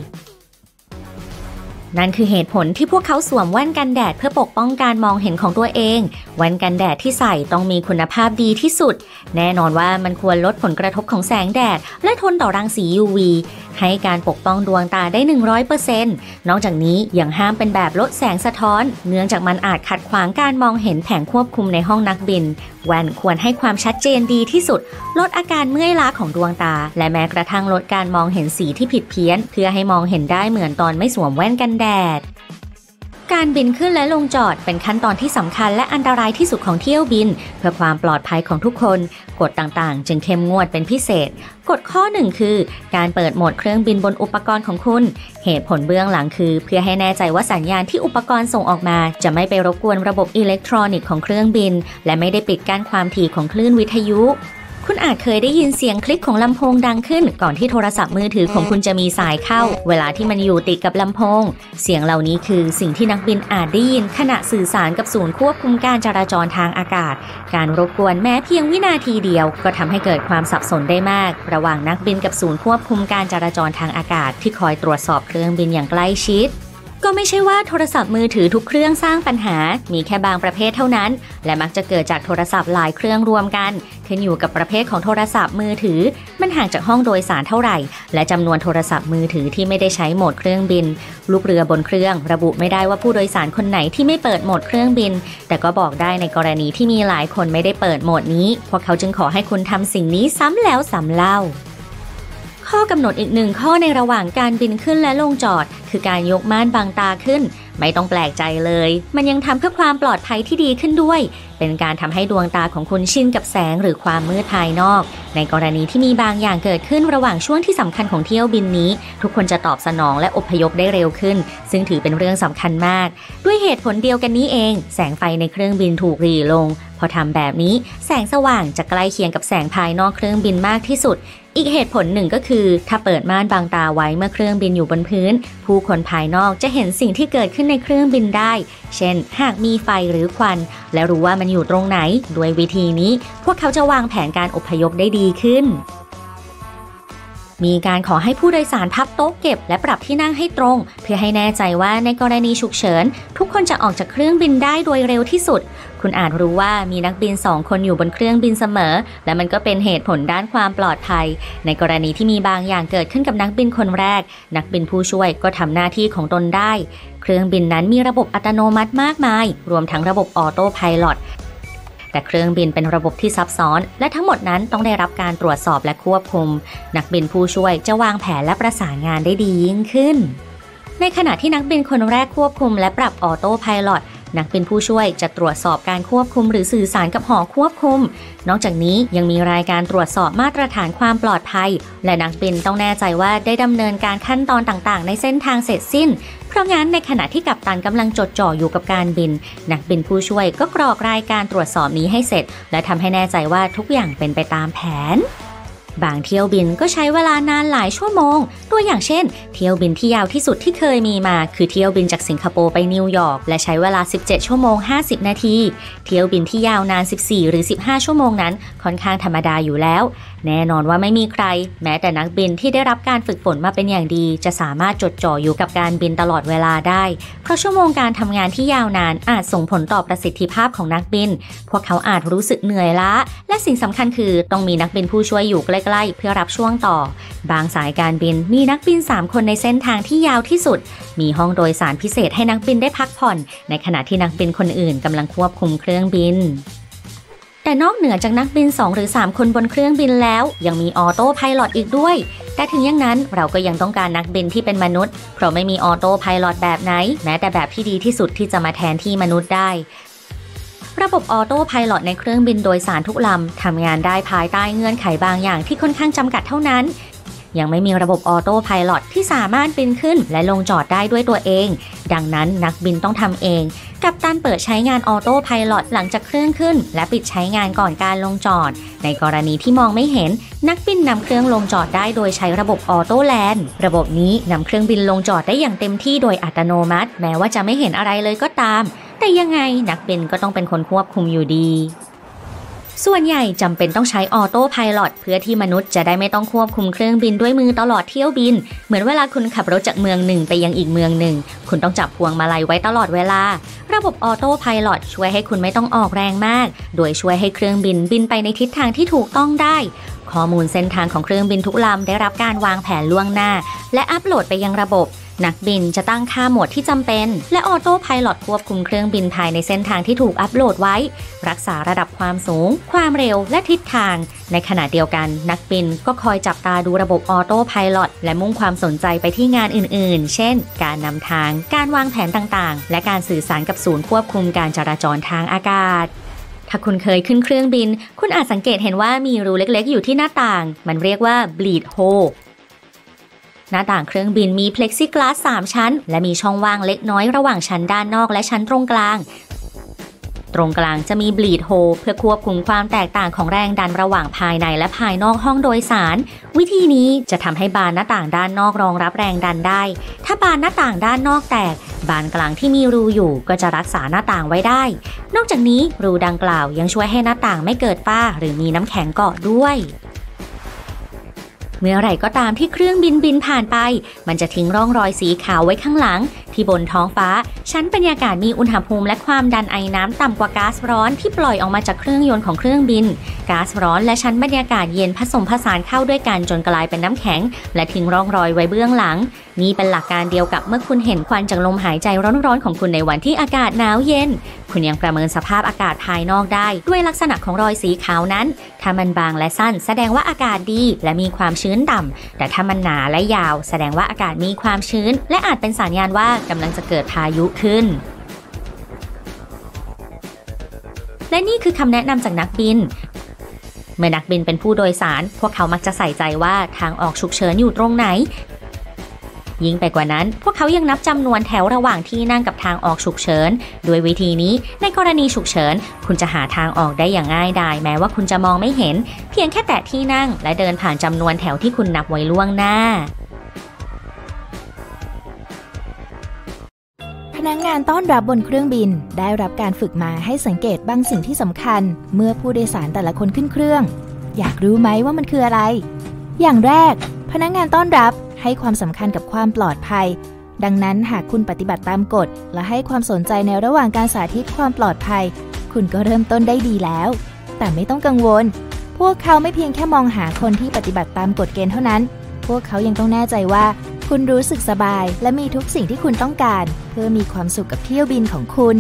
นั่นคือเหตุผลที่พวกเขาสวมแว่นกันแดดเพื่อปกป้องการมองเห็นของตัวเองแว่นกันแดดที่ใส่ต้องมีคุณภาพดีที่สุดแน่นอนว่ามันควรลดผลกระทบของแสงแดดและทนต่อรังสี ยู วี ให้การปกป้องดวงตาได้ หนึ่งร้อยเปอร์เซ็นต์ นอกจากนี้ยังห้ามเป็นแบบลดแสงสะท้อนเนื่องจากมันอาจขัดขวางการมองเห็นแผงควบคุมในห้องนักบินแว่นควรให้ความชัดเจนดีที่สุดลดอาการเมื่อยล้าของดวงตาและแม้กระทั่งลดการมองเห็นสีที่ผิดเพี้ยนเพื่อให้มองเห็นได้เหมือนตอนไม่สวมแว่นกันแดดการบินขึ้นและลงจอดเป็นขั้นตอนที่สำคัญและอันตรายที่สุดของเที่ยวบินเพื่อความปลอดภัยของทุกคนกฎต่างๆจึงเข้มงวดเป็นพิเศษกฎข้อหนึ่งคือการเปิดโหมดเครื่องบินบนอุปกรณ์ของคุณเหตุผลเบื้องหลังคือเพื่อให้แน่ใจว่าสัญญาณที่อุปกรณ์ส่งออกมาจะไม่ไปรบกวนระบบอิเล็กทรอนิกส์ของเครื่องบินและไม่ได้ปิดกั้นความถี่ของคลื่นวิทยุคุณอาจเคยได้ยินเสียงคลิกของลำโพงดังขึ้นก่อนที่โทรศัพท์มือถือของคุณจะมีสายเข้าเวลาที่มันอยู่ติดกับลำโพงเสียงเหล่านี้คือสิ่งที่นักบินอาจได้ยินขณะสื่อสารกับศูนย์ควบคุมการจราจรทางอากาศการรบกวนแม้เพียงวินาทีเดียวก็ทำให้เกิดความสับสนได้มากระหว่างนักบินกับศูนย์ควบคุมการจราจรทางอากาศที่คอยตรวจสอบเครื่องบินอย่างใกล้ชิดก็ไม่ใช่ว่าโทรศัพท์มือถือทุกเครื่องสร้างปัญหามีแค่บางประเภทเท่านั้นและมักจะเกิดจากโทรศัพท์หลายเครื่องรวมกันขึ้นอยู่กับประเภทของโทรศัพท์มือถือมันห่างจากห้องโดยสารเท่าไหร่และจำนวนโทรศัพท์มือถือที่ไม่ได้ใช้โหมดเครื่องบินลูกเรือบนเครื่องระบุไม่ได้ว่าผู้โดยสารคนไหนที่ไม่เปิดโหมดเครื่องบินแต่ก็บอกได้ในกรณีที่มีหลายคนไม่ได้เปิดโหมดนี้พวกเขาจึงขอให้คุณทำสิ่งนี้ซ้ำแล้วซ้ำเล่าข้อกำหนดอีกหนึ่งข้อในระหว่างการบินขึ้นและลงจอดคือการยกม่านบังตาขึ้นไม่ต้องแปลกใจเลยมันยังทำเพื่อความปลอดภัยที่ดีขึ้นด้วยเป็นการทำให้ดวงตาของคุณชินกับแสงหรือความมืดภายนอกในกรณีที่มีบางอย่างเกิดขึ้นระหว่างช่วงที่สำคัญของเที่ยวบินนี้ทุกคนจะตอบสนองและอพยพได้เร็วขึ้นซึ่งถือเป็นเรื่องสำคัญมากด้วยเหตุผลเดียวกันนี้เองแสงไฟในเครื่องบินถูกหรี่ลงพอทำแบบนี้แสงสว่างจะใกล้เคียงกับแสงภายนอกเครื่องบินมากที่สุดอีกเหตุผลหนึ่งก็คือถ้าเปิดม่านบังตาไว้เมื่อเครื่องบินอยู่บนพื้นผู้คนภายนอกจะเห็นสิ่งที่เกิดขึ้นในเครื่องบินได้เช่นหากมีไฟหรือควันและรู้ว่ามันอยู่ตรงไหนด้วยวิธีนี้พวกเขาจะวางแผนการอพยพได้ดีขึ้นมีการขอให้ผู้โดยสารพับโต๊ะเก็บและปรับที่นั่งให้ตรงเพื่อให้แน่ใจว่าในกรณีฉุกเฉินทุกคนจะออกจากเครื่องบินได้โดยเร็วที่สุดคุณอาจรู้ว่ามีนักบินสองคนอยู่บนเครื่องบินเสมอและมันก็เป็นเหตุผลด้านความปลอดภัยในกรณีที่มีบางอย่างเกิดขึ้นกับนักบินคนแรกนักบินผู้ช่วยก็ทำหน้าที่ของตนได้เครื่องบินนั้นมีระบบอัตโนมัติมากมายรวมทั้งระบบออโต้ไพลอตแต่เครื่องบินเป็นระบบที่ซับซ้อนและทั้งหมดนั้นต้องได้รับการตรวจสอบและควบคุมนักบินผู้ช่วยจะวางแผนและประสานงานได้ดียิ่งขึ้นในขณะที่นักบินคนแรกควบคุมและปรับออโต้ไพลอตนักบินผู้ช่วยจะตรวจสอบการควบคุมหรือสื่อสารกับหอควบคุมนอกจากนี้ยังมีรายการตรวจสอบมาตรฐานความปลอดภัยและนักบินต้องแน่ใจว่าได้ดำเนินการขั้นตอนต่างๆในเส้นทางเสร็จสิ้นเพราะงั้นในขณะที่กัปตันกำลังจดจ่ออยู่กับการบินนักบินผู้ช่วยก็กรอกรายการตรวจสอบนี้ให้เสร็จและทำให้แน่ใจว่าทุกอย่างเป็นไปตามแผนบางเที่ยวบินก็ใช้เวลานานหลายชั่วโมงตัวอย่างเช่นเที่ยวบินที่ยาวที่สุดที่เคยมีมาคือเที่ยวบินจากสิงคโปร์ไปนิวยอร์กและใช้เวลาสิบเจ็ดชั่วโมงห้าสิบนาทีเที่ยวบินที่ยาวนานสิบสี่หรือสิบห้าชั่วโมงนั้นค่อนข้างธรรมดาอยู่แล้วแน่นอนว่าไม่มีใครแม้แต่นักบินที่ได้รับการฝึกฝนมาเป็นอย่างดีจะสามารถจดจ่ออยู่กับการบินตลอดเวลาได้เพราะชั่วโมงการทำงานที่ยาวนานอาจส่งผลต่อประสิทธิภาพของนักบินพวกเขาอาจรู้สึกเหนื่อยล้าและสิ่งสำคัญคือต้องมีนักบินผู้ช่วยอยู่ใกกล้ๆเพื่อรับช่วงต่อบางสายการบินมีนักบินสามคนในเส้นทางที่ยาวที่สุดมีห้องโดยสารพิเศษให้นักบินได้พักผ่อนในขณะที่นักบินคนอื่นกำลังควบคุมเครื่องบินแต่นอกเหนือจากนักบินสองหรือสามคนบนเครื่องบินแล้วยังมีออโต้ไพลอตอีกด้วยแต่ถึงอย่างนั้นเราก็ยังต้องการนักบินที่เป็นมนุษย์เพราะไม่มีออโต้ไพลอตแบบไหนแม้แต่แบบที่ดีที่สุดที่จะมาแทนที่มนุษย์ได้ระบบออโต้ไพลอตในเครื่องบินโดยสารทุกลำทำงานได้ภายใต้เงื่อนไขบางอย่างที่ค่อนข้างจำกัดเท่านั้นยังไม่มีระบบออโต้ไพลอตที่สามารถบินขึ้นและลงจอดได้ด้วยตัวเองดังนั้นนักบินต้องทำเองกัปตันเปิดใช้งานออโต้ไพลอตหลังจากเครื่องขึ้นและปิดใช้งานก่อนการลงจอดในกรณีที่มองไม่เห็นนักบินนำเครื่องลงจอดได้โดยใช้ระบบออโต้แลนด์ระบบนี้นำเครื่องบินลงจอดได้อย่างเต็มที่โดยอัตโนมัติแม้ว่าจะไม่เห็นอะไรเลยก็ตามแต่ยังไงนักบินก็ต้องเป็นคนควบคุมอยู่ดีส่วนใหญ่จำเป็นต้องใช้ออโต้ไพลอตเพื่อที่มนุษย์จะได้ไม่ต้องควบคุมเครื่องบินด้วยมือตลอดเที่ยวบินเหมือนเวลาคุณขับรถจากเมืองหนึ่งไปยังอีกเมืองหนึ่งคุณต้องจับพวงมาลัยไว้ตลอดเวลาระบบออโต้ไพลอตช่วยให้คุณไม่ต้องออกแรงมากโดยช่วยให้เครื่องบินบินไปในทิศทางที่ถูกต้องได้ข้อมูลเส้นทางของเครื่องบินทุกลำได้รับการวางแผนล่วงหน้าและอัปโหลดไปยังระบบนักบินจะตั้งค่าโหมดที่จำเป็นและออโต้ไพลอตควบคุมเครื่องบินภายในเส้นทางที่ถูกอัปโหลดไว้รักษาระดับความสูงความเร็วและทิศทางในขณะเดียวกันนักบินก็คอยจับตาดูระบบออโต้ไพลอตและมุ่งความสนใจไปที่งานอื่นๆเช่นการนำทางการวางแผนต่างๆและการสื่อสารกับศูนย์ควบคุมการจราจรทางอากาศถ้าคุณเคยขึ้นเครื่องบินคุณอาจสังเกตเห็นว่ามีรูเล็กๆอยู่ที่หน้าต่างมันเรียกว่า bleed holeหน้าต่างเครื่องบินมีเพล็กซิกลาสสามชั้นและมีช่องว่างเล็กน้อยระหว่างชั้นด้านนอกและชั้นตรงกลางตรงกลางจะมีบลีดโฮลเพื่อควบคุมความแตกต่างของแรงดันระหว่างภายในและภายนอกห้องโดยสารวิธีนี้จะทำให้บานหน้าต่างด้านนอกรองรับแรงดันได้ถ้าบานหน้าต่างด้านนอกแตกบานกลางที่มีรูอยู่ก็จะรักษาหน้าต่างไว้ได้นอกจากนี้รูดังกล่าวยังช่วยให้หน้าต่างไม่เกิดฝ้าหรือมีน้ำแข็งเกาะด้วยเมื่อไหร่ก็ตามที่เครื่องบินบินผ่านไปมันจะทิ้งร่องรอยสีขาวไว้ข้างหลังที่บนท้องฟ้าชั้นบรรยากาศมีอุณหภูมิและความดันไอน้ำต่ำกว่าก๊าซร้อนที่ปล่อยออกมาจากเครื่องยนต์ของเครื่องบินก๊าซร้อนและชั้นบรรยากาศเย็นผสมผสานเข้าด้วยกันจนกลายเป็นน้ำแข็งและทิ้งร่องรอยไว้เบื้องหลังนี่เป็นหลักการเดียวกับเมื่อคุณเห็นควันจากลมหายใจร้อนๆของคุณในวันที่อากาศหนาวเย็นคุณยังประเมินสภาพอากาศภายนอกได้ด้วยลักษณะของรอยสีขาวนั้นถ้ามันบางและสั้นแสดงว่าอากาศดีและมีความชื้นต่ำแต่ถ้ามันหนาและยาวแสดงว่าอากาศมีความชื้นและอาจเป็นสัญญาณว่ากำลังจะเกิดพายุขึ้นและนี่คือคำแนะนำจากนักบินเมื่อนักบินเป็นผู้โดยสารพวกเขามักจะใส่ใจว่าทางออกฉุกเฉินอยู่ตรงไหนยิ่งไปกว่านั้นพวกเขายังนับจำนวนแถวระหว่างที่นั่งกับทางออกฉุกเฉินด้วยวิธีนี้ในกรณีฉุกเฉินคุณจะหาทางออกได้อย่างง่ายดายแม้ว่าคุณจะมองไม่เห็นเพียงแค่แตะที่นั่งและเดินผ่านจำนวนแถวที่คุณนับไว้ล่วงหน้าพนักงานต้อนรับบนเครื่องบินได้รับการฝึกมาให้สังเกตบางสิ่งที่สำคัญเมื่อผู้โดยสารแต่ละคนขึ้นเครื่องอยากรู้ไหมว่ามันคืออะไรอย่างแรกพนักงานต้อนรับให้ความสำคัญกับความปลอดภัยดังนั้นหากคุณปฏิบัติตามกฎและให้ความสนใจในระหว่างการสาธิตความปลอดภัยคุณก็เริ่มต้นได้ดีแล้วแต่ไม่ต้องกังวลพวกเขาไม่เพียงแค่มองหาคนที่ปฏิบัติตามกฎเกณฑ์เท่านั้นพวกเขายังต้องแน่ใจว่าคุณรู้สึกสบายและมีทุกสิ่งที่คุณต้องการเพื่อมีความสุขกับเที่ยวบินของคุณ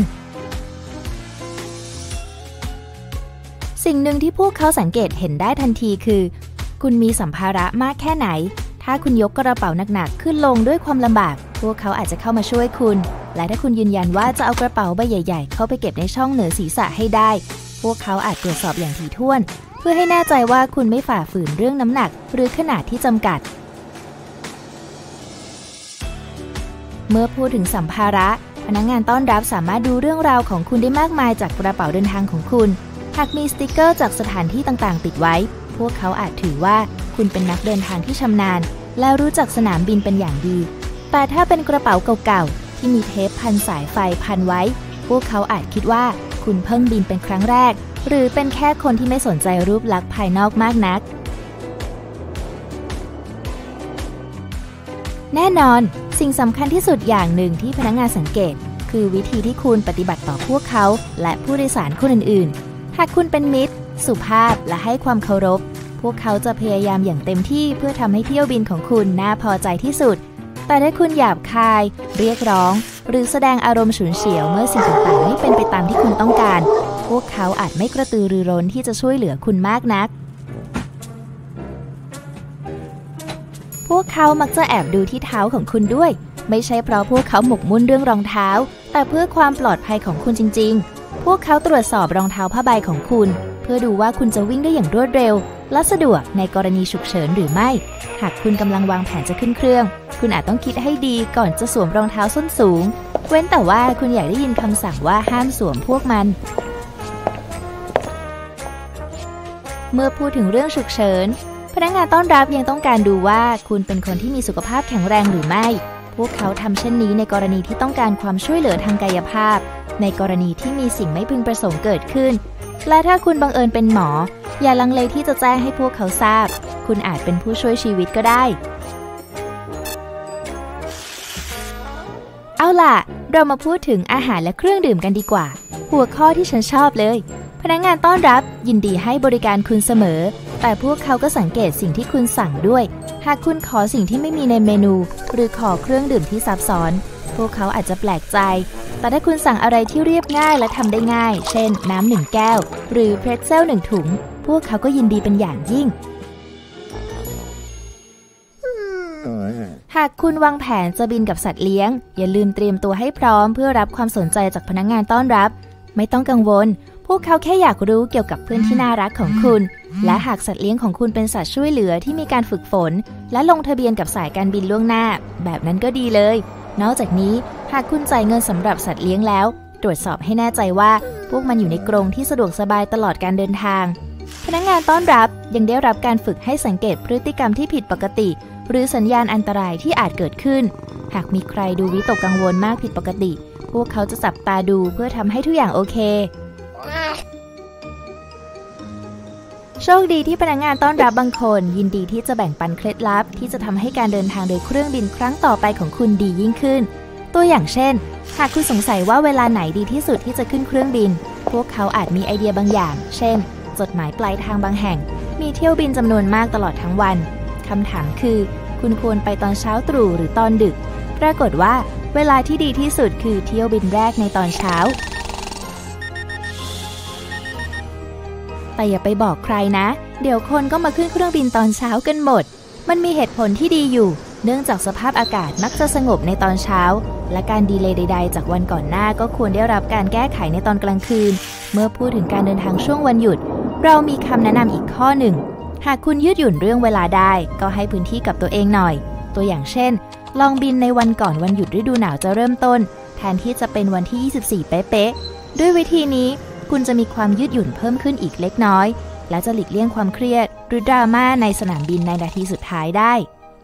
สิ่งหนึ่งที่พวกเขาสังเกตเห็นได้ทันทีคือคุณมีสัมภาระมากแค่ไหนถ้าคุณยกกระเป๋าหนักๆขึ้นลงด้วยความลำบากพวกเขาอาจจะเข้ามาช่วยคุณและถ้าคุณยืนยันว่าจะเอากระเป๋าใบใหญ่ๆเข้าไปเก็บในช่องเหนือศีรษะให้ได้พวกเขาอาจตรวจสอบอย่างถี่ถ้วนเพื่อให้แน่ใจว่าคุณไม่ฝ่าฝืนเรื่องน้ำหนักหรือขนาดที่จำกัดเมื่อพูดถึงสัมภาระพนักงานต้อนรับสามารถดูเรื่องราวของคุณได้มากมายจากกระเป๋าเดินทางของคุณหากมีสติกเกอร์จากสถานที่ต่างๆติดไว้พวกเขาอาจถือว่าคุณเป็นนักเดินทางที่ชำนาญและรู้จักสนามบินเป็นอย่างดีแต่ถ้าเป็นกระเป๋าเก่าๆที่มีเทปพันสายไฟพันไว้พวกเขาอาจคิดว่าคุณเพิ่งบินเป็นครั้งแรกหรือเป็นแค่คนที่ไม่สนใจรูปลักษณ์ภายนอกมากนักแน่นอนสิ่งสำคัญที่สุดอย่างหนึ่งที่พนักงานสังเกตคือวิธีที่คุณปฏิบัติต่อพวกเขาและผู้โดยสารคนอื่นๆหากคุณเป็นมิตรสุภาพและให้ความเคารพพวกเขาจะพยายามอย่างเต็มที่เพื่อทำให้เที่ยวบินของคุณน่าพอใจที่สุดแต่ถ้าคุณหยาบคายเรียกร้องหรือแสดงอารมณ์ฉุนเฉียวเมื่อสิ่งต่างๆไม่เป็นไปตามที่คุณต้องการพวกเขาอาจไม่กระตือรือร้นที่จะช่วยเหลือคุณมากนักพวกเขามักจะแอบดูที่เท้าของคุณด้วยไม่ใช่เพราะพวกเขาหมกมุ่นเรื่องรองเท้าแต่เพื่อความปลอดภัยของคุณจริงๆพวกเขาตรวจสอบรองเท้าผ้าใบของคุณเพื่อดูว่าคุณจะวิ่งได้อย่างรวดเร็วและสะดวกในกรณีฉุกเฉินหรือไม่หากคุณกำลังวางแผนจะขึ้นเครื่องคุณอาจต้องคิดให้ดีก่อนจะสวมรองเท้าส้นสูงเว้นแต่ว่าคุณอยากได้ยินคำสั่งว่าห้ามสวมพวกมันเมื่อพูดถึงเรื่องฉุกเฉินพนักงานต้อนรับยังต้องการดูว่าคุณเป็นคนที่มีสุขภาพแข็งแรงหรือไม่พวกเขาทำเช่นนี้ในกรณีที่ต้องการความช่วยเหลือทางกายภาพในกรณีที่มีสิ่งไม่พึงประสงค์เกิดขึ้นและถ้าคุณบังเอิญเป็นหมออย่าลังเลที่จะแจ้งให้พวกเขาทราบคุณอาจเป็นผู้ช่วยชีวิตก็ได้เอาล่ะเรามาพูดถึงอาหารและเครื่องดื่มกันดีกว่าหัวข้อที่ฉันชอบเลยพนักงานต้อนรับยินดีให้บริการคุณเสมอแต่พวกเขาก็สังเกตสิ่งที่คุณสั่งด้วยหากคุณขอสิ่งที่ไม่มีในเมนูหรือขอเครื่องดื่มที่ซับซ้อนพวกเขาอาจจะแปลกใจแต่ถ้าคุณสั่งอะไรที่เรียบง่ายและทำได้ง่ายเช่นน้ำหนึ่งแก้วหรือเพรสเซลหนึ่งถุงพวกเขาก็ยินดีเป็นอย่างยิ่งหากคุณวางแผนจะบินกับสัตว์เลี้ยงอย่าลืมเตรียมตัวให้พร้อมเพื่อรับความสนใจจากพนักงานต้อนรับไม่ต้องกังวลพวกเขาแค่อยากรู้เกี่ยวกับเพื่อนที่น่ารักของคุณและหากสัตว์เลี้ยงของคุณเป็นสัตว์ช่วยเหลือที่มีการฝึกฝนและลงทะเบียนกับสายการบินล่วงหน้าแบบนั้นก็ดีเลยนอกจากนี้หากคุณจ่ายเงินสำหรับสัตว์เลี้ยงแล้วตรวจสอบให้แน่ใจว่าพวกมันอยู่ในกรงที่สะดวกสบายตลอดการเดินทางพนักงานต้อนรับยังได้รับการฝึกให้สังเกตพฤติกรรมที่ผิดปกติหรือสัญญาณอันตรายที่อาจเกิดขึ้นหากมีใครดูวิตกกังวลมากผิดปกติพวกเขาจะจับตาดูเพื่อทำให้ทุกอย่างโอเคโชคดีที่พนักงานต้อนรับบางคนยินดีที่จะแบ่งปันเคล็ดลับที่จะทำให้การเดินทางโดยเครื่องบินครั้งต่อไปของคุณดียิ่งขึ้นตัวอย่างเช่นหากคุณสงสัยว่าเวลาไหนดีที่สุดที่จะขึ้นเครื่องบินพวกเขาอาจมีไอเดียบางอย่างเช่นจดหมายปลายทางบางแห่งมีเที่ยวบินจำนวนมากตลอดทั้งวันคำถามคือคุณควรไปตอนเช้าตรู่หรือตอนดึกปรากฏว่าเวลาที่ดีที่สุดคือเที่ยวบินแรกในตอนเช้าแต่อย่าไปบอกใครนะเดี๋ยวคนก็มาขึ้นเครื่องบินตอนเช้ากันหมดมันมีเหตุผลที่ดีอยู่เนื่องจากสภาพอากาศมักจะสงบในตอนเช้าและการดีเลย์ใดๆจากวันก่อนหน้าก็ควรได้รับการแก้ไขในตอนกลางคืนเมื่อพูดถึงการเดินทางช่วงวันหยุดเรามีคำแนะนำอีกข้อหนึ่งหากคุณยืดหยุ่นเรื่องเวลาได้ก็ให้พื้นที่กับตัวเองหน่อยตัวอย่างเช่นลองบินในวันก่อนวันหยุดฤดูหนาวจะเริ่มต้นแทนที่จะเป็นวันที่ยี่สิบสี่เป๊ะๆด้วยวิธีนี้คุณจะมีความยืดหยุ่นเพิ่มขึ้นอีกเล็กน้อยและจะหลีกเลี่ยงความเครียดหรือดราม่าในสนามบินในนาทีสุดท้ายได้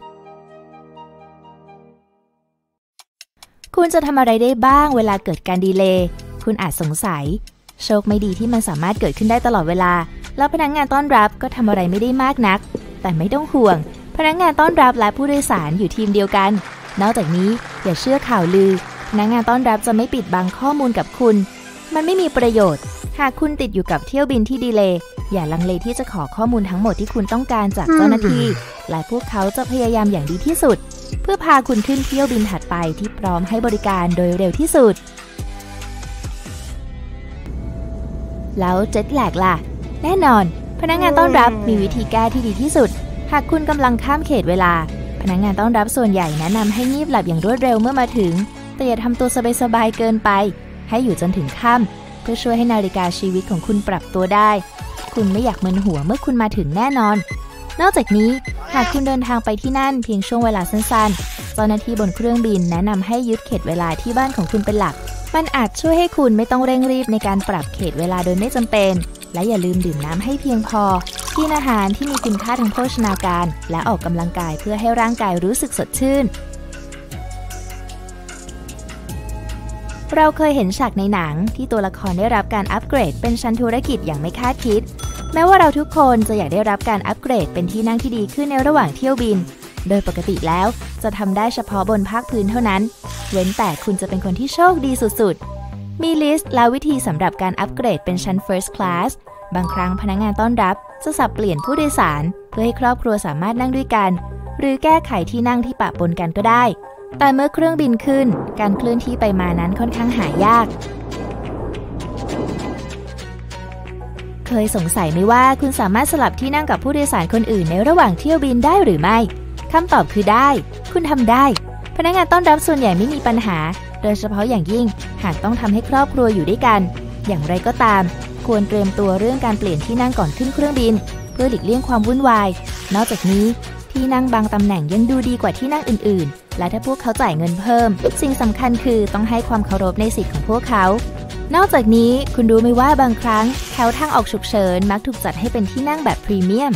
คุณจะทำอะไรได้บ้างเวลาเกิดการดีเลย์คุณอาจสงสัยโชคไม่ดีที่มันสามารถเกิดขึ้นได้ตลอดเวลาแล้วพนักงานต้อนรับก็ทำอะไรไม่ได้มากนักแต่ไม่ต้องห่วงพนักงานต้อนรับและผู้โดยสารอยู่ทีมเดียวกันนอกจากนี้อย่าเชื่อข่าวลือพนักงานต้อนรับจะไม่ปิดบังข้อมูลกับคุณมันไม่มีประโยชน์หากคุณติดอยู่กับเที่ยวบินที่ดีเลย์อย่าลังเลที่จะขอข้อมูลทั้งหมดที่คุณต้องการจากเจ้าหน้าที่และพวกเขาจะพยายามอย่างดีที่สุดเพื่อพาคุณขึ้นเที่ยวบินถัดไปที่พร้อมให้บริการโดยเร็วที่สุดแล้วเจ็ตแลกล่ะแน่นอนพนักงานต้อนรับมีวิธีแก้ที่ดีที่สุดหากคุณกำลังข้ามเขตเวลาพนักงานต้อนรับส่วนใหญ่แนะนำให้งีบหลับอย่างรวดเร็วเมื่อมาถึงแต่อย่าทำตัวสบายๆเกินไปให้อยู่จนถึงค่ำเพื่อช่วยให้นาฬิกาชีวิตของคุณปรับตัวได้คุณไม่อยากมึนหัวเมื่อคุณมาถึงแน่นอนนอกจากนี้หากคุณเดินทางไปที่นั่นเพียงช่วงเวลาสั้นๆเจ้าหน้าที่บนเครื่องบินแนะนำให้ยึดเขตเวลาที่บ้านของคุณเป็นหลักมันอาจช่วยให้คุณไม่ต้องเร่งรีบในการปรับเขตเวลาโดยไม่จำเป็นและอย่าลืมดื่มน้ำให้เพียงพอกินอาหารที่มีคุณค่าทางโภชนาการและออกกำลังกายเพื่อให้ร่างกายรู้สึกสดชื่นเราเคยเห็นฉากในหนังที่ตัวละครได้รับการอัปเกรดเป็นชั้นธุรกิจอย่างไม่คาดคิดแม้ว่าเราทุกคนจะอยากได้รับการอัปเกรดเป็นที่นั่งที่ดีขึ้นในระหว่างเที่ยวบินโดยปกติแล้วจะทำได้เฉพาะบนภาคพื้นเท่านั้นเว้นแต่คุณจะเป็นคนที่โชคดีสุดๆมีลิสต์และวิธีสำหรับการอัปเกรดเป็นชั้น First Class บางครั้งพนักงานต้อนรับจะสับเปลี่ยนผู้โดยสารเพื่อให้ครอบครัวสามารถนั่งด้วยกันหรือแก้ไขที่นั่งที่ปะปนกันก็ได้แต่เมื่อเครื่องบินขึ้นการเคลื่อนที่ไปมานั้นค่อนข้างหายากเคยสงสัยไหมว่าคุณสามารถสลับที่นั่งกับผู้โดยสารคนอื่นในระหว่างเที่ยวบินได้หรือไม่คำตอบคือได้คุณทำได้พนักงานต้อนรับส่วนใหญ่ไม่มีปัญหาโดยเฉพาะอย่างยิ่งหากต้องทำให้ครอบครัวอยู่ด้วยกันอย่างไรก็ตามควรเตรียมตัวเรื่องการเปลี่ยนที่นั่งก่อนขึ้นเครื่องบินเพื่อหลีกเลี่ยงความวุ่นวายนอกจากนี้ที่นั่งบางตำแหน่งยังดูดีกว่าที่นั่งอื่นๆและถ้าพวกเขาจ่ายเงินเพิ่มสิ่งสำคัญคือต้องให้ความเคารพในสิทธิ์ของพวกเขานอกจากนี้คุณรู้ไหมว่าบางครั้งแถวทางออกฉุกเฉินมักถูกจัดให้เป็นที่นั่งแบบพรีเมียม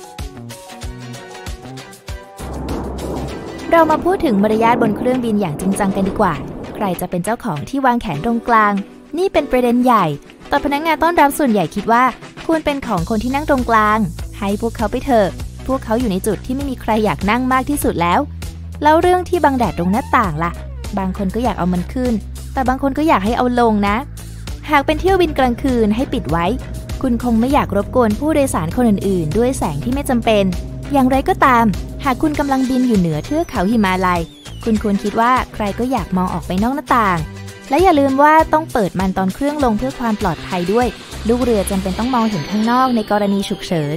เรามาพูดถึงมารยาทบนเครื่องบินอย่างจริงจังกันดีกว่าใครจะเป็นเจ้าของที่วางแขนตรงกลางนี่เป็นประเด็นใหญ่แต่พนักงานต้อนรับส่วนใหญ่คิดว่าควรเป็นของคนที่นั่งตรงกลางให้พวกเขาไปเถอะพวกเขาอยู่ในจุดที่ไม่มีใครอยากนั่งมากที่สุดแล้วแล้วเรื่องที่บังแดดตรงหน้าต่างล่ะบางคนก็อยากเอามันขึ้นแต่บางคนก็อยากให้เอาลงนะหากเป็นเที่ยวบินกลางคืนให้ปิดไว้คุณคงไม่อยากรบกวนผู้โดยสารคนอื่นๆด้วยแสงที่ไม่จำเป็นอย่างไรก็ตามหากคุณกำลังบินอยู่เหนือเทือกเขาหิมาลัยคุณควรคิดว่าใครก็อยากมองออกไปนอกหน้าต่างและอย่าลืมว่าต้องเปิดมันตอนเครื่องลงเพื่อความปลอดภัยด้วยลูกเรือจำเป็นต้องมองเห็นข้างนอกในกรณีฉุกเฉิน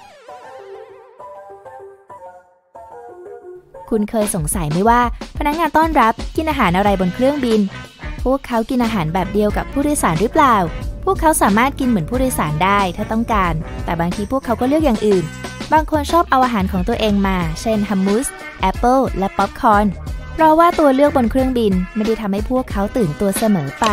คุณเคยสงสัยไหมว่าพนักงานต้อนรับกินอาหารอะไรบนเครื่องบินพวกเขากินอาหารแบบเดียวกับผู้โดยสารหรือเปล่าพวกเขาสามารถกินเหมือนผู้โดยสารได้ถ้าต้องการแต่บางทีพวกเขาก็เลือกอย่างอื่นบางคนชอบเอาอาหารของตัวเองมาเช่นฮัมมูสแอปเปิลและป๊อปคอร์นเพราะว่าตัวเลือกบนเครื่องบินไม่ได้ทำให้พวกเขาตื่นตัวเสมอไป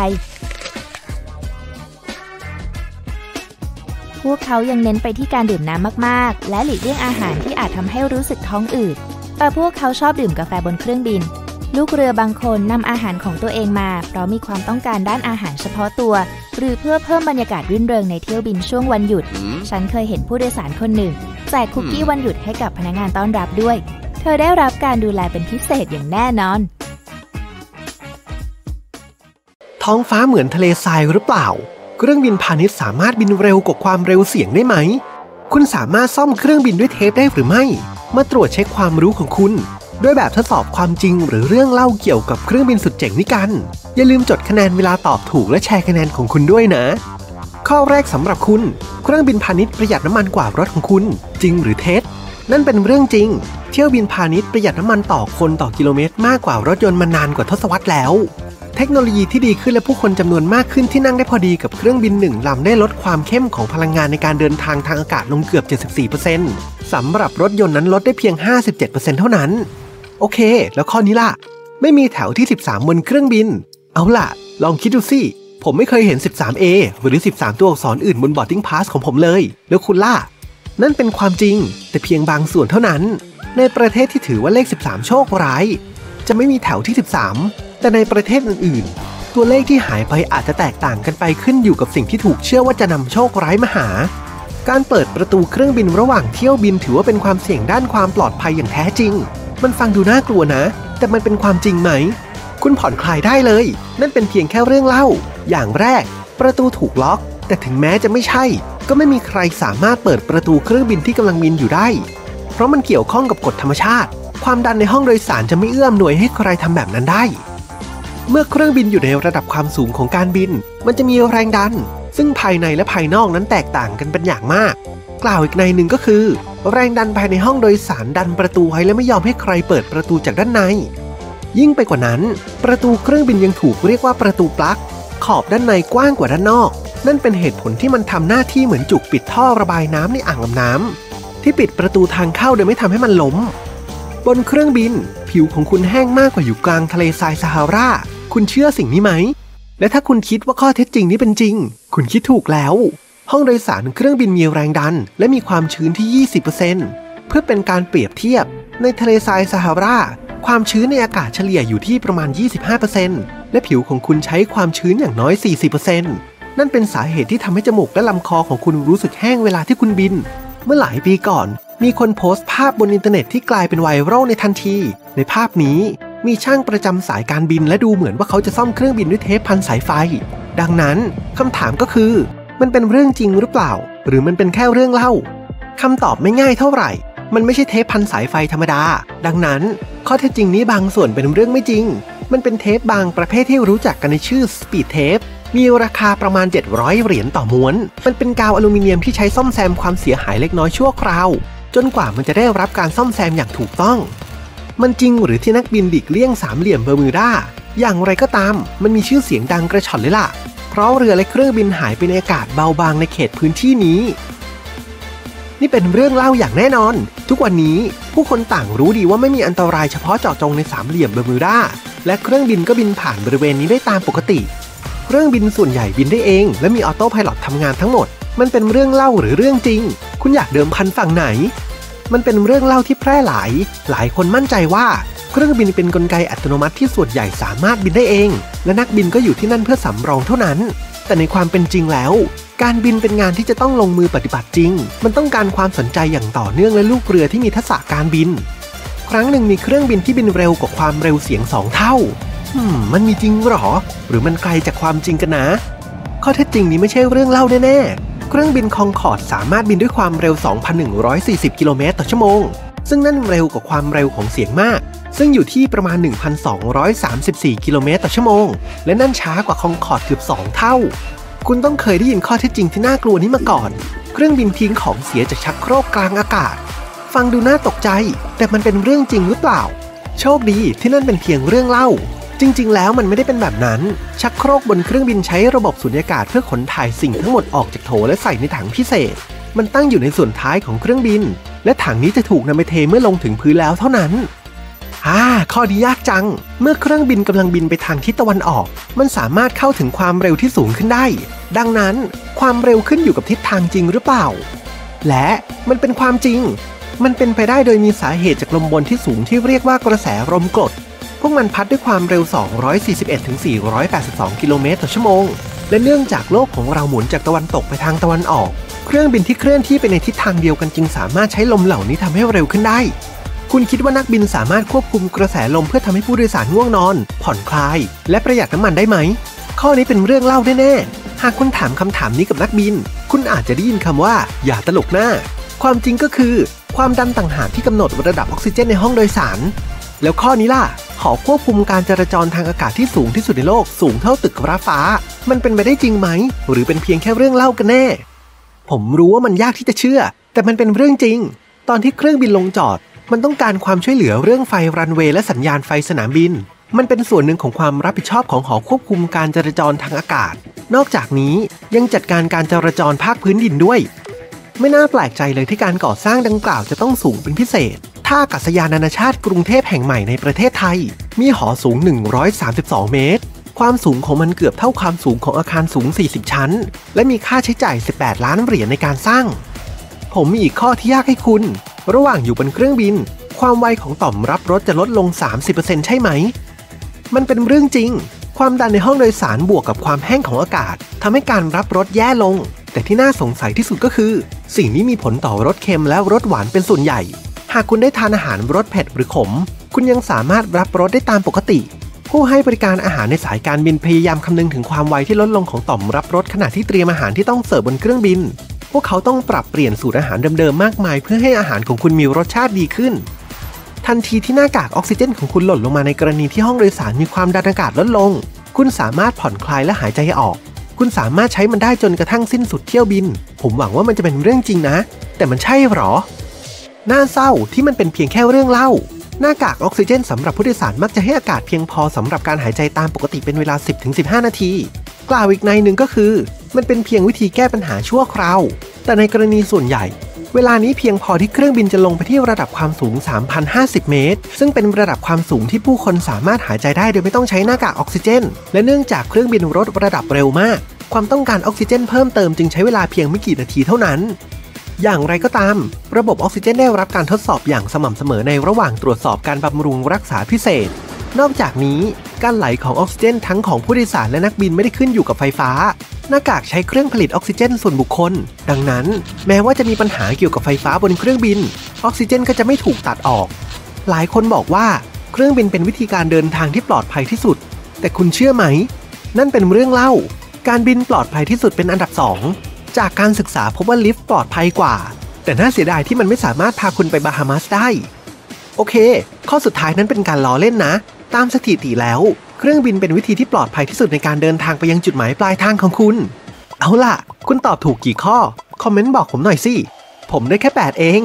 พวกเขายังเน้นไปที่การดื่มน้ำมากๆและหลีกเลี่ยงอาหารที่อาจทำให้รู้สึกท้องอืดแต่พวกเขาชอบดื่มกาแฟบนเครื่องบินลูกเรือบางคนนำอาหารของตัวเองมาเพราะมีความต้องการด้านอาหารเฉพาะตัวหรือเพื่อเพิ่มบรรยากาศรื่นเริงในเที่ยวบินช่วงวันหยุดฉันเคยเห็นผู้โดยสารคนหนึ่งแจกคุกกี้วันหยุดให้กับพนักงานต้อนรับด้วยเธอได้รับการดูแลเป็นพิเศษอย่างแน่นอนท้องฟ้าเหมือนทะเลทรายหรือเปล่าเครื่องบินพาณิชย์สามารถบินเร็วกว่าความเร็วเสียงได้ไหมคุณสามารถซ่อมเครื่องบินด้วยเทปได้หรือไม่มาตรวจเช็คความรู้ของคุณด้วยแบบทดสอบความจริงหรือเรื่องเล่าเกี่ยวกับเครื่องบินสุดเจ๋งนี้กันอย่าลืมจดคะแนนเวลาตอบถูกและแชร์คะแนนของคุณด้วยนะข้อแรกสำหรับคุณเครื่องบินพาณิชย์ประหยัดน้ำมันกว่ารถของคุณจริงหรือเท็จนั่นเป็นเรื่องจริงเที่ยวบินพาณิชย์ประหยัดน้ำมันต่อคนต่อกิโลเมตรมากกว่ารถยนต์มานานกว่าทศวรรษแล้วเทคโนโลยีที่ดีขึ้นและผู้คนจำนวนมากขึ้นที่นั่งได้พอดีกับเครื่องบินหนึ่งลำได้ลดความเข้มของพลังงานในการเดินทางทางอากาศลงเกือบ เจ็ดสิบสี่เปอร์เซ็นต์ สำหรับรถยนต์นั้นลดได้เพียง ห้าสิบเจ็ดเปอร์เซ็นต์ เท่านั้นโอเคแล้วข้อนี้ล่ะไม่มีแถวที่สิบสามบนเครื่องบินเอาล่ะลองคิดดูสิผมไม่เคยเห็น สิบสามเอ หรือสิบสามตัวอักษรอื่นบน boarding pass ของผมเลยแล้วคุณล่ะนั่นเป็นความจริงแต่เพียงบางส่วนเท่านั้นในประเทศที่ถือว่าเลขสิบสามโชคร้ายจะไม่มีแถวที่สิบสามแต่ในประเทศอื่นๆตัวเลขที่หายไปอาจจะแตกต่างกันไปขึ้นอยู่กับสิ่งที่ถูกเชื่อว่าจะนำโชคร้ายมาหาการเปิดประตูเครื่องบินระหว่างเที่ยวบินถือว่าเป็นความเสี่ยงด้านความปลอดภัยอย่างแท้จริงมันฟังดูน่ากลัวนะแต่มันเป็นความจริงไหมคุณผ่อนคลายได้เลยนั่นเป็นเพียงแค่เรื่องเล่าอย่างแรกประตูถูกล็อกแต่ถึงแม้จะไม่ใช่ก็ไม่มีใครสามารถเปิดประตูเครื่องบินที่กำลังบินอยู่ได้เพราะมันเกี่ยวข้องกับกฎธรรมชาติความดันในห้องโดยสารจะไม่เอื้ออำนวยให้ใครทำแบบนั้นได้เมื่อเครื่องบินอยู่ในระดับความสูงของการบินมันจะมีแรงดันซึ่งภายในและภายนอกนั้นแตกต่างกันเป็นอย่างมากกล่าวอีกในหนึ่งก็คือแรงดันภายในห้องโดยสารดันประตูไว้และไม่ยอมให้ใครเปิดประตูจากด้านในยิ่งไปกว่านั้นประตูเครื่องบินยังถูกเรียกว่าประตูปลั๊กขอบด้านในกว้างกว่าด้านนอกนั่นเป็นเหตุผลที่มันทำหน้าที่เหมือนจุกปิดท่อระบายน้ำในอ่างอาบน้ำที่ปิดประตูทางเข้าโดยไม่ทำให้มันล้มบนเครื่องบินผิวของคุณแห้งมากกว่าอยู่กลางทะเลทรายซาฮาราคุณเชื่อสิ่งนี้ไหมและถ้าคุณคิดว่าข้อเท็จจริงนี้เป็นจริงคุณคิดถูกแล้วห้องโดยสารเครื่องบินมีแรงดันและมีความชื้นที่ ยี่สิบเปอร์เซ็นต์ เพื่อเป็นการเปรียบเทียบในทะเลทรายซาฮาราความชื้นในอากาศเฉลี่ยอยู่ที่ประมาณ ยี่สิบห้าเปอร์เซ็นต์ และผิวของคุณใช้ความชื้นอย่างน้อย สี่สิบเปอร์เซ็นต์ นั่นเป็นสาเหตุที่ทำให้จมูกและลำคอของคุณรู้สึกแห้งเวลาที่คุณบินเมื่อหลายปีก่อนมีคนโพสต์ภาพบนอินเทอร์เน็ตที่กลายเป็นไวรัลในทันทีในภาพนี้มีช่างประจำสายการบินและดูเหมือนว่าเขาจะซ่อมเครื่องบินด้วยเทปพันสายไฟดังนั้นคำถามก็คือมันเป็นเรื่องจริงหรือเปล่าหรือมันเป็นแค่เรื่องเล่าคำตอบไม่ง่ายเท่าไหร่มันไม่ใช่เทปพันสายไฟธรรมดาดังนั้นข้อเท็จจริงนี้บางส่วนเป็นเรื่องไม่จริงมันเป็นเทปบางประเภทที่รู้จักกันในชื่อสปีดเทปมีราคาประมาณเจ็ดร้อยเหรียญต่อม้วนมันเป็นกาวอลูมิเนียมที่ใช้ซ่อมแซมความเสียหายเล็กน้อยชั่วคราวจนกว่ามันจะได้รับการซ่อมแซมอย่างถูกต้องมันจริงหรือที่นักบินดิกเลี่ยงสามเหลี่ยมเบอร์มิวดาอย่างไรก็ตามมันมีชื่อเสียงดังกระฉ่อนเลยล่ะเพราะเรือและเครื่องบินหายไปในอากาศเบาบางในเขตพื้นที่นี้นี่เป็นเรื่องเล่าอย่างแน่นอนทุกวันนี้ผู้คนต่างรู้ดีว่าไม่มีอันตรายเฉพาะเจาะจงในสามเหลี่ยมเบอร์มิวดาและเครื่องบินก็บินผ่านบริเวณนี้ได้ตามปกติเครื่องบินส่วนใหญ่บินได้เองและมีออโต้ไพลอตทำงานทั้งหมดมันเป็นเรื่องเล่าหรือเรื่องจริงคุณอยากเดิมพันฝั่งไหนมันเป็นเรื่องเล่าที่แพร่หลายหลายคนมั่นใจว่าเครื่องบินเป็นกลไกอัตโนมัติที่ส่วนใหญ่สามารถบินได้เองและนักบินก็อยู่ที่นั่นเพื่อสำรองเท่านั้นแต่ในความเป็นจริงแล้วการบินเป็นงานที่จะต้องลงมือปฏิบัติจริงมันต้องการความสนใจอย่างต่อเนื่องและลูกเรือที่มีทักษะการบินครั้งหนึ่งมีเครื่องบินที่บินเร็วกว่าความเร็วเสียงสองเท่าอืมมันมีจริงหรอหรือมันไกลจากความจริงกันนะข้อเท็จจริงนี้ไม่ใช่เรื่องเล่าแน่ๆเครื่องบินคองคอร์ดสามารถบินด้วยความเร็ว สองพันหนึ่งร้อยสี่สิบ กิโลเมตรต่อชั่วโมงซึ่งนั่นเร็วกว่าความเร็วของเสียงมากซึ่งอยู่ที่ประมาณ หนึ่งพันสองร้อยสามสิบสี่ กิโลเมตรต่อชั่วโมงและนั่นช้ากว่าคองคอร์ดเกือบสองเท่าคุณต้องเคยได้ยินข้อเท็จจริงที่น่ากลัวนี้มาก่อนเครื่องบินทิ้งของเสียจากชักโครกกลางอากาศฟังดูน่าตกใจแต่มันเป็นเรื่องจริงหรือเปล่าโชคดีที่นั่นเป็นเพียงเรื่องเล่าจริงๆแล้วมันไม่ได้เป็นแบบนั้นชักโครกบนเครื่องบินใช้ระบบสุญญากาศเพื่อขนถ่ายสิ่งทั้งหมดออกจากโถและใส่ในถังพิเศษมันตั้งอยู่ในส่วนท้ายของเครื่องบินและถังนี้จะถูกนำไปเทเมื่อลงถึงพื้นแล้วเท่านั้นอ่าข้อดียากจังเมื่อเครื่องบินกำลังบินไปทางทิศตะวันออกมันสามารถเข้าถึงความเร็วที่สูงขึ้นได้ดังนั้นความเร็วขึ้นอยู่กับทิศทางจริงหรือเปล่าและมันเป็นความจริงมันเป็นไปได้โดยมีสาเหตุจากลมบนที่สูงที่เรียกว่ากระแสลมกรดพวกมันพัดด้วยความเร็วสองร้อยสี่สิบเอ็ดถึงสี่ร้อยแปดสิบสองกิโลเมตรต่อชั่วโมงและเนื่องจากโลกของเราหมุนจากตะวันตกไปทางตะวันออกเครื่องบินที่เคลื่อนที่ไปในทิศทางเดียวกันจึงสามารถใช้ลมเหล่านี้ทำให้เร็วขึ้นได้คุณคิดว่านักบินสามารถควบคุมกระแสลมเพื่อทำให้ผู้โดยสารง่วงนอนผ่อนคลายและประหยัดน้ำมันได้ไหมข้อนี้เป็นเรื่องเล่าแน่ๆหากคุณถามคำถามนี้กับนักบินคุณอาจจะได้ยินคำว่าอย่าตลกหน้าความจริงก็คือความดันต่างหากที่กำหนดระดับออกซิเจนในห้องโดยสารแล้วข้อนี้ล่ะหอควบคุมการจราจรทางอากาศที่สูงที่สุดในโลกสูงเท่าตึกระฟ้ามันเป็นไปได้จริงไหมหรือเป็นเพียงแค่เรื่องเล่ากันแน่ผมรู้ว่ามันยากที่จะเชื่อแต่มันเป็นเรื่องจริงตอนที่เครื่องบินลงจอดมันต้องการความช่วยเหลือเรื่องไฟรันเวย์และสัญญาณไฟสนามบินมันเป็นส่วนหนึ่งของความรับผิดชอบของหอควบคุมการจราจรทางอากาศนอกจากนี้ยังจัดการการจราจรภาคพื้นดินด้วยไม่น่าแปลกใจเลยที่การก่อสร้างดังกล่าวจะต้องสูงเป็นพิเศษท่าอากาศยานนานาชาติกรุงเทพแห่งใหม่ในประเทศไทยมีหอสูงหนึ่งร้อยสามสิบสองเมตรความสูงของมันเกือบเท่าความสูงของอาคารสูงสี่สิบชั้นและมีค่าใช้จ่ายสิบแปดล้านเหรียญในการสร้างผมมีอีกข้อที่ยากให้คุณระหว่างอยู่บนเครื่องบินความไวของต่อมรับรสจะลดลง สามสิบเปอร์เซ็นต์ ใช่ไหมมันเป็นเรื่องจริงความดันในห้องโดยสารบวกกับความแห้งของอากาศทำให้การรับรสแย่ลงแต่ที่น่าสงสัยที่สุดก็คือสิ่งนี้มีผลต่อรสเค็มและรสหวานเป็นส่วนใหญ่หากคุณได้ทานอาหารรสเผ็ดหรือขมคุณยังสามารถรับรสได้ตามปกติผู้ให้บริการอาหารในสายการบินพยายามคำนึงถึงความไวที่ลดลงของต่อมรับรสขณะที่เตรียมอาหารที่ต้องเสิร์ฟบนเครื่องบินพวกเขาต้องปรับเปลี่ยนสูตรอาหารเดิมๆมากมายเพื่อให้อาหารของคุณมีรสชาติดีขึ้นทันทีที่หน้ากากออกซิเจนของคุณหล่นลงมาในกรณีที่ห้องโดยสารมีความดันอากาศลดลงคุณสามารถผ่อนคลายและหายใจออกคุณสามารถใช้มันได้จนกระทั่งสิ้นสุดเที่ยวบินผมหวังว่ามันจะเป็นเรื่องจริงนะแต่มันใช่หรอน่าเศร้าที่มันเป็นเพียงแค่เรื่องเล่าหน้ากากออกซิเจนสำหรับผู้โดยสารมักจะให้อากาศเพียงพอสำหรับการหายใจตามปกติเป็นเวลา สิบถึงสิบห้า นาทีกล่าวอีกในหนึ่งก็คือมันเป็นเพียงวิธีแก้ปัญหาชั่วคราวแต่ในกรณีส่วนใหญ่เวลานี้เพียงพอที่เครื่องบินจะลงไปที่ระดับความสูง สามพันห้าสิบ เมตรซึ่งเป็นระดับความสูงที่ผู้คนสามารถหายใจได้โดยไม่ต้องใช้หน้ากากออกซิเจนและเนื่องจากเครื่องบินลดระดับเร็วมากความต้องการออกซิเจนเพิ่มเติมจึงใช้เวลาเพียงไม่กี่นาทีเท่านั้นอย่างไรก็ตามระบบออกซิเจนได้รับการทดสอบอย่างสม่ำเสมอในระหว่างตรวจสอบการบำรุงรักษาพิเศษนอกจากนี้การไหลของออกซิเจนทั้งของผู้โดยสารและนักบินไม่ได้ขึ้นอยู่กับไฟฟ้าหน้ากากใช้เครื่องผลิตออกซิเจนส่วนบุคคลดังนั้นแม้ว่าจะมีปัญหาเกี่ยวกับไฟฟ้าบนเครื่องบินออกซิเจนก็จะไม่ถูกตัดออกหลายคนบอกว่าเครื่องบินเป็นวิธีการเดินทางที่ปลอดภัยที่สุดแต่คุณเชื่อไหมนั่นเป็นเรื่องเล่าการบินปลอดภัยที่สุดเป็นอันดับสองจากการศึกษาพบว่าลิฟต์ปลอดภัยกว่าแต่น่าเสียดายที่มันไม่สามารถพาคุณไปบาฮามาสได้โอเคข้อสุดท้ายนั้นเป็นการล้อเล่นนะตามสถิติแล้วเครื่องบินเป็นวิธีที่ปลอดภัยที่สุดในการเดินทางไปยังจุดหมายปลายทางของคุณเอาล่ะคุณตอบถูกกี่ข้อคอมเมนต์บอกผมหน่อยสิผมได้แค่แปดเอง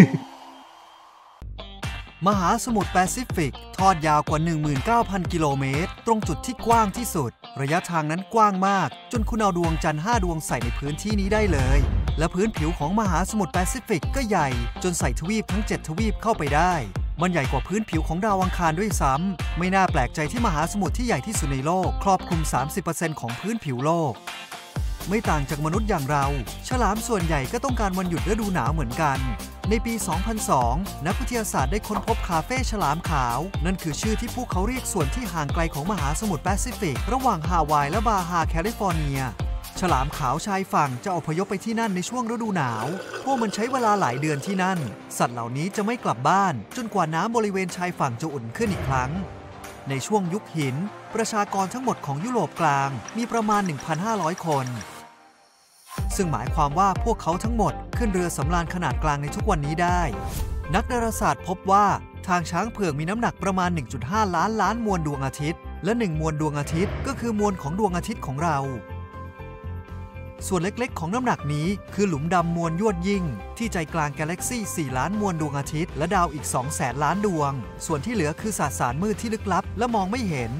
มหาสมุทรแปซิฟิกทอดยาวกว่า หนึ่งหมื่นเก้าพัน กิโลเมตรตรงจุดที่กว้างที่สุดระยะทางนั้นกว้างมากจนคุณเอาดวงจันทร์ห้าดวงใส่ในพื้นที่นี้ได้เลยและพื้นผิวของมหาสมุทรแปซิฟิกก็ใหญ่จนใส่ทวีปทั้งเจ็ดทวีปเข้าไปได้มันใหญ่กว่าพื้นผิวของดาวอังคารด้วยซ้ำไม่น่าแปลกใจที่มหาสมุทรที่ใหญ่ที่สุดในโลกครอบคลุม สามสิบเปอร์เซ็นต์ ของพื้นผิวโลกไม่ต่างจากมนุษย์อย่างเราฉลามส่วนใหญ่ก็ต้องการวันหยุดฤดูหนาวเหมือนกันในปี สองพันสอง นักวิทยาศาสตร์ได้ค้นพบคาเฟ่ฉลามขาวนั่นคือชื่อที่พวกเขาเรียกส่วนที่ห่างไกลของมหาสมุทรแปซิฟิกระหว่างฮาวายและบาฮาแคลิฟอร์เนียฉลามขาวชายฝั่งจะอพยพไปที่นั่นในช่วงฤดูหนาวพวกมันใช้เวลาหลายเดือนที่นั่นสัตว์เหล่านี้จะไม่กลับบ้านจนกว่าน้ำบริเวณชายฝั่งจะอุ่นขึ้นอีกครั้งในช่วงยุคหินประชากรทั้งหมดของยุโรปกลางมีประมาณ หนึ่งพันห้าร้อย คนซึ่งหมายความว่าพวกเขาทั้งหมดขึ้นเรือสำราญขนาดกลางในทุกวันนี้ได้นักดาราศาสตร์พบว่าทางช้างเผือกมีน้ำหนักประมาณ หนึ่งจุดห้า ล้านล้านมวลดวงอาทิตย์และหนึ่งมวลดวงอาทิตย์ก็คือมวลของดวงอาทิตย์ของเราส่วนเล็กๆของน้ำหนักนี้คือหลุมดำมวลยวดยิ่งที่ใจกลางกาแล็กซี่สี่ล้านมวลดวงอาทิตย์และดาวอีก สองแสน ล้านดวงส่วนที่เหลือคือสสารมืดที่ลึกลับและมองไม่เห็น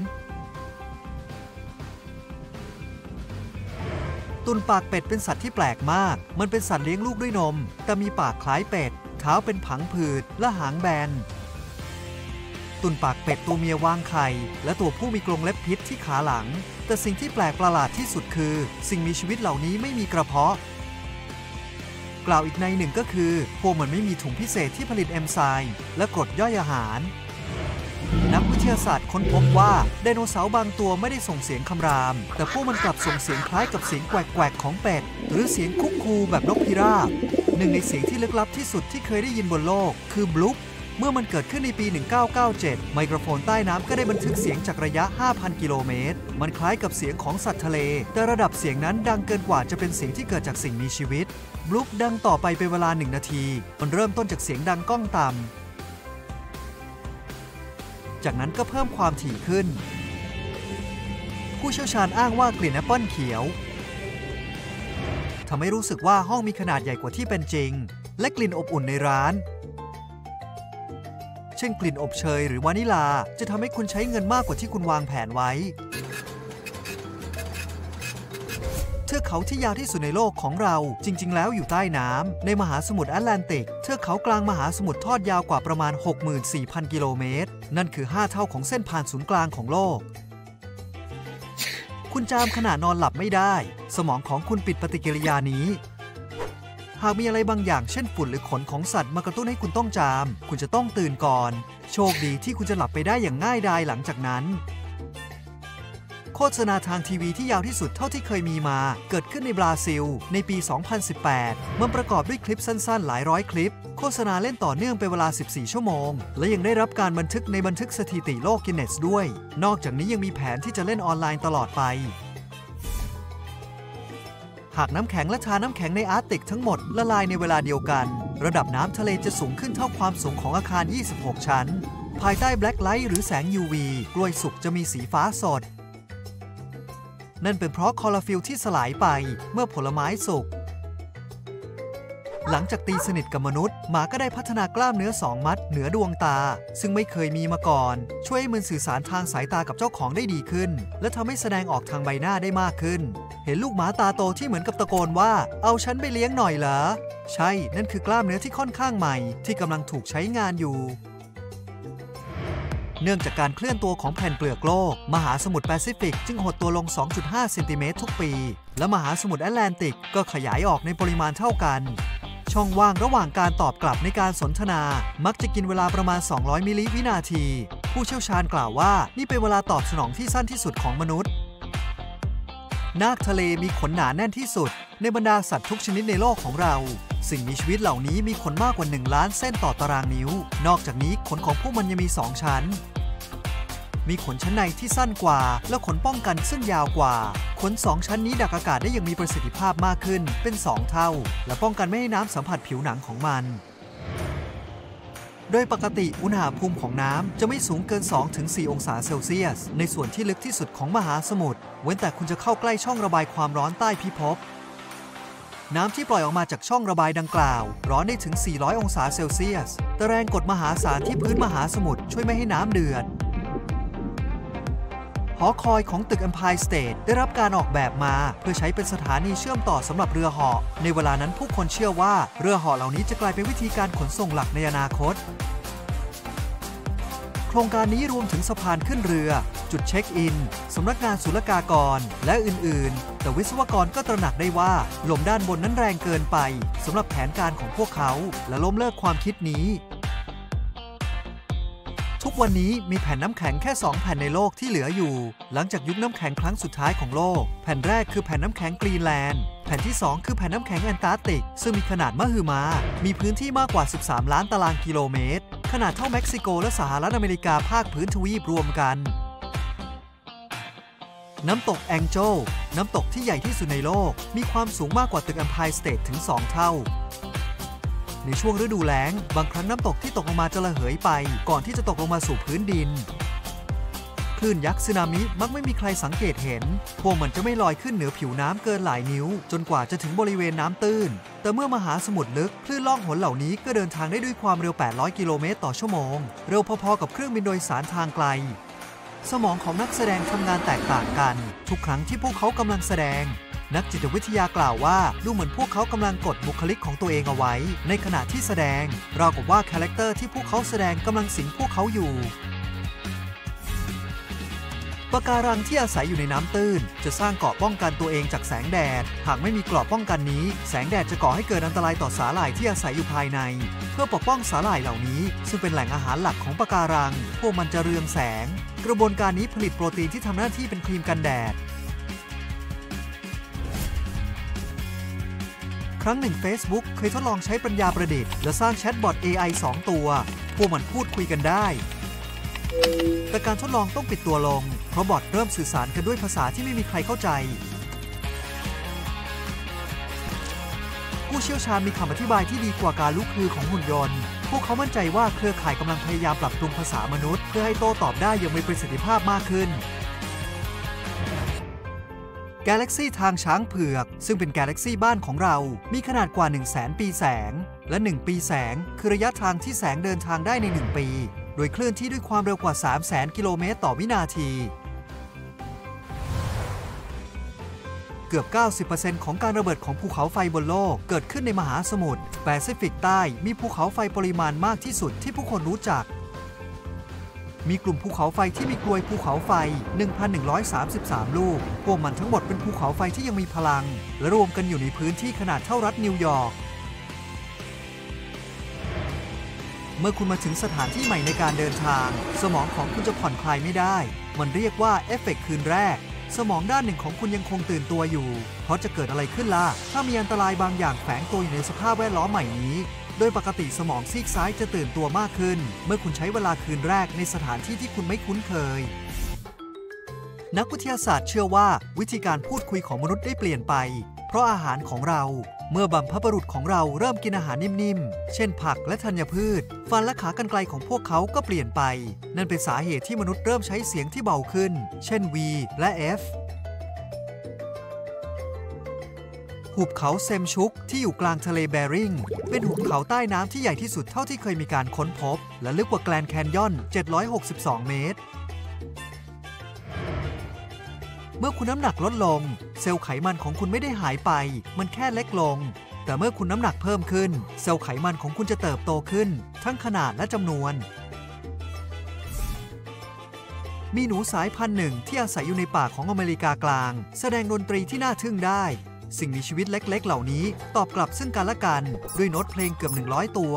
ตุ่นปากเป็ดเป็นสัตว์ที่แปลกมากมันเป็นสัตว์เลี้ยงลูกด้วยนมแต่มีปากคล้ายเป็ดเท้าเป็นผังผืดและหางแบนตุ่นปากเป็ดตัวเมียวางไข่และตัวผู้มีกรงเล็บพิษที่ขาหลังแต่สิ่งที่แปลกประหลาดที่สุดคือสิ่งมีชีวิตเหล่านี้ไม่มีกระเพาะกล่าวอีกในหนึ่งก็คือพวกมันไม่มีถุงพิเศษที่ผลิตเอนไซม์และกรดย่อยอาหารนักวิทยาศาสตร์ค้นพบว่าไดโนเสาร์บางตัวไม่ได้ส่งเสียงคำรามแต่พวกมันกลับส่งเสียงคล้ายกับเสียงแกวกๆของเป็ดหรือเสียงคุกคูแบบนกพิราบหนึ่งในเสียงที่ลึกลับที่สุดที่เคยได้ยินบนโลกคือบลูปเมื่อมันเกิดขึ้นในปี หนึ่งพันเก้าร้อยเก้าสิบเจ็ด ไมโครโฟนใต้น้ำก็ได้บันทึกเสียงจากระยะ ห้าพัน กิโลเมตรมันคล้ายกับเสียงของสัตว์ทะเลแต่ระดับเสียงนั้นดังเกินกว่าจะเป็นเสียงที่เกิดจากสิ่งมีชีวิตบลูปดังต่อไปเป็นเวลาหนึ่งนาทีมันเริ่มต้นจากเสียงดังก้องต่ำจากนั้นก็เพิ่มความถี่ขึ้นผู้เชี่ยวชาญอ้างว่ากลิ่นแอปเปิลเขียวทำให้รู้สึกว่าห้องมีขนาดใหญ่กว่าที่เป็นจริงและกลิ่นอบอุ่นในร้านเช่นกลิ่นอบเชยหรือวานิลาจะทำให้คุณใช้เงินมากกว่าที่คุณวางแผนไว้เทือกเขาที่ยาวที่สุดในโลกของเราจริงๆแล้วอยู่ใต้น้ำในมหาสมุทรแอตแลนติกเทือกเขากลางมหาสมุทรทอดยาวกว่าประมาณ หกหมื่นสี่พัน กิโลเมตรนั่นคือห้าเท่าของเส้นผ่านศูนย์กลางของโลกคุณจามขณะนอนหลับไม่ได้สมองของคุณปิดปฏิกิริยานี้หากมีอะไรบางอย่างเช่นฝุ่นหรือขนของสัตว์มากระตุ้นให้คุณต้องจามคุณจะต้องตื่นก่อนโชคดีที่คุณจะหลับไปได้อย่างง่ายดายหลังจากนั้นโฆษณาทางทีวีที่ยาวที่สุดเท่าที่เคยมีมาเกิดขึ้นในบราซิลในปี สองพันสิบแปด มันประกอบด้วยคลิปสั้นๆหลายร้อยคลิปโฆษณาเล่นต่อเนื่องเป็นเวลาสิบสี่ชั่วโมงและยังได้รับการบันทึกในบันทึกสถิติโลกกินเนสด้วยนอกจากนี้ยังมีแผนที่จะเล่นออนไลน์ตลอดไปหากน้ำแข็งและชาน้ำแข็งในอาร์กติกทั้งหมดละลายในเวลาเดียวกันระดับน้ำทะเลจะสูงขึ้นเท่าความสูงของอาคารยี่สิบหกชั้นภายใต้แบล็คไลท์หรือแสง ยู วี กล้วยสุกจะมีสีฟ้าสดนั่นเป็นเพราะคลอโรฟิลที่สลายไปเมื่อผลไม้สุกหลังจากตีสนิทกับมนุษย์หมาก็ได้พัฒนากล้ามเนื้อสองมัดเหนือดวงตาซึ่งไม่เคยมีมาก่อนช่วยให้มันสื่อสารทางสายตากับเจ้าของได้ดีขึ้นและทำให้แสดงออกทางใบหน้าได้มากขึ้นเห็นลูกหมาตาโตที่เหมือนกับตะโกนว่าเอาฉันไปเลี้ยงหน่อยเหรอใช่นั่นคือกล้ามเนื้อที่ค่อนข้างใหม่ที่กำลังถูกใช้งานอยู่เนื่องจากการเคลื่อนตัวของแผ่นเปลือกโลกมหาสมุทรแปซิฟิกจึงหดตัวลง สองจุดห้า เซนติเมตรทุกปีและมหาสมุทรแอตแลนติกก็ขยายออกในปริมาณเท่ากันช่องว่างระหว่างการตอบกลับในการสนทนามักจะกินเวลาประมาณสองร้อยมิลลิวินาทีผู้เชี่ยวชาญกล่าวว่านี่เป็นเวลาตอบสนองที่สั้นที่สุดของมนุษย์นาคทะเลมีขนหนาแน่นที่สุดในบรรดาสัตว์ทุกชนิดในโลกของเราสิ่งมีชีวิตเหล่านี้มีขนมากกว่าหนึ่งล้านเส้นต่อตารางนิ้วนอกจากนี้ขนของพวกมันยังมีสองชั้นมีขนชั้นในที่สั้นกว่าและขนป้องกันซึ่งยาวกว่าขนสองชั้นนี้ดักอากาศได้อย่างมีประสิทธิภาพมากขึ้นเป็นสองเท่าและป้องกันไม่ให้น้ำสัมผัสผิวหนังของมันโดยปกติอุณหภูมิของน้ำจะไม่สูงเกิน สองถึงสี่ องศาเซลเซียสในส่วนที่ลึกที่สุดของมหาสมุทรเว้นแต่คุณจะเข้าใกล้ช่องระบายความร้อนใต้พิภพน้ำที่ปล่อยออกมาจากช่องระบายดังกล่าวร้อนได้ถึงสี่ร้อยองศาเซลเซียสแต่แรงกดมหาศาลที่พื้นมหาสมุทรช่วยไม่ให้น้ำเดือดหอคอยของตึก Empire State ได้รับการออกแบบมาเพื่อใช้เป็นสถานีเชื่อมต่อสำหรับเรือเหาะในเวลานั้นผู้คนเชื่อว่าเรือเหาะเหล่านี้จะกลายเป็นวิธีการขนส่งหลักในอนาคตโครงการนี้รวมถึงสะพานขึ้นเรือจุดเช็คอินสำนักงานศุลกากรและอื่นๆแต่วิศวกรก็ตระหนักได้ว่าลมด้านบนนั้นแรงเกินไปสำหรับแผนการของพวกเขาและล้มเลิกความคิดนี้ทุกวันนี้มีแผ่นน้ำแข็งแค่สองแผ่นในโลกที่เหลืออยู่หลังจากยุคน้ำแข็งครั้งสุดท้ายของโลกแผ่นแรกคือแผ่นน้ำแข็งกรีนแลนด์แผ่นที่สองคือแผ่นน้ำแข็งแอนตาร์กติกซึ่งมีขนาดมหึมามีพื้นที่มากกว่าสิบสามล้านตารางกิโลเมตรขนาดเท่าเม็กซิโกและสหรัฐอเมริกาภาคพื้นทวีปรวมกันน้ำตกแองเจิลน้ำตกที่ใหญ่ที่สุดในโลกมีความสูงมากกว่าตึก Empire State ถึงสองเท่าในช่วงฤดูแล้งบางครั้งน้ำตกที่ตกลงมาจะระเหยไปก่อนที่จะตกลงมาสู่พื้นดินคลื่นยักษ์สึนามิมักไม่มีใครสังเกตเห็นพวกมันจะไม่ลอยขึ้นเหนือผิวน้ำเกินหลายนิ้วจนกว่าจะถึงบริเวณน้ำตื้นแต่เมื่อมหาสมุทรลึกคลื่นล่องหนเหล่านี้ก็เดินทางได้ด้วยความเร็วแปดร้อยกิโลเมตรต่อชั่วโมงเร็วพอๆกับเครื่องบินโดยสารทางไกลสมองของนักแสดงทำงานแตกต่างกันทุกครั้งที่พวกเขากำลังแสดงนักจิตวิทยากล่าวว่าดูเหมือนพวกเขากำลังกดบุคลิกของตัวเองเอาไว้ในขณะที่แสดงราวกับว่าคาแรคเตอร์ที่พวกเขาแสดงกำลังสิงพวกเขาอยู่ปะการังที่อาศัยอยู่ในน้ำตื้นจะสร้างเกราะป้องกันตัวเองจากแสงแดดหากไม่มีเกราะป้องกันนี้แสงแดดจะก่อให้เกิดอันตรายต่อสาหร่ายที่อาศัยอยู่ภายในเพื่อปกป้องสาหร่ายเหล่านี้ซึ่งเป็นแหล่งอาหารหลักของปะการังพวกมันจะเรืองแสงกระบวนการนี้ผลิตโปรตีนที่ทำหน้าที่เป็นครีมกันแดดครั้งหนึ่ง Facebook เคยทดลองใช้ปัญญาประดิษฐ์และสร้างแชทบอท เอ ไอ สองตัวพวกมันพูดคุยกันได้แต่การทดลองต้องปิดตัวลงเพราะบอทเริ่มสื่อสารกันด้วยภาษาที่ไม่มีใครเข้าใจผู้เชี่ยวชาญมีคำอธิบายที่ดีกว่าการลุกฮือของหุ่นยนต์พวกเขามั่นใจว่าเครือข่ายกำลังพยายามปรับปรุงภาษามนุษย์เพื่อให้โต้ตอบได้อย่างมีประสิทธิภาพมากขึ้นกาแล็กซี่ทางช้างเผือกซึ่งเป็นกาแล็กซี่บ้านของเรามีขนาดกว่า หนึ่งแสน ปีแสงและหนึ่งปีแสงคือระยะทางที่แสงเดินทางได้ในหนึ่งปีโดยเคลื่อนที่ด้วยความเร็วกว่า สามแสน กิโลเมตรต่อวินาทีเกือบ เก้าสิบเปอร์เซ็นต์ ของการระเบิดของภูเขาไฟบนโลกเกิดขึ้นในมหาสมุทรแปซิฟิกใต้มีภูเขาไฟปริมาณมากที่สุดที่ผู้คนรู้จักมีกลุ่มภูเขาไฟที่มีกลวยภูเขาไฟ หนึ่งพันหนึ่งร้อยสามสิบสาม ลูกพวกมันทั้งหมดเป็นภูเขาไฟที่ยังมีพลังและรวมกันอยู่ในพื้นที่ขนาดเท่ารัฐนิวยอร์กเมื่อคุณมาถึงสถานที่ใหม่ในการเดินทางสมองของคุณจะผ่อนคลายไม่ได้มันเรียกว่าเอฟเฟกต์คืนแรกสมองด้านหนึ่งของคุณยังคงตื่นตัวอยู่เพราะจะเกิดอะไรขึ้นล่ะถ้ามีอันตรายบางอย่างแฝงตัวอยู่ในสภาพแวดล้อมใหม่นี้โดยปกติสมองซีกซ้ายจะตื่นตัวมากขึ้นเมื่อคุณใช้เวลาคืนแรกในสถานที่ที่คุณไม่คุ้นเคยนักวิทยาศาสตร์เชื่อว่าวิธีการพูดคุยของมนุษย์ได้เปลี่ยนไปเพราะอาหารของเราเมื่อบรรพบุรุษของเราเริ่มกินอาหารนิ่มๆเช่นผักและธัญพืชฟันและขากรรไกรของพวกเขาก็เปลี่ยนไปนั่นเป็นสาเหตุที่มนุษย์เริ่มใช้เสียงที่เบาขึ้นเช่น V และ F หุบเขาเซมชุกที่อยู่กลางทะเลแบริ่งเป็นหุบเขาใต้น้ำที่ใหญ่ที่สุดเท่าที่เคยมีการค้นพบและลึกกว่าแกรนด์แคนยอนเจ็ดร้อยหกสิบสองเมตรเมื่อคุณน้ำหนักลดลงเซลล์ไขมันของคุณไม่ได้หายไปมันแค่เล็กลงแต่เมื่อคุณน้ำหนักเพิ่มขึ้นเซลล์ไขมันของคุณจะเติบโตขึ้นทั้งขนาดและจำนวนมีหนูสายพันธุ์หนึ่งที่อาศัยอยู่ในป่าของอเมริกากลางแสดงดนตรีที่น่าทึ่งได้สิ่งมีชีวิตเล็กๆเหล่านี้ตอบกลับซึ่งกันและกันด้วยโน้ตเพลงเกือบหนึ่งร้อยตัว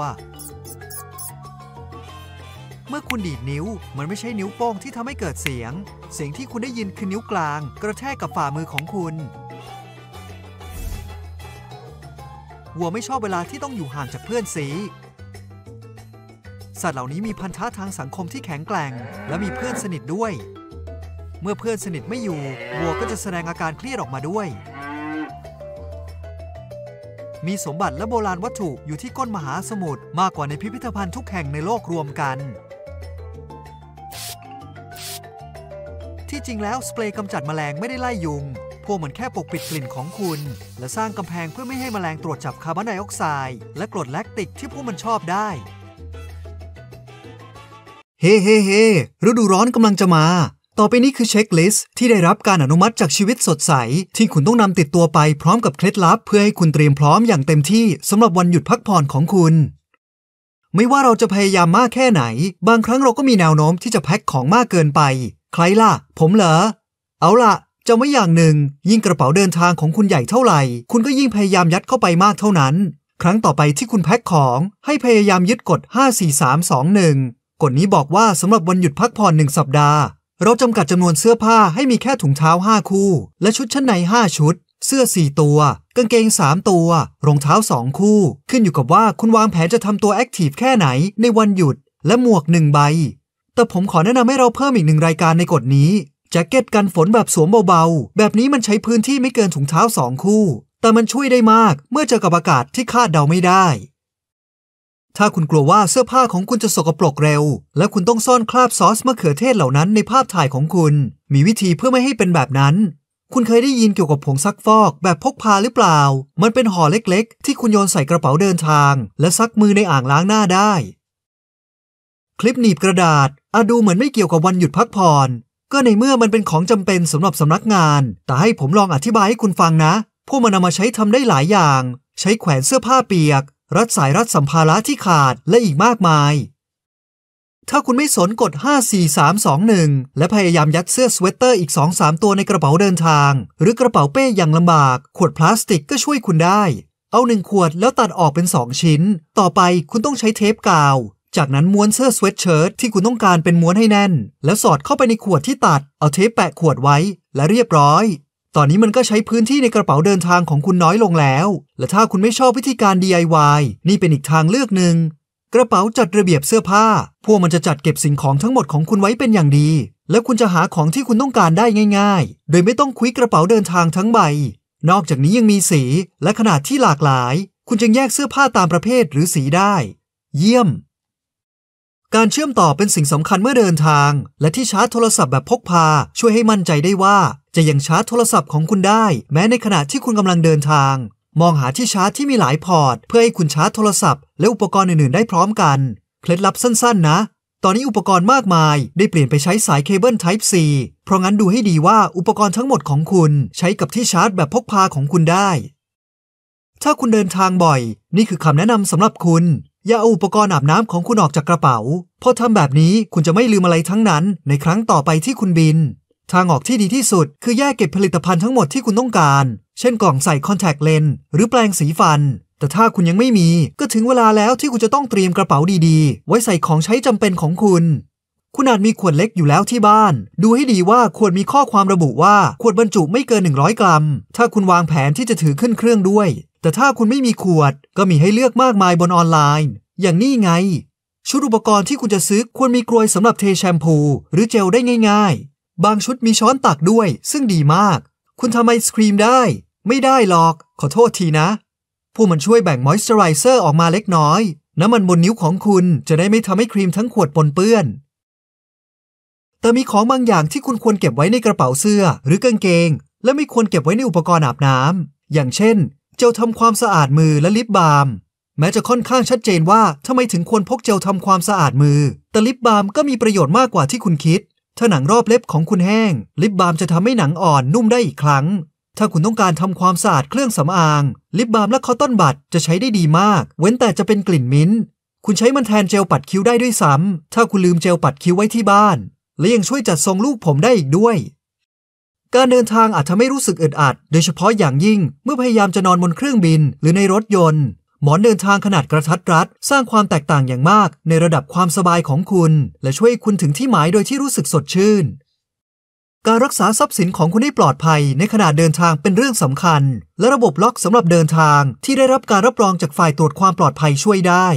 เมื่อคุณดีดนิ้วมันไม่ใช่นิ้วโป้งที่ทำให้เกิดเสียงเสียงที่คุณได้ยินคือนิ้วกลางกระแทกกับฝ่ามือของคุณวัวไม่ชอบเวลาที่ต้องอยู่ห่างจากเพื่อนสีสัตว์เหล่านี้มีพันธะทางสังคมที่แข็งแกร่งและมีเพื่อนสนิทด้วยเมื่อเพื่อนสนิทไม่อยู่วัวก็จะแสดงอาการเครียดออกมาด้วยมีสมบัติและโบราณวัตถุอยู่ที่ก้นมหาสมุทรมากกว่าในพิพิธภัณฑ์ทุกแห่งในโลกรวมกันที่จริงแล้วสเปรย์กำจัดแมลงไม่ได้ไล่ยุงพวกมันแค่ปกปิดกลิ่นของคุณและสร้างกำแพงเพื่อไม่ให้แมลงตรวจจับคาร์บอนไดออกไซด์และกรดแลคติกที่พวกมันชอบได้เฮ้เฮ้เฮ้ฤดูร้อนกำลังจะมาต่อไปนี้คือเช็คลิสต์ที่ได้รับการอนุมัติจากชีวิตสดใสที่คุณต้องนำติดตัวไปพร้อมกับเคล็ดลับเพื่อให้คุณเตรียมพร้อมอย่างเต็มที่สำหรับวันหยุดพักผ่อนของคุณไม่ว่าเราจะพยายามมากแค่ไหนบางครั้งเราก็มีแนวโน้มที่จะแพ็คของมากเกินไปใครล่ะผมเหรอเอาล่ะจำไว้อย่างหนึ่งยิ่งกระเป๋าเดินทางของคุณใหญ่เท่าไหร่คุณก็ยิ่งพยายามยัดเข้าไปมากเท่านั้นครั้งต่อไปที่คุณแพ็คของให้พยายามยึดกฎห้า สี่ สาม สอง หนึ่งกฎนี้บอกว่าสำหรับวันหยุดพักผ่อนหนึ่งสัปดาห์เราจำกัดจำนวนเสื้อผ้าให้มีแค่ถุงเท้าห้าคู่และชุดชั้นในห้าชุดเสื้อสี่ตัวกางเกงสามตัวรองเท้าสองคู่ขึ้นอยู่กับว่าคุณวางแผนจะทำตัวแอคทีฟแค่ไหนในวันหยุดและหมวกหนึ่งใบแต่ผมขอแนะนำให้เราเพิ่มอีกหนึ่งรายการในกฎนี้แจ็คเก็ตกันฝนแบบสวมเบาๆแบบนี้มันใช้พื้นที่ไม่เกินถุงเท้าสองคู่แต่มันช่วยได้มากเมื่อเจอกับอากาศที่คาดเดาไม่ได้ถ้าคุณกลัวว่าเสื้อผ้าของคุณจะสกปรกเร็วและคุณต้องซ่อนคราบซอสมะเขือเทศเหล่านั้นในภาพถ่ายของคุณมีวิธีเพื่อไม่ให้เป็นแบบนั้นคุณเคยได้ยินเกี่ยวกับผงซักฟอกแบบพกพาหรือเปล่ามันเป็นห่อเล็กๆที่คุณโยนใส่กระเป๋าเดินทางและซักมือในอ่างล้างหน้าได้คลิปหนีบกระดาษอาจดูเหมือนไม่เกี่ยวกับวันหยุดพักผ่อนก็ในเมื่อมันเป็นของจำเป็นสำหรับสำนักงานแต่ให้ผมลองอธิบายให้คุณฟังนะพวกมันนำมาใช้ทำได้หลายอย่างใช้แขวนเสื้อผ้าเปียกรัดสายรัดสัมภาระที่ขาดและอีกมากมายถ้าคุณไม่สนกฎห้า สี่ สาม สอง หนึ่งและพยายามยัดเสื้อสเวตเตอร์อีก สองสาม ตัวในกระเป๋าเดินทางหรือกระเป๋าเป้อย่างลำบากขวดพลาสติกก็ช่วยคุณได้เอาหนึ่งขวดแล้วตัดออกเป็นสองชิ้นต่อไปคุณต้องใช้เทปกาวจากนั้นม้วนเสื้อสเวตเชิ้ตที่คุณต้องการเป็นม้วนให้แน่นแล้วสอดเข้าไปในขวดที่ตัดเอาเทปแปะขวดไว้และเรียบร้อยตอนนี้มันก็ใช้พื้นที่ในกระเป๋าเดินทางของคุณน้อยลงแล้วและถ้าคุณไม่ชอบวิธีการ ดี ไอ วาย นี่เป็นอีกทางเลือกหนึ่งกระเป๋าจัดระเบียบเสื้อผ้าพวกมันจะจัดเก็บสิ่งของทั้งหมดของคุณไว้เป็นอย่างดีและคุณจะหาของที่คุณต้องการได้ง่ายๆโดยไม่ต้องคุยกระเป๋าเดินทางทั้งใบนอกจากนี้ยังมีสีและขนาดที่หลากหลายคุณจึงแยกเสื้อผ้าตามประเภทหรือสีได้เยี่ยมการเชื่อมต่อเป็นสิ่งสำคัญเมื่อเดินทางและที่ชาร์จโทรศัพท์แบบพกพาช่วยให้มั่นใจได้ว่าจะยังชาร์จโทรศัพท์ของคุณได้แม้ในขณะที่คุณกำลังเดินทางมองหาที่ชาร์จที่มีหลายพอร์ตเพื่อให้คุณชาร์จโทรศัพท์และอุปกรณ์อื่นๆได้พร้อมกันเคล็ดลับสั้นๆนะตอนนี้อุปกรณ์มากมายได้เปลี่ยนไปใช้สายเคเบิล Type C เพราะงั้นดูให้ดีว่าอุปกรณ์ทั้งหมดของคุณใช้กับที่ชาร์จแบบพกพาของคุณได้ถ้าคุณเดินทางบ่อยนี่คือคำแนะนำสำหรับคุณอย่าเอาอุปกรณ์อาบน้ำของคุณออกจากกระเป๋าเพราะทำแบบนี้คุณจะไม่ลืมอะไรทั้งนั้นในครั้งต่อไปที่คุณบินทางออกที่ดีที่สุดคือแยกเก็บผลิตภัณฑ์ทั้งหมดที่คุณต้องการเช่นกล่องใส่คอนแทคเลนส์หรือแปรงสีฟันแต่ถ้าคุณยังไม่มีก็ถึงเวลาแล้วที่คุณจะต้องเตรียมกระเป๋าดีๆไว้ใส่ของใช้จำเป็นของคุณคุณอาจมีขวดเล็กอยู่แล้วที่บ้านดูให้ดีว่าขวดมีข้อความระบุว่าขวดบรรจุไม่เกินหนึ่งร้อยกรัมถ้าคุณวางแผนที่จะถือขึ้นเครื่องด้วยแต่ถ้าคุณไม่มีขวดก็มีให้เลือกมากมายบนออนไลน์อย่างนี้ไงชุดอุปกรณ์ที่คุณจะซื้อควรมีกรวยสำหรับเทแชมพูหรือเจลได้ง่ายๆบางชุดมีช้อนตักด้วยซึ่งดีมากคุณทำไอศครีมได้ไม่ได้หรอกขอโทษทีนะพวกมันช่วยแบ่งมอยส์เจอไรเซอร์ออกมาเล็กน้อยน้ำมันบนนิ้วของคุณจะได้ไม่ทำให้ครีมทั้งขวดปนเปื้อนแต่มีของบางอย่างที่คุณควรเก็บไว้ในกระเป๋าเสื้อหรือกางเกงและไม่ควรเก็บไว้ในอุปกรณ์อาบน้ำอย่างเช่นเจลทำความสะอาดมือและลิปบาล์มแม้จะค่อนข้างชัดเจนว่าทำไมถึงควรพกเจลทำความสะอาดมือแต่ลิปบาล์มก็มีประโยชน์มากกว่าที่คุณคิดถ้าหนังรอบเล็บของคุณแห้งลิปบาล์มจะทำให้หนังอ่อนนุ่มได้อีกครั้งถ้าคุณต้องการทำความสะอาดเครื่องสำอางลิปบาล์มและคอตตอนบัดจะใช้ได้ดีมากเว้นแต่จะเป็นกลิ่นมิ้นท์คุณใช้มันแทนเจลปัดคิ้วได้ด้วยซ้ำถ้าคุณลืมเจลปัดคิ้วไว้ที่บ้านและยังช่วยจัดทรงลูกผมได้อีกด้วยการเดินทางอาจทำให้รู้สึกอึดอัดโดยเฉพาะอย่างยิ่งเมื่อพยายามจะนอนบนเครื่องบินหรือในรถยนต์หมอนเดินทางขนาดกระทัดรัดสร้างความแตกต่างอย่างมากในระดับความสบายของคุณและช่วยคุณถึงที่หมายโดยที่รู้สึกสดชื่นการรักษาทรัพย์สินของคุณให้ปลอดภัยในขณะเดินทางเป็นเรื่องสำคัญและระบบล็อกสำหรับเดินทางที่ได้รับการรับรองจากฝ่ายตรวจความปลอดภัยช่วยได้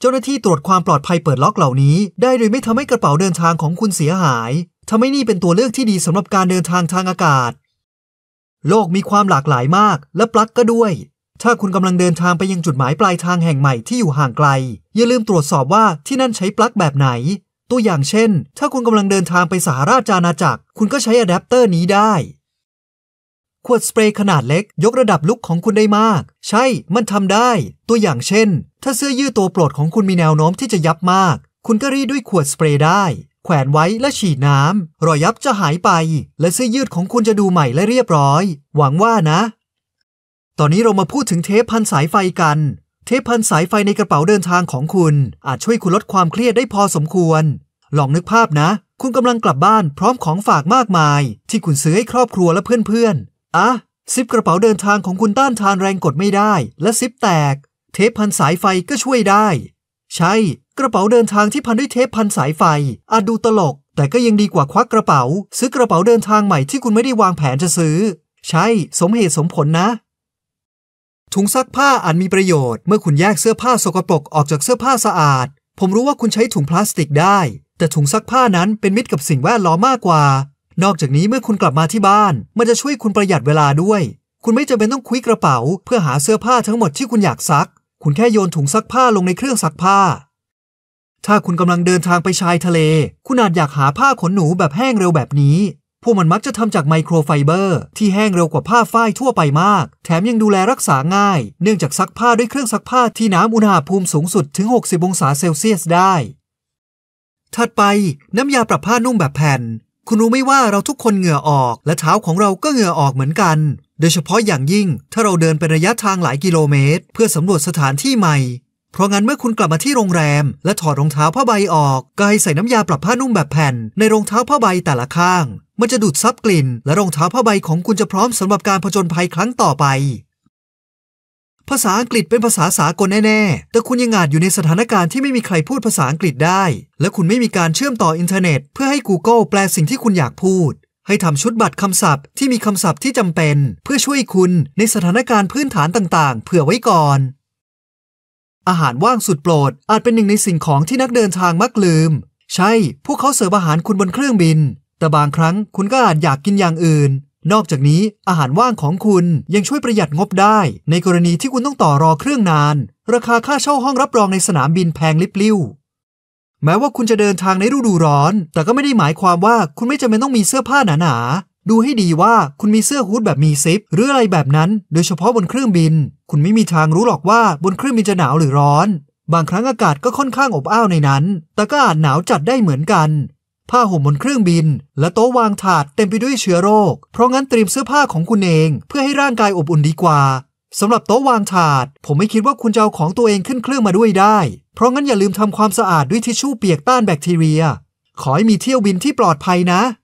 เจ้าหน้าที่ตรวจความปลอดภัยเปิดล็อกเหล่านี้ได้โดยไม่ทำให้กระเป๋าเดินทางของคุณเสียหายทำให้นี่เป็นตัวเลือกที่ดีสำหรับการเดินทางทางอากาศโลกมีความหลากหลายมากและปลั๊กก็ด้วยถ้าคุณกำลังเดินทางไปยังจุดหมายปลายทางแห่งใหม่ที่อยู่ห่างไกลอย่าลืมตรวจสอบว่าที่นั่นใช้ปลั๊กแบบไหนตัวอย่างเช่นถ้าคุณกำลังเดินทางไปสหราชอาณาจักรคุณก็ใช้อะแดปเตอร์นี้ได้ขวดสเปรย์ขนาดเล็กยกระดับลุคของคุณได้มากใช่มันทำได้ตัวอย่างเช่นถ้าเสื้อยืดตัวโปรดของคุณมีแนวโน้มที่จะยับมากคุณก็รีดด้วยขวดสเปรย์ได้แขวนไว้และฉีดน้ำรอยยับจะหายไปและเสื้อยืดของคุณจะดูใหม่และเรียบร้อยหวังว่านะตอนนี้เรามาพูดถึงเทปพันสายไฟกันเทปพันสายไฟในกระเป๋าเดินทางของคุณอาจช่วยคุณลดความเครียดได้พอสมควรลองนึกภาพนะคุณกำลังกลับบ้านพร้อมของฝากมากมายที่คุณซื้อให้ครอบครัวและเพื่อนๆอ่ะซิปกระเป๋าเดินทางของคุณต้านทานแรงกดไม่ได้และซิปแตกเทปพันสายไฟก็ช่วยได้ใช่กระเป๋าเดินทางที่พันด้วยเทปพันสายไฟอาจดูตลกแต่ก็ยังดีกว่าควักกระเป๋าซื้อกระเป๋าเดินทางใหม่ที่คุณไม่ได้วางแผนจะซื้อใช่สมเหตุสมผลนะถุงซักผ้าอาจมีประโยชน์เมื่อคุณแยกเสื้อผ้าสกปรกออกจากเสื้อผ้าสะอาดผมรู้ว่าคุณใช้ถุงพลาสติกได้แต่ถุงซักผ้านั้นเป็นมิตรกับสิ่งแวดล้อมมากกว่านอกจากนี้เมื่อคุณกลับมาที่บ้านมันจะช่วยคุณประหยัดเวลาด้วยคุณไม่จำเป็นต้องคุ้ยกระเป๋าเพื่อหาเสื้อผ้าทั้งหมดที่คุณอยากซักคุณแค่โยนถุงซักผ้าลงในเครื่องซักผ้าถ้าคุณกำลังเดินทางไปชายทะเลคุณอาจอยากหาผ้าขนหนูแบบแห้งเร็วแบบนี้พวกมันมักจะทำจากไมโครไฟเบอร์ที่แห้งเร็วกว่าผ้าฝ้ายทั่วไปมากแถมยังดูแลรักษาง่ายเนื่องจากซักผ้าด้วยเครื่องซักผ้าที่น้ำอุณหภูมิสูงสุดถึงหกสิบองศาเซลเซียสได้ถัดไปน้ำยาปรับผ้านุ่มแบบแผ่นคุณรู้ไหมว่าเราทุกคนเหงื่อออกและเท้าของเราก็เหงื่อออกเหมือนกันโดยเฉพาะอย่างยิ่งถ้าเราเดินเป็นระยะทางหลายกิโลเมตรเพื่อสำรวจสถานที่ใหม่เพราะงั้นเมื่อคุณกลับมาที่โรงแรมและถอดรองเท้าผ้าใบออกก็ให้ใส่น้ำยาปรับผ้านุ่มแบบแผ่นในรองเท้าผ้าใบแต่ละข้างมันจะดูดซับกลิ่นและรองเท้าผ้าใบของคุณจะพร้อมสำหรับการผจญภัยครั้งต่อไปภาษาอังกฤษเป็นภาษาสากลแน่ๆแต่คุณยังอาจอยู่ในสถานการณ์ที่ไม่มีใครพูดภาษาอังกฤษได้และคุณไม่มีการเชื่อมต่ออินเทอร์เน็ตเพื่อให้ Google แปลสิ่งที่คุณอยากพูดให้ทำชุดบัตรคำศัพท์ที่มีคำศัพท์ที่จำเป็นเพื่อช่วยคุณในสถานการณ์พื้นฐานต่างๆเผื่อไว้ก่อนอาหารว่างสุดโปรดอาจเป็นหนึ่งในสิ่งของที่นักเดินทางมักลืมใช่พวกเขาเสิร์ฟอาหารคุณบนเครื่องบินแต่บางครั้งคุณก็อาจอยากกินอย่างอื่นนอกจากนี้อาหารว่างของคุณยังช่วยประหยัดงบได้ในกรณีที่คุณต้องต่อรอเครื่องนานราคาค่าเช่าห้องรับรองในสนามบินแพงลิบลิ่วแม้ว่าคุณจะเดินทางในฤดูร้อนแต่ก็ไม่ได้หมายความว่าคุณไม่จำเป็นต้องมีเสื้อผ้าหนาๆดูให้ดีว่าคุณมีเสื้อฮู้ดแบบมีซิปหรืออะไรแบบนั้นโดยเฉพาะบนเครื่องบินคุณไม่มีทางรู้หรอกว่าบนเครื่องบินจะหนาวหรือร้อนบางครั้งอากาศก็ค่อนข้างอบอ้าวในนั้นแต่ก็อาจหนาวจัดได้เหมือนกันผ้าห่มบนเครื่องบินและโต๊ะวางถาดเต็มไปด้วยเชื้อโรคเพราะงั้นเตรียมเสื้อผ้าของคุณเองเพื่อให้ร่างกายอบอุ่นดีกว่าสำหรับโต๊ะวางถาดผมไม่คิดว่าคุณจะเอาของตัวเองขึ้นเครื่องมาด้วยได้เพราะงั้นอย่าลืมทำความสะอาดด้วยทิชชู่เปียกต้านแบคทีเรียขอให้มีเที่ยวบินที่ปลอดภัยนะ